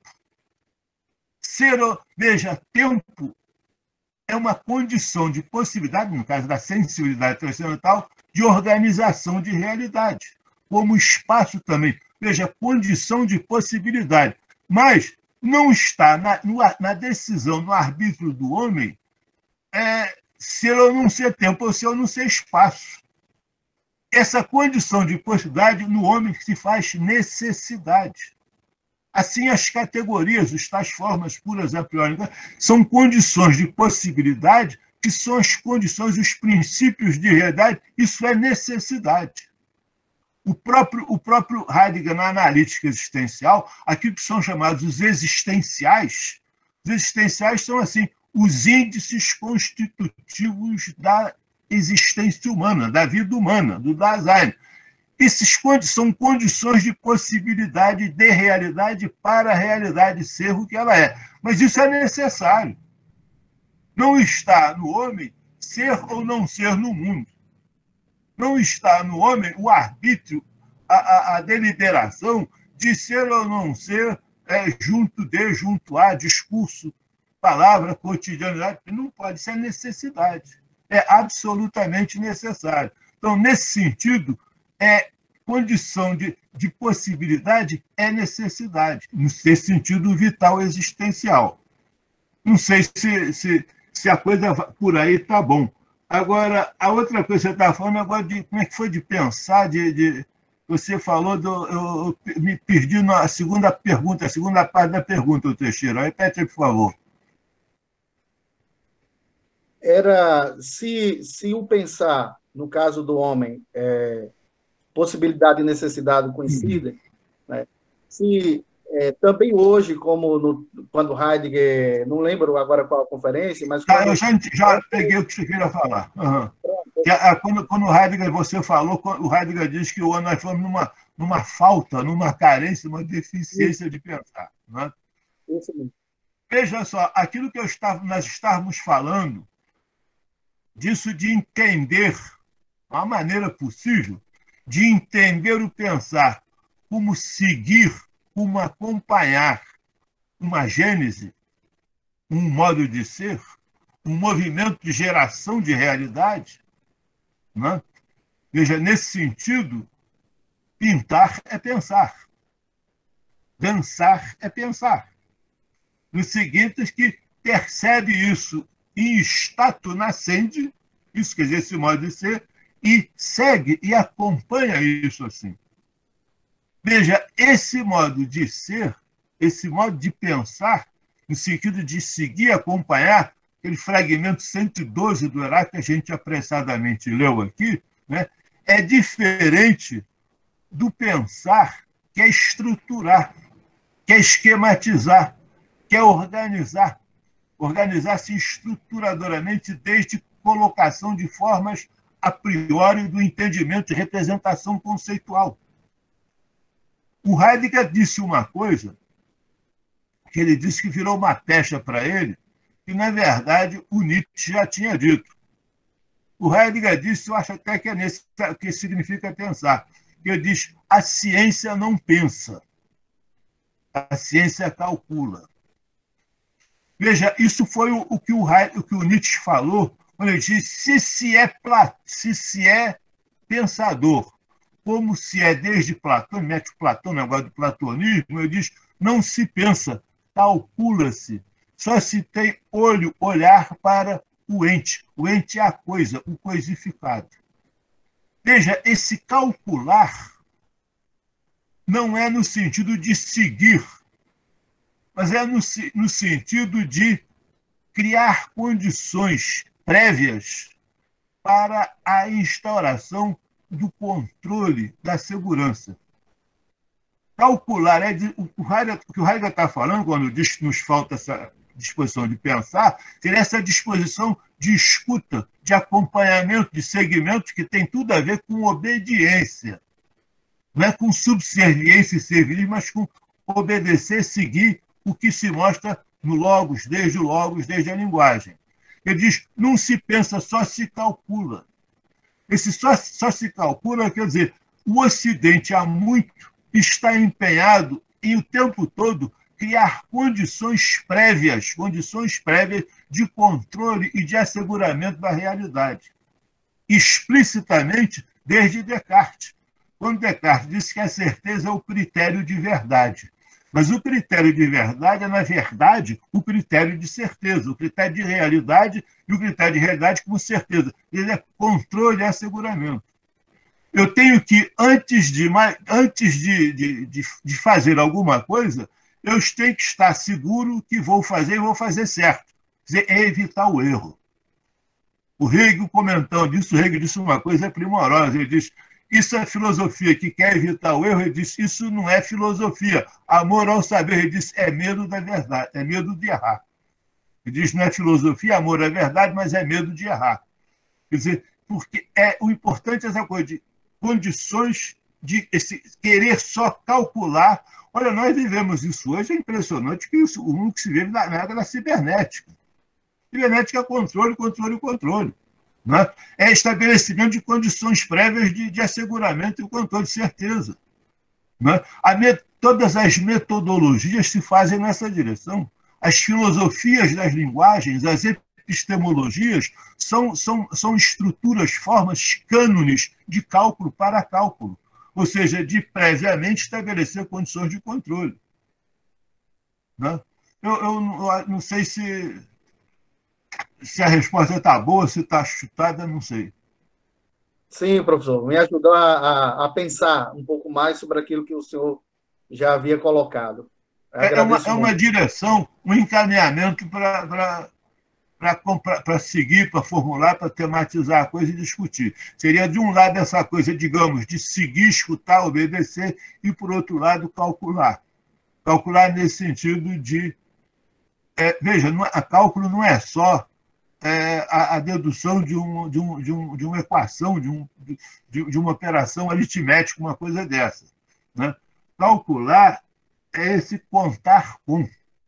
Veja, tempo é uma condição de possibilidade, no caso da sensibilidade transcendental, de organização de realidade, como espaço também. Veja, condição de possibilidade. Mas não está na decisão, no arbítrio do homem, ser ou não ser tempo, ou ser ou não ser espaço. Essa condição de possibilidade no homem se faz necessidade. Assim, as categorias, as tais formas puras a priori, são condições de possibilidade que são as condições, os princípios de realidade, isso é necessidade. O próprio Heidegger, na analítica existencial, aquilo que são chamados os existenciais são, assim, os índices constitutivos da existência humana, da vida humana, do Dasein. Esses são condições de possibilidade de realidade para a realidade ser o que ela é. Mas isso é necessário. Não está no homem ser ou não ser no mundo. Não está no homem o arbítrio, a deliberação de ser ou não ser junto a, discurso, palavra, cotidianidade. Não pode ser necessidade. É absolutamente necessário. Então, nesse sentido, condição de possibilidade é necessidade, nesse sentido vital existencial. Não sei se a coisa por aí está bom. Agora, a outra coisa que você está falando agora de como é que foi de pensar, você falou eu me perdi na segunda pergunta, a segunda parte da pergunta, Teixeira. Repete, por favor. Era se o pensar, no caso do homem, possibilidade e necessidade coincidem, né? Se também hoje, como quando Heidegger, não lembro agora qual a conferência, mas... Eu já peguei o que você queria falar. Uhum. Quando o Heidegger, você falou, o Heidegger diz que nós estamos numa falta, numa carência, numa deficiência de pensar. Né? Isso mesmo. Veja só, aquilo que nós estávamos falando, disso de entender, uma maneira possível de entender o pensar como seguir, como acompanhar uma gênese, um modo de ser, um movimento de geração de realidade. Né? Veja, nesse sentido, pintar é pensar. Dançar é pensar. No seguinte, que percebe isso em stato nascente, isso quer dizer, esse modo de ser, e segue e acompanha isso assim. Veja, esse modo de ser, esse modo de pensar, no sentido de seguir e acompanhar, aquele fragmento 112 do Heráclito que a gente apressadamente leu aqui, né, é diferente do pensar que é estruturar, que é esquematizar, que é organizar-se estruturadoramente desde colocação de formas a priori do entendimento de representação conceitual. O Heidegger disse uma coisa, que ele disse que virou uma pecha para ele, que, na verdade, o Nietzsche já tinha dito. O Heidegger disse, eu acho até que é nesse que significa pensar, que ele diz, a ciência não pensa, a ciência calcula. Veja, isso foi o que o Nietzsche falou, quando ele disse, se se é pensador como se é desde Platão, mete Platão, negócio do platonismo, ele diz, não se pensa, calcula-se, só se tem olhar para o ente. O ente é a coisa, o coisificado. Veja, esse calcular não é no sentido de seguir, mas é no sentido de criar condições prévias para a instauração do controle da segurança. Calcular, o que o Heidegger está falando, quando diz que nos falta essa disposição de pensar, seria essa disposição de escuta, de acompanhamento, de segmento, que tem tudo a ver com obediência. Não é com subserviência e servilismo, mas com obedecer, seguir o que se mostra no logos, desde a linguagem. Ele diz, não se pensa, só se calcula. Esse só se calcula, quer dizer, o Ocidente há muito está empenhado em o tempo todo criar condições prévias de controle e de asseguramento da realidade. Explicitamente desde Descartes. Quando Descartes disse que a certeza é o critério de verdade. Mas o critério de verdade é, na verdade, o critério de certeza, o critério de realidade e o critério de realidade como certeza. Ele é controle e asseguramento. Eu tenho que, antes de fazer alguma coisa, eu tenho que estar seguro que vou fazer e vou fazer certo. Quer dizer, é evitar o erro. O Hegel, comentando isso, o Hegel disse uma coisa primorosa. Ele diz, isso é filosofia que quer evitar o erro. Ele disse, isso não é filosofia. Amor ao saber, ele disse, é medo da verdade, é medo de errar. Ele diz, não é filosofia, amor à verdade, mas é medo de errar. Quer dizer, porque o importante é essa coisa de condições de querer só calcular. Olha, nós vivemos isso hoje, é impressionante que o mundo que se vive na época da cibernética. Cibernética é controle, controle, controle. Né? É estabelecimento de condições prévias de asseguramento e controle de certeza. Né? Todas as metodologias se fazem nessa direção. As filosofias das linguagens, as epistemologias, são estruturas, formas, cânones de cálculo para cálculo. Ou seja, de previamente estabelecer condições de controle. Né? Eu não sei se a resposta está boa, se está chutada, não sei. Sim, professor, me ajudou a pensar um pouco mais sobre aquilo que o senhor já havia colocado. É uma direção, um encaminhamento para seguir, para formular, para tematizar a coisa e discutir. Seria, de um lado, essa coisa, digamos, de seguir, escutar, obedecer, e, por outro lado, calcular. Calcular nesse sentido de... veja, a cálculo não é só a dedução de uma equação, de uma operação aritmética, uma coisa dessa. Né? Calcular é esse contar com.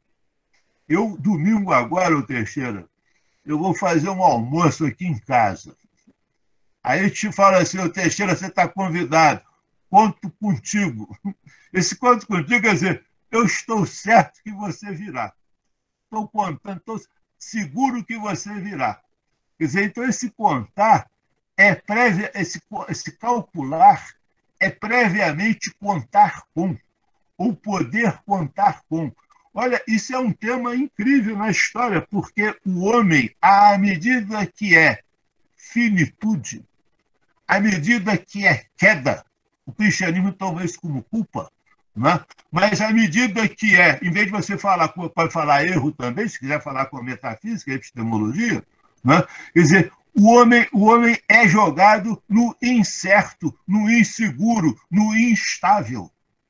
Eu, domingo agora, ô Teixeira, eu vou fazer um almoço aqui em casa. Aí te fala assim, ô Teixeira, você está convidado, conto contigo. Esse conto contigo quer dizer, eu estou certo que você virá. Estou contando, estou seguro que você virá. Quer dizer, então esse contar esse calcular é previamente contar com, ou poder contar com. Olha, isso é um tema incrível na história, porque o homem, à medida que é finitude, à medida que é queda, o cristianismo toma isso como culpa, né? Mas à medida que em vez de você falar, pode falar erro também, se quiser falar com a metafísica, a epistemologia, né? Quer dizer, o homem é jogado no incerto, no inseguro, no instável.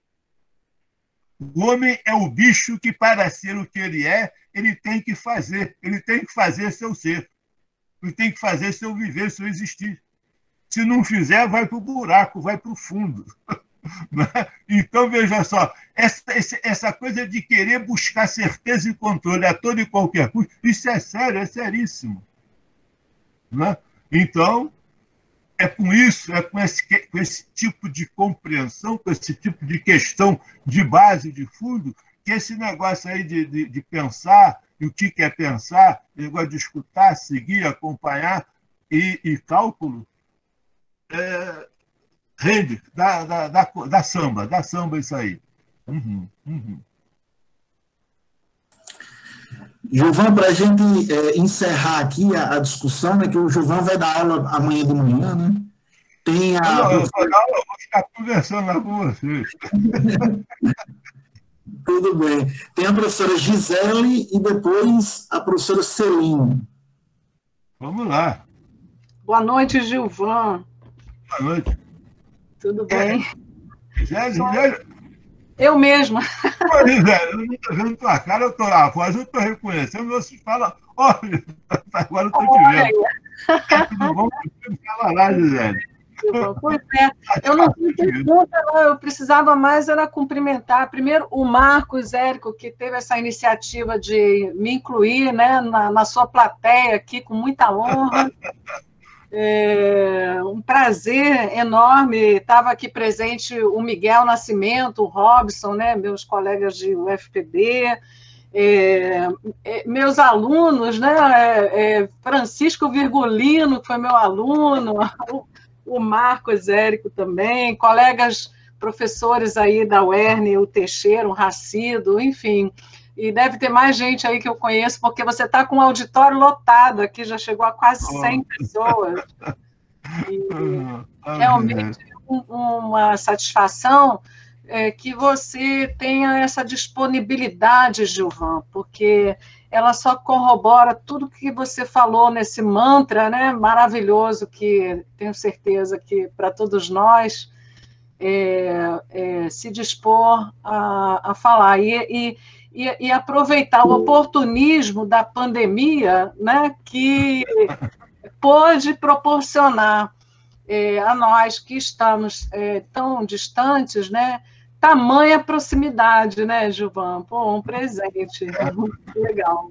O homem é o bicho que, para ser o que ele tem que fazer seu ser, ele tem que fazer seu viver, seu existir. Se não fizer, vai para o buraco, vai para o fundo. Então, veja só, essa coisa de querer buscar certeza e controle a todo e qualquer custo, isso é sério, é seríssimo. Então, é com isso, com esse tipo de compreensão, com esse tipo de questão de base, de fundo, que esse negócio aí de pensar, e o que é pensar, o negócio de escutar, seguir, acompanhar e cálculo, rende, dá samba isso aí. Gilvan, para a gente encerrar aqui a discussão, né, que o Gilvan vai dar aula amanhã de manhã, né? Tem a... Eu vou ficar conversando lá com vocês. Tudo bem. Tem a professora Gisele e depois a professora Celina. Vamos lá. Boa noite, Gilvan. Boa noite. Tudo bem? Gisele? Eu mesma. Gisele, eu não estou vendo tua cara, a voz eu estou reconhecendo, você fala, olha, agora eu estou te vendo. Tudo bom? Fala lá, Gisele. Pois é, eu não tenho pergunta, não, eu precisava mais era cumprimentar, primeiro, o Marcos Érico, que teve essa iniciativa de me incluir, né, na sua plateia aqui, com muita honra. Um prazer enorme, estava aqui presente o Miguel Nascimento, o Robson, né, meus colegas de UFPB, meus alunos, né, Francisco Virgulino, que foi meu aluno, o Marcos Érico também, colegas professores aí da UERN, o Teixeira, o Racido, enfim, e deve ter mais gente aí que eu conheço, porque você está com um auditório lotado aqui, já chegou a quase 100 pessoas, e realmente uma satisfação que você tenha essa disponibilidade, Gilvan, porque ela só corrobora tudo que você falou nesse mantra, né, maravilhoso, que tenho certeza que para todos nós se dispor a falar e aproveitar o oportunismo da pandemia, né, que pôde proporcionar a nós que estamos tão distantes, né, tamanha proximidade, né, Gilvan? Pô, um presente. Muito legal.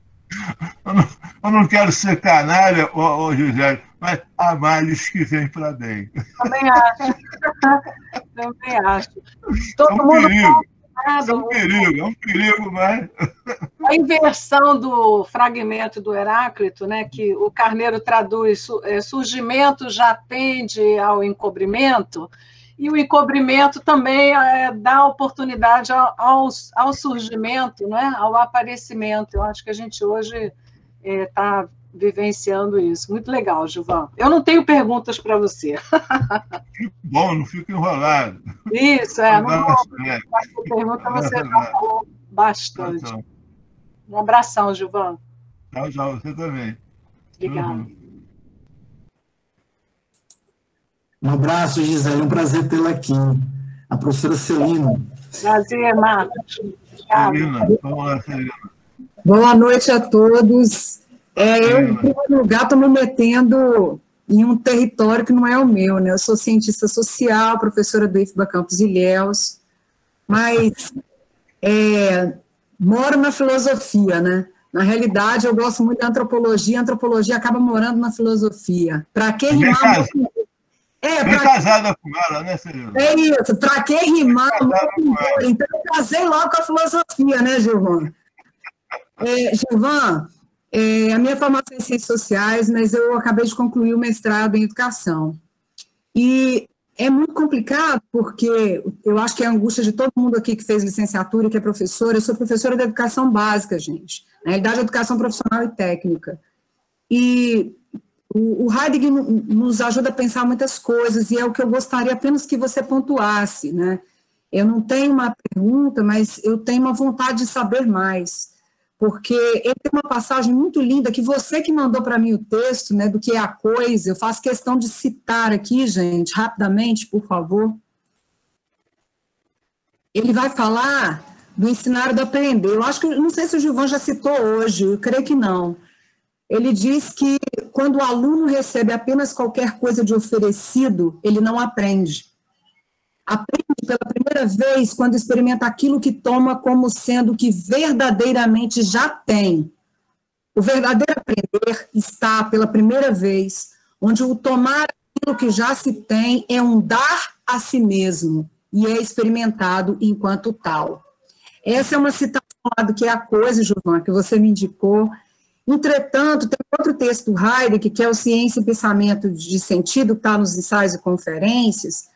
Eu não quero ser canalha, Gisele, mas há males que vêm para bem. Também acho. Também acho. Todo mundo é um perigo, mas... A inversão do fragmento do Heráclito, né, que o Carneiro traduz, surgimento já tende ao encobrimento, e o encobrimento também dá oportunidade ao surgimento, né? Ao aparecimento. Eu acho que a gente hoje está vivenciando isso. Muito legal, Gilvan. Eu não tenho perguntas para você. Que bom, não fico enrolado. Isso, não vou fazer pergunta, você já falou bastante. Um abração, Gilvan. Tchau, você também. Obrigada. Um abraço, Gisele, um prazer tê-la aqui. A professora Celina. Prazer, Marcos. Celina, vamos lá, Celina. Boa noite a todos. Eu, em primeiro lugar, estou me metendo em um território que não é o meu, né? Eu sou cientista social, professora do IFBA Campos Ilhéus, mas moro na filosofia, né? Na realidade, eu gosto muito da antropologia, a antropologia acaba morando na filosofia. Para quem rimar... casada com ela, né, Celina? É isso, para quem rimar... Então, eu casei logo com a filosofia, né, Gilvan? Gilvan, a minha formação é em Ciências Sociais, mas eu acabei de concluir o mestrado em Educação. E é muito complicado, porque eu acho que é a angústia de todo mundo aqui que fez licenciatura e que é professora. Eu sou professora de Educação Básica, gente. Na realidade, Educação Profissional e Técnica. E o Heidegger nos ajuda a pensar muitas coisas, e é o que eu gostaria apenas que você pontuasse, né? Eu não tenho uma pergunta, mas eu tenho uma vontade de saber mais, porque ele tem uma passagem muito linda, que você que mandou para mim o texto, né, do que é a coisa, eu faço questão de citar aqui, gente, rapidamente, por favor. Ele vai falar do ensinar do aprender. Eu acho que, não sei se o Gilvan já citou hoje, eu creio que não. Ele diz que quando o aluno recebe apenas qualquer coisa de oferecido, ele não aprende. Aprende pela primeira vez quando experimenta aquilo que toma como sendo o que verdadeiramente já tem. O verdadeiro aprender está pela primeira vez, onde o tomar aquilo que já se tem é um dar a si mesmo e é experimentado enquanto tal. Essa é uma citação lá do que é a coisa, Gilvan, que você me indicou. Entretanto, tem outro texto do Heidegger, que é o Ciência e Pensamento de Sentido, que está nos ensaios e conferências,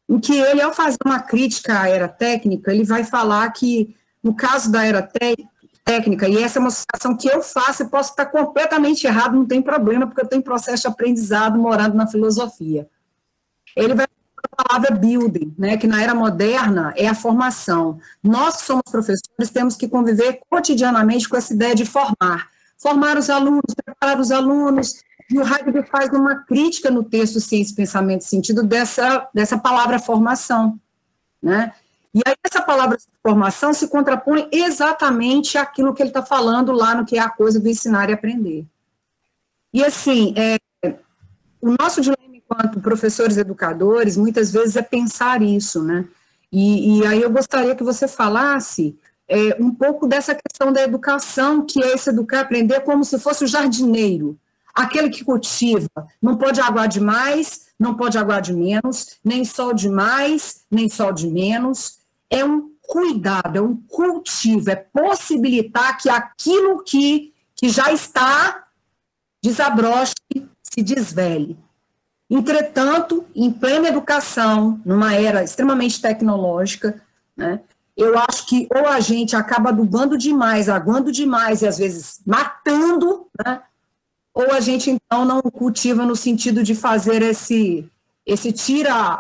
em que ele, ao fazer uma crítica à era técnica, ele vai falar que, no caso da era técnica, e essa é uma associação que eu faço, e posso estar completamente errado, não tem problema, porque eu tenho processo de aprendizado morando na filosofia. Ele vai falar a palavra building, né, que na era moderna é a formação. Nós que somos professores temos que conviver cotidianamente com essa ideia de formar os alunos, preparar os alunos, e o Heidegger faz uma crítica no texto Ciência, Pensamento e Sentido dessa palavra formação, né? E aí essa palavra formação se contrapõe exatamente àquilo que ele está falando lá no que é a coisa do ensinar e aprender. E assim, o nosso dilema enquanto professores educadores, muitas vezes é pensar isso, né? E aí eu gostaria que você falasse um pouco dessa questão da educação, que é esse educar e aprender como se fosse o jardineiro, aquele que cultiva, não pode aguar demais, não pode aguar de menos, nem sol de mais, nem sol de menos. É um cuidado, é um cultivo, é possibilitar que aquilo que já está desabroche, se desvele. Entretanto, em plena educação, numa era extremamente tecnológica, né, eu acho que ou a gente acaba adubando demais, aguando demais e às vezes matando, né, ou a gente, então, não cultiva no sentido de fazer esse tira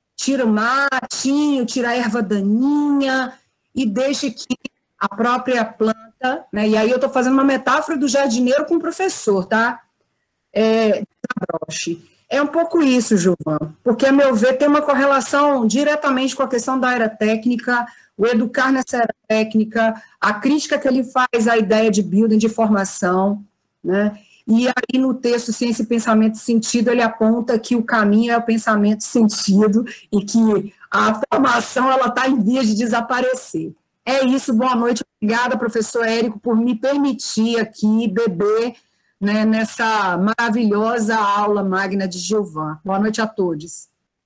matinho, tira a erva daninha e deixa que a própria planta, né, e aí eu estou fazendo uma metáfora do jardineiro com o professor, tá? Desabroche. É um pouco isso, Gilvan, porque, a meu ver, tem uma correlação diretamente com a questão da era técnica, o educar nessa era técnica, a crítica que ele faz à ideia de building, de formação, né? E aí, no texto Ciência, Pensamento e Sentido, ele aponta que o caminho é o pensamento e sentido e que a formação está em vias de desaparecer. É isso, boa noite. Obrigada, professor Érico, por me permitir aqui beber, né, nessa maravilhosa aula magna de Gilvan. Boa noite a todos.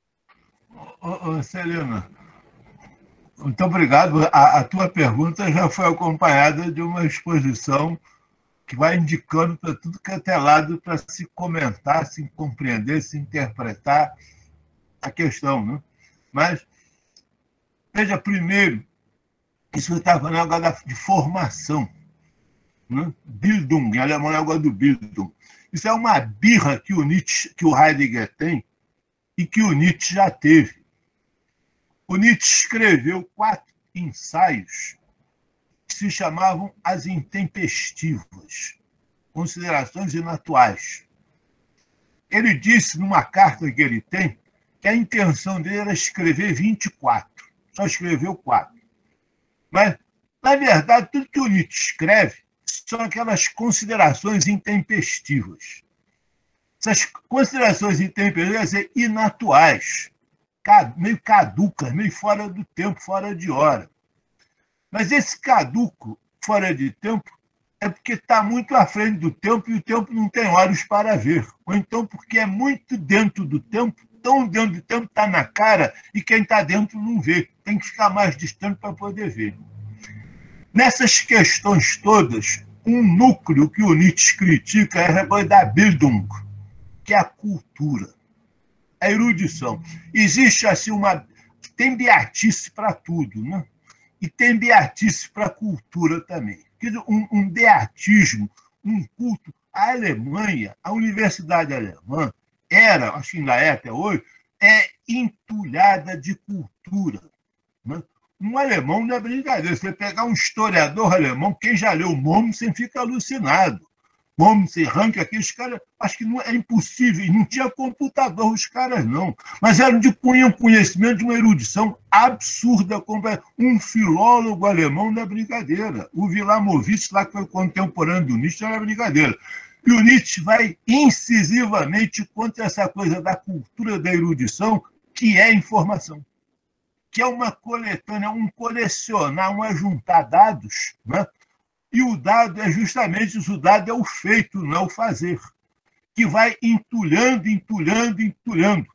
Celina, muito obrigado. A tua pergunta já foi acompanhada de uma exposição que vai indicando para tudo que é até lado para se comentar, se compreender, se interpretar a questão, né? Mas, veja, primeiro, isso que está falando agora de formação, né? Bildung, em alemão é agora do Bildung. Isso é uma birra que o Nietzsche, que o Heidegger tem e que o Nietzsche já teve. O Nietzsche escreveu 4 ensaios que se chamavam As Intempestivas, Considerações Inatuais. Ele disse, numa carta que ele tem, que a intenção dele era escrever 24, só escreveu 4. Mas, na verdade, tudo que o Nietzsche escreve são aquelas considerações intempestivas. Essas considerações intempestivas, quer dizer, inatuais, meio caducas, meio fora do tempo, fora de hora. Mas esse caduco, fora de tempo, é porque está muito à frente do tempo e o tempo não tem olhos para ver. Ou então porque é muito dentro do tempo, tão dentro do tempo está na cara e quem está dentro não vê. Tem que ficar mais distante para poder ver. Nessas questões todas, um núcleo que o Nietzsche critica é a coisa da Bildung, que é a cultura, a erudição. Existe assim tem beatice para tudo, né? E tem beatice para a cultura também. Um beatismo, um culto. A Alemanha, a Universidade Alemã, acho que ainda é até hoje, é entulhada de cultura. Né? Um alemão não é brincadeira. Você pegar um historiador alemão, quem já leu Mommsen fica alucinado. Mommsen, Ranke, aqueles caras, acho que não, é impossível, não tinha computador os caras, não. Mas eram tinham conhecimento de uma erudição absurda. Um filólogo alemão não é brincadeira. O Wilamowitz, lá que foi contemporâneo do Nietzsche, não é brincadeira. E o Nietzsche vai incisivamente contra essa coisa da cultura da erudição, que é informação, que é uma coletânea, um colecionar, um ajuntar dados, né? E o dado é justamente isso, o dado é o feito, não é o fazer, que vai entulhando, entulhando, entulhando.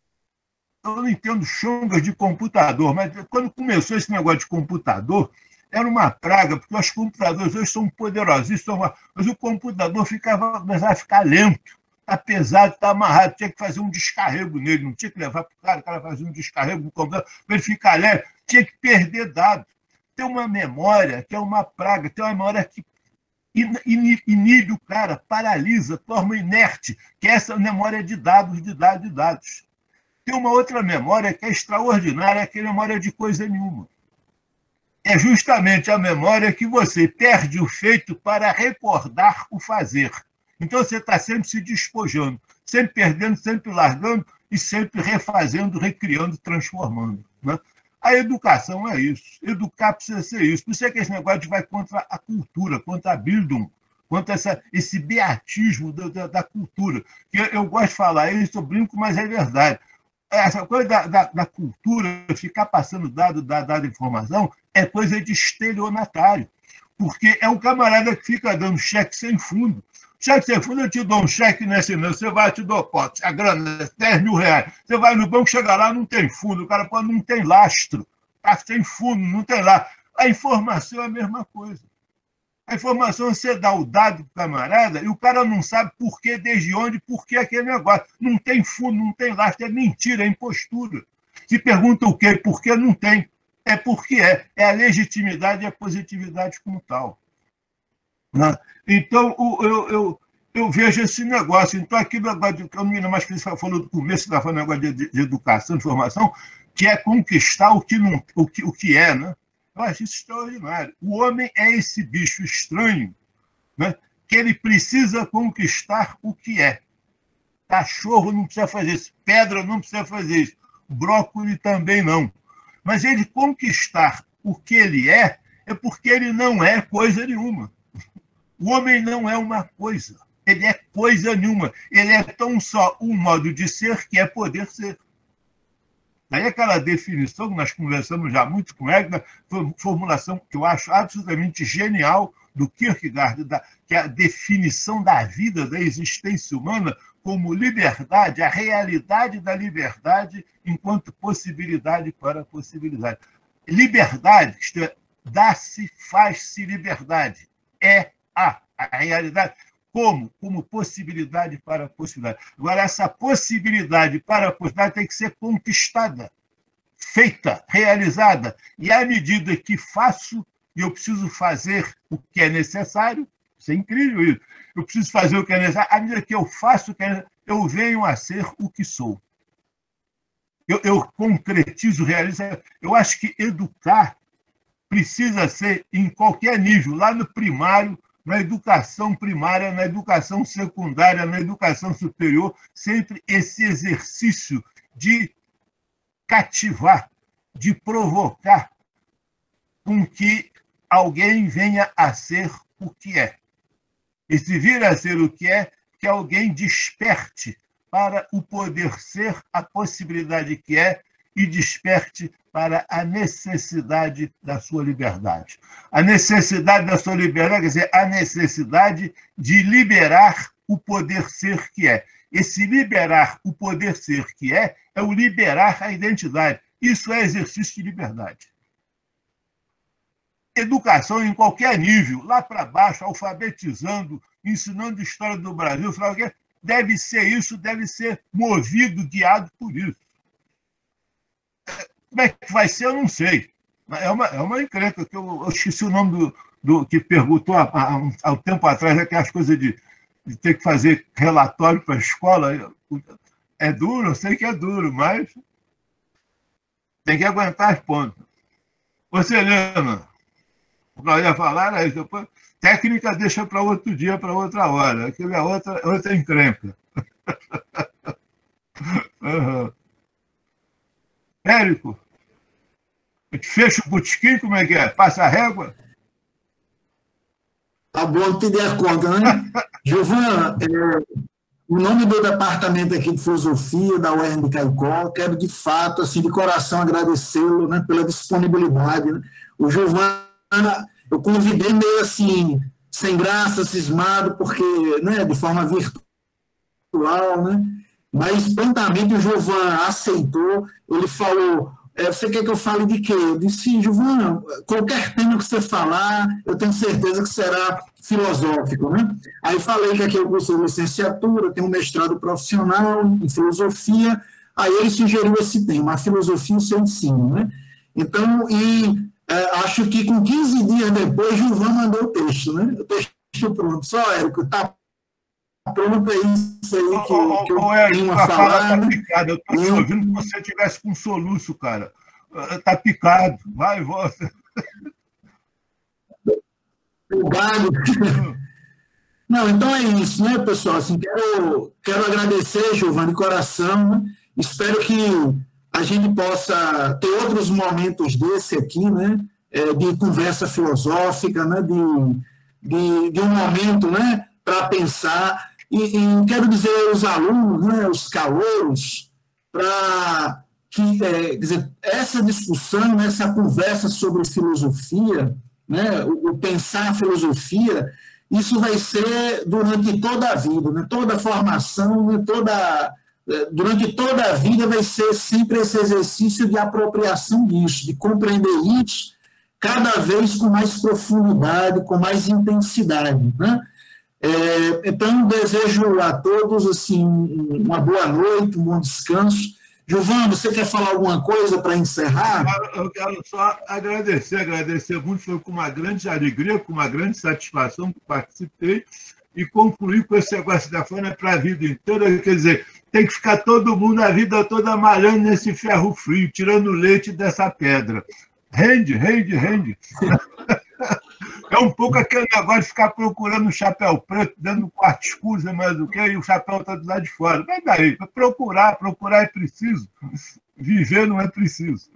Eu não entendo chongas de computador, mas quando começou esse negócio de computador, era uma praga, porque os computadores hoje são poderosíssimos, mas o computador começava a ficar lento, apesar de estar amarrado, tinha que fazer um descarrego nele, não tinha que levar para o cara fazia um descarrego no computador, para ele ficar leve, tinha que perder dados. Tem uma memória que é uma praga, tem uma memória que inibe o cara, paralisa, torna inerte, que é essa memória de dados, de dados, de dados. Tem uma outra memória que é extraordinária, que é a memória de coisa nenhuma. É justamente a memória que você perde o feito para recordar o fazer. Então, você está sempre se despojando, sempre perdendo, sempre largando e sempre refazendo, recriando, transformando. Né? A educação é isso. Educar precisa ser isso. Por isso é que esse negócio vai contra a cultura, contra a Bildung, contra esse beatismo da cultura. Eu gosto de falar isso, eu brinco, mas é verdade. Essa coisa da cultura, ficar passando dado informação, é coisa de estelionatário. Porque é o camarada que fica dando cheque sem fundo. Cheque sem fundo, eu te dou um cheque nesse mês, você vai, te dou pote, a grana é 10 mil reais. Você vai no banco, chega lá, não tem fundo, o cara não tem lastro, está sem fundo, não tem lá. A informação é a mesma coisa. A informação você dá o dado para o camarada e o cara não sabe por que, desde onde, por que aquele negócio. Não tem fundo, não tem lastro, é mentira, é impostura. Se pergunta o quê? Por que não tem? É porque é. É a legitimidade e a positividade como tal. Então, eu vejo esse negócio. Então, aqui, eu não me lembro mais que você falou do começo, você está falando negócio de educação, de formação, que é conquistar o que é, né? Eu acho isso extraordinário. O homem é esse bicho estranho, né, que ele precisa conquistar o que é. Cachorro não precisa fazer isso, pedra não precisa fazer isso, brócolis também não. Mas ele conquistar o que ele é porque ele não é coisa nenhuma. O homem não é uma coisa, ele é coisa nenhuma. Ele é tão só um modo de ser que é poder ser. Daí aquela definição que nós conversamos já muito com ele, formulação que eu acho absolutamente genial do Kierkegaard, que é a definição da vida, da existência humana, como liberdade, a realidade da liberdade enquanto possibilidade para a possibilidade. Liberdade, isto é, dá-se, faz-se liberdade. É a realidade. Como possibilidade para a possibilidade. Agora, essa possibilidade para a possibilidade tem que ser conquistada, feita, realizada. E à medida que faço, e eu preciso fazer o que é necessário, isso é incrível isso, eu preciso fazer o que é necessário, à medida que eu faço o que é necessário, eu venho a ser o que sou. Eu concretizo, realizo. Eu acho que educar precisa ser em qualquer nível, lá no primário, na educação primária, na educação secundária, na educação superior, sempre esse exercício de cativar, de provocar com que alguém venha a ser o que é. Esse vir a ser o que é, que alguém desperte para o poder ser a possibilidade que é e desperte para a necessidade da sua liberdade. A necessidade da sua liberdade, quer dizer, a necessidade de liberar o poder ser que é. Esse liberar o poder ser que é o liberar a identidade. Isso é exercício de liberdade. Educação em qualquer nível, lá para baixo, alfabetizando, ensinando história do Brasil, deve ser isso, deve ser movido, guiado por isso. Como é que vai ser, eu não sei. É uma encrenca, que eu esqueci o nome do que perguntou há um tempo atrás, aquelas coisas de ter que fazer relatório para a escola. É duro, eu sei que é duro, mas tem que aguentar as pontas. Você, Helena, o que eu ia falar era isso. Depois, técnica deixa para outro dia, para outra hora. Aquilo é outra encrenca. Uhum. Érico, a gente fecha o botequim, como é que é? Passa a régua? Tá bom, pedir a conta, né? Gilvan, o nome do departamento aqui de filosofia da UERN de Caicó, quero de fato, assim, de coração, agradecê-lo, né, pela disponibilidade. Né? O Gilvan, eu convidei meio assim, sem graça, cismado, porque, né, de forma virtual, né? Mas prontamente o Gilvan aceitou, ele falou você quer que eu fale de quê? Eu disse, Gilvan, qualquer tema que você falar, eu tenho certeza que será filosófico, né? Aí falei que aqui eu curso de licenciatura, tenho um mestrado profissional em filosofia, aí ele sugeriu esse tema, a filosofia e o seu ensino, né? Então, acho que com 15 dias depois, Gilvan mandou o texto, né? O texto pronto. Só, Érico, tá pronto, é isso aí que eu tenho a falar. Tá picado. Eu estou te ouvindo que você tivesse com um soluço, cara. Tá picado. Vai e volta. Obrigado. Não, então é isso, né, pessoal? Assim, quero agradecer, Gilvan, de coração, né? Espero que a gente possa ter outros momentos desse aqui, né? De conversa filosófica, né? De um momento, né? Para pensar. E quero dizer aos alunos, né? Os calouros, para que, quer dizer, essa discussão, essa conversa sobre filosofia, né? O pensar a filosofia, isso vai ser durante toda a vida, né? Toda a formação, né? Durante toda a vida vai ser sempre esse exercício de apropriação disso, de compreender isso cada vez com mais profundidade, com mais intensidade, né? Então, desejo a todos assim, uma boa noite, um bom descanso. Gilvan, você quer falar alguma coisa para encerrar? Eu quero só agradecer muito, foi com uma grande alegria, com uma grande satisfação que participei, e concluir com esse negócio da fome para a vida inteira, quer dizer, tem que ficar todo mundo a vida toda malhando nesse ferro frio, tirando leite dessa pedra. Rende. É um pouco aquele negócio de ficar procurando um chapéu preto dentro do quarto escuro, mas o quê? E o chapéu está do lado de fora. Mas daí, procurar é preciso. Viver não é preciso.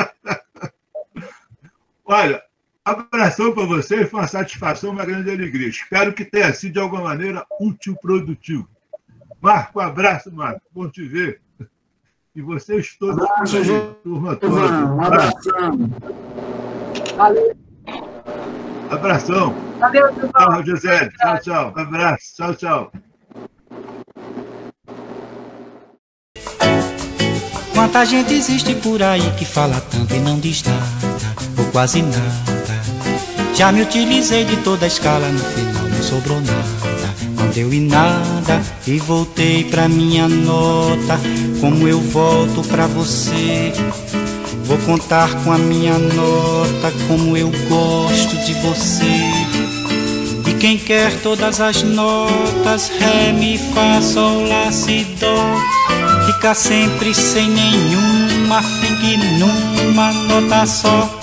Olha, abração para vocês, foi uma satisfação, uma grande alegria. Espero que tenha sido, de alguma maneira, útil, produtivo. Marco, abraço, Marco. Bom te ver. E vocês todos. Turma toda. Um abração. Valeu. Abração. Valeu, tchau, José. Tchau. Abraço. Tchau. Quanta gente existe por aí que fala tanto e não diz nada, ou quase nada. Já me utilizei de toda a escala, no final não sobrou nada. Não deu em nada e voltei pra minha nota. Como eu volto pra você, vou contar com a minha nota como eu gosto de você. E quem quer todas as notas, ré, mi, fá, sol, lá, si, dó, fica sempre sem nenhuma, fique numa nota só.